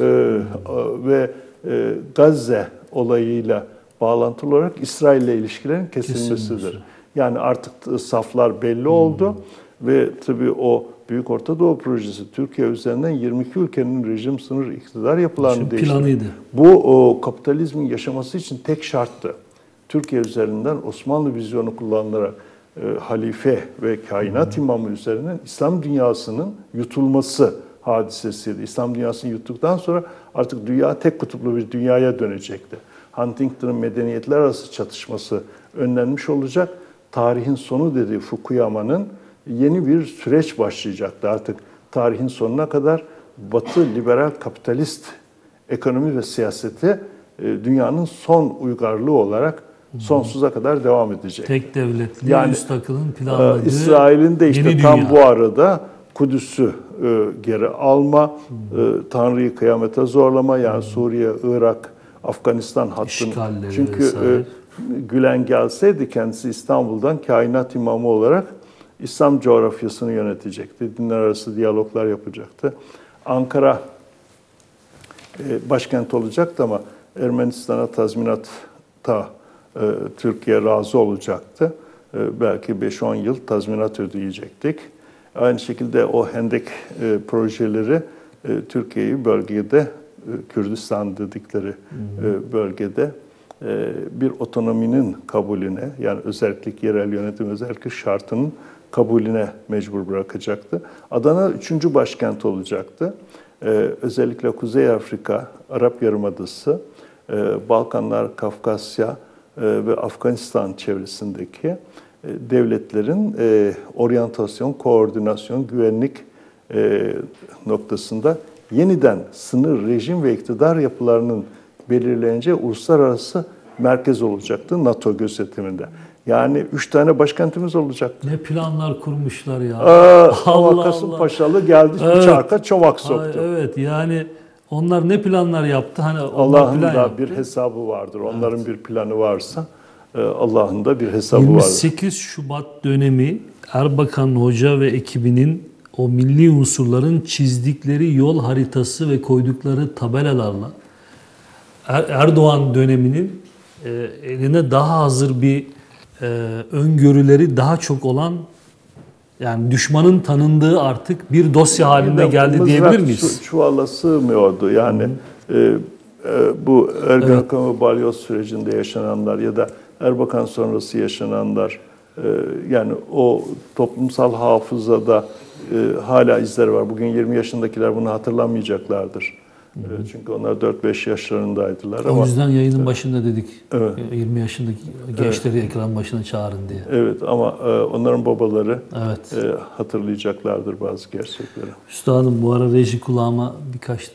Speaker 2: ve Gazze olayıyla bağlantılı olarak İsrail ile ilişkilerin kesilmesidir. Yani artık saflar belli oldu Ve tabii o Büyük Orta Doğu Projesi Türkiye üzerinden yirmi iki ülkenin rejim, sınır, iktidar yapılarını değiştirdi.
Speaker 1: Planıydı.
Speaker 2: Bu o, kapitalizmin yaşaması için tek şarttı. Türkiye üzerinden Osmanlı vizyonu kullanılarak e, halife ve kainat imamı üzerinden İslam dünyasının yutulması hadisesiydi. İslam dünyasını yuttuktan sonra artık dünya tek kutuplu bir dünyaya dönecekti. Huntington'ın medeniyetler arası çatışması önlenmiş olacak. Tarihin sonu dediği Fukuyama'nın yeni bir süreç başlayacaktı. Artık tarihin sonuna kadar Batı liberal kapitalist ekonomi ve siyaseti dünyanın son uygarlığı olarak sonsuza kadar devam edecek.
Speaker 1: Tek devletli
Speaker 2: yani,
Speaker 1: üst akılın planladığı
Speaker 2: İsrail'in de işte
Speaker 1: yeni
Speaker 2: tam
Speaker 1: dünya.
Speaker 2: bu arada Kudüs'ü e, geri alma, e, Tanrı'yı kıyamete zorlama, yani Suriye, Irak, Afganistan hattını.
Speaker 1: İşgalleri
Speaker 2: Çünkü
Speaker 1: vesaire.
Speaker 2: e, Gülen gelseydi kendisi İstanbul'dan kainat imamı olarak İslam coğrafyasını yönetecekti. Dinler arası diyaloglar yapacaktı. Ankara e, başkent olacaktı ama Ermenistan'a tazminatta e, Türkiye razı olacaktı. E, belki beş on yıl tazminat ödeyecektik. Aynı şekilde o Hendek e, projeleri e, Türkiye'yi bölgede, e, Kürdistan dedikleri e, bölgede e, bir otonominin kabulüne, yani özellik, yerel yönetim özellik şartının kabulüne mecbur bırakacaktı. Adana üçüncü başkent olacaktı. E, özellikle Kuzey Afrika, Arap Yarımadası, e, Balkanlar, Kafkasya e, ve Afganistan çevresindeki devletlerin e, oryantasyon, koordinasyon, güvenlik e, noktasında yeniden sınır, rejim ve iktidar yapılarının belirleneceği uluslararası merkez olacaktı NATO gözetiminde. Yani üç tane başkentimiz olacak.
Speaker 1: Ne planlar kurmuşlar ya.
Speaker 2: Aa,
Speaker 1: Allah
Speaker 2: ama Kasımpaşalı geldi
Speaker 1: Evet.
Speaker 2: bir çarka çomak soktu.
Speaker 1: Ay, evet yani onlar ne planlar yaptı? Hani
Speaker 2: Allah'ın
Speaker 1: plan
Speaker 2: da
Speaker 1: yaptı.
Speaker 2: bir hesabı vardır. Onların evet. bir planı varsa Allah'ın da bir hesabı
Speaker 1: yirmi
Speaker 2: vardır.
Speaker 1: sekiz Şubat dönemi Erbakan Hoca ve ekibinin o milli unsurların çizdikleri yol haritası ve koydukları tabelalarla er Erdoğan döneminin e, eline daha hazır bir e, öngörüleri daha çok olan, yani düşmanın tanındığı artık bir dosya haline geldi diyebilir miyiz?
Speaker 2: Çuvala sığmıyordu. Yani e, e, bu Ergenekon ve Balyoz sürecinde yaşananlar ya da Erbakan sonrası yaşananlar, e, yani o toplumsal hafızada e, hala izleri var. Bugün yirmi yaşındakiler bunu hatırlamayacaklardır. E, çünkü onlar dört beş yaşlarındaydılar.
Speaker 1: O
Speaker 2: ama,
Speaker 1: yüzden yayının başında dedik,
Speaker 2: evet.
Speaker 1: yirmi yaşındaki gençleri evet. ekran başına çağırın diye.
Speaker 2: Evet, ama e, onların babaları
Speaker 1: evet.
Speaker 2: e, hatırlayacaklardır bazı gerçekleri.
Speaker 1: Üstadım, bu ara reji kulağıma birkaç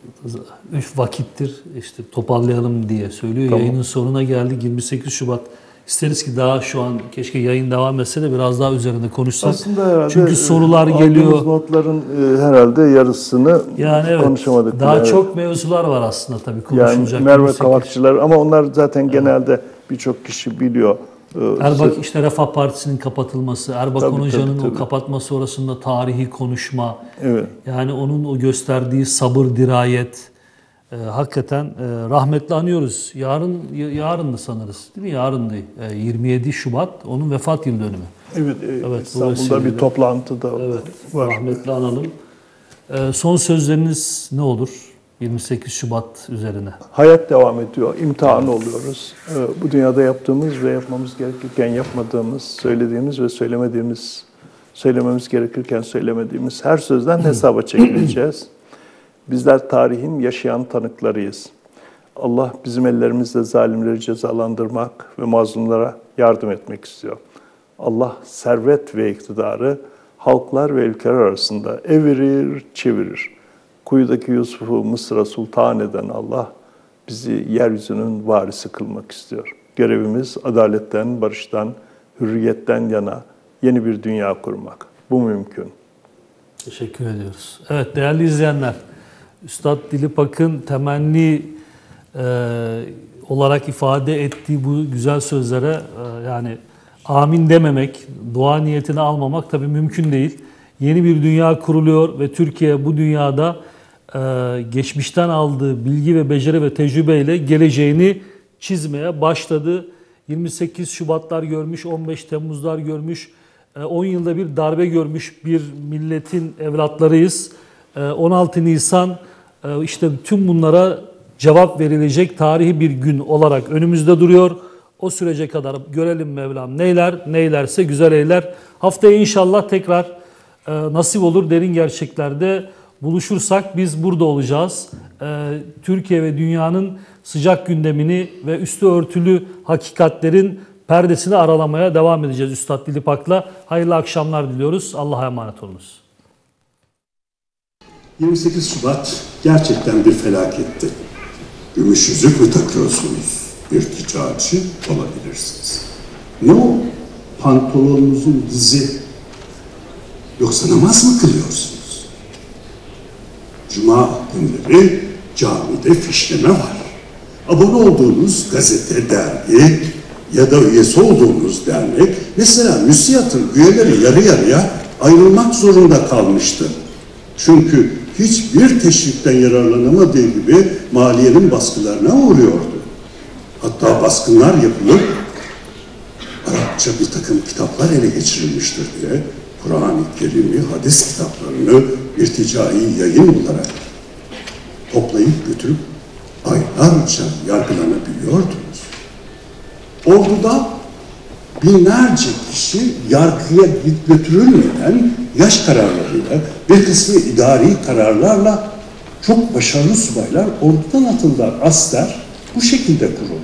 Speaker 1: üç vakittir işte toparlayalım diye söylüyor. Tamam. Yayının sonuna geldik. yirmi sekiz Şubat. İsteriz ki daha şu an keşke yayın devam etse de biraz daha üzerinde konuşsak.
Speaker 2: Aslında herhalde
Speaker 1: çünkü sorular geliyor.
Speaker 2: Notların e, herhalde yarısını
Speaker 1: yani evet,
Speaker 2: konuşamadık.
Speaker 1: Daha
Speaker 2: yani.
Speaker 1: çok mevzular var aslında tabii konuşulacak.
Speaker 2: Yani Merve Kavakçılar, ama onlar zaten evet. genelde birçok kişi biliyor.
Speaker 1: Erbak işte Refah Partisi'nin kapatılması, Erbakan
Speaker 2: tabii,
Speaker 1: Hoca'nın
Speaker 2: tabii,
Speaker 1: o
Speaker 2: tabii.
Speaker 1: kapatma sonrasında tarihi konuşma.
Speaker 2: Evet.
Speaker 1: Yani onun o gösterdiği sabır, dirayet. E, hakikaten e, rahmetli anıyoruz. Yarın yarındı sanırız, değil mi? Yarındı. E, yirmi yedi Şubat onun vefat yıl dönümü.
Speaker 2: Evet. E,
Speaker 1: evet
Speaker 2: İstanbul'da bir toplantı da
Speaker 1: evet, var. Rahmetli analım. E, son sözleriniz ne olur? yirmi sekiz Şubat üzerine.
Speaker 2: Hayat devam ediyor. İmtihan oluyoruz. E, bu dünyada yaptığımız ve yapmamız gerekirken yapmadığımız, söylediğimiz ve söylemediğimiz, söylememiz gerekirken söylemediğimiz her sözden hesaba çekileceğiz. Bizler tarihin yaşayan tanıklarıyız. Allah bizim ellerimizle zalimleri cezalandırmak ve mazlumlara yardım etmek istiyor. Allah servet ve iktidarı halklar ve ülkeler arasında evirir, çevirir. Kuyudaki Yusuf'u Mısır'a sultan eden Allah bizi yeryüzünün varisi kılmak istiyor. Görevimiz adaletten, barıştan, hürriyetten yana yeni bir dünya kurmak. Bu mümkün.
Speaker 1: Teşekkür ediyoruz. Evet değerli izleyenler, Üstad Dilipak'ın temenni e, olarak ifade ettiği bu güzel sözlere e, yani amin dememek, dua niyetini almamak tabii mümkün değil. Yeni bir dünya kuruluyor ve Türkiye bu dünyada e, geçmişten aldığı bilgi ve beceri ve tecrübeyle geleceğini çizmeye başladı. yirmi sekiz Şubatlar görmüş, on beş Temmuzlar görmüş, on yılda bir darbe görmüş bir milletin evlatlarıyız. on altı Nisan işte tüm bunlara cevap verilecek tarihi bir gün olarak önümüzde duruyor. O sürece kadar görelim Mevlam neyler, neylerse güzel eyler. Haftaya inşallah tekrar nasip olur derin gerçeklerde buluşursak biz burada olacağız. Türkiye ve dünyanın sıcak gündemini ve üstü örtülü hakikatlerin perdesini aralamaya devam edeceğiz Üstad Dilip Ak'la. Hayırlı akşamlar diliyoruz. Allah'a emanet olunuz.
Speaker 8: yirmi sekiz Şubat gerçekten bir felaketti. Gümüş yüzük mü takıyorsunuz? İrticacı olabilirsiniz. Ne o? Pantolonunuzun dizi. Yoksa namaz mı kılıyorsunuz? Cuma günleri camide fişleme var. Abone olduğunuz gazete, dergi ya da üyesi olduğunuz dernek, mesela müsiyatın üyeleri yarı yarıya ayrılmak zorunda kalmıştı. Çünkü hiçbir teşvikten yararlanamadığı gibi maliyenin baskılarına uğruyordu. Hatta baskınlar yapılıp Arapça bir takım kitaplar ele geçirilmiştir diye Kur'an-ı Kerim'i, hadis kitaplarını irticai yayın olarak toplayıp götürüp aylarca yargılanabiliyordunuz. Orduda binlerce kişi yargıya götürülmeden yaş kararlarıyla, bir kısmı idari kararlarla çok başarılı subaylar ordudan atıldılar. Asler bu şekilde kuruldu.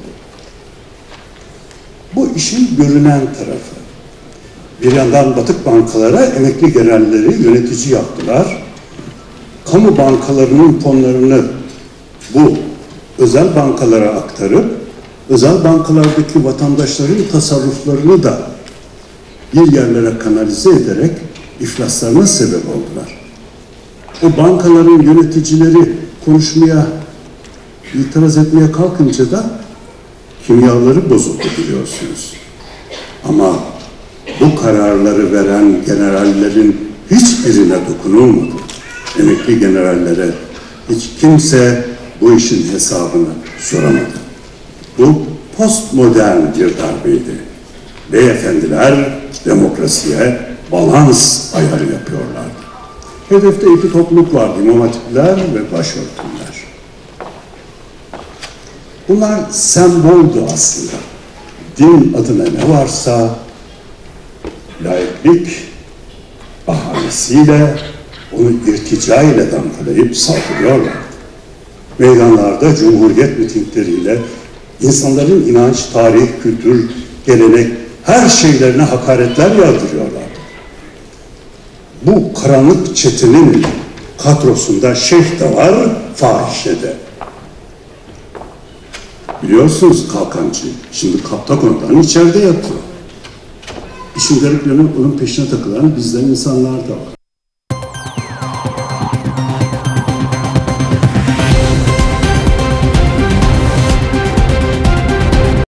Speaker 8: Bu işin görünen tarafı. Bir yandan batık bankalara emekli generalleri yönetici yaptılar. Kamu bankalarının fonlarını bu özel bankalara aktarıp özel bankalardaki vatandaşların tasarruflarını da bir yerlere kanalize ederek iflaslarına sebep oldular. O bankaların yöneticileri konuşmaya, itiraz etmeye kalkınca da kimyaları bozuldu biliyorsunuz. Ama bu kararları veren generallerin hiçbirine dokunulmadı. Emekli generallere hiç kimse bu işin hesabını soramadı. Bu postmodern bir darbeydi. Beyefendiler demokrasiye balans ayarı yapıyorlardı. Hedefte iki topluluk vardı, İmam Hatipler ve başörtüler. Bunlar semboldü aslında. Din adına ne varsa laiklik bahanesiyle onu irtica ile damgalayıp saldırıyorlardı. Meydanlarda cumhuriyet mitingleriyle insanların inanç, tarih, kültür, gelenek her şeylerine hakaretler yağdırıyorlardı. Bu karanlık çetenin kadrosunda şeyh de var, fahişe de. Biliyorsunuz Kalkancı, şimdi Kaptakon'dan içeride yatıyor. İşin gariplerinin onun peşine takılan bizden insanlar da var.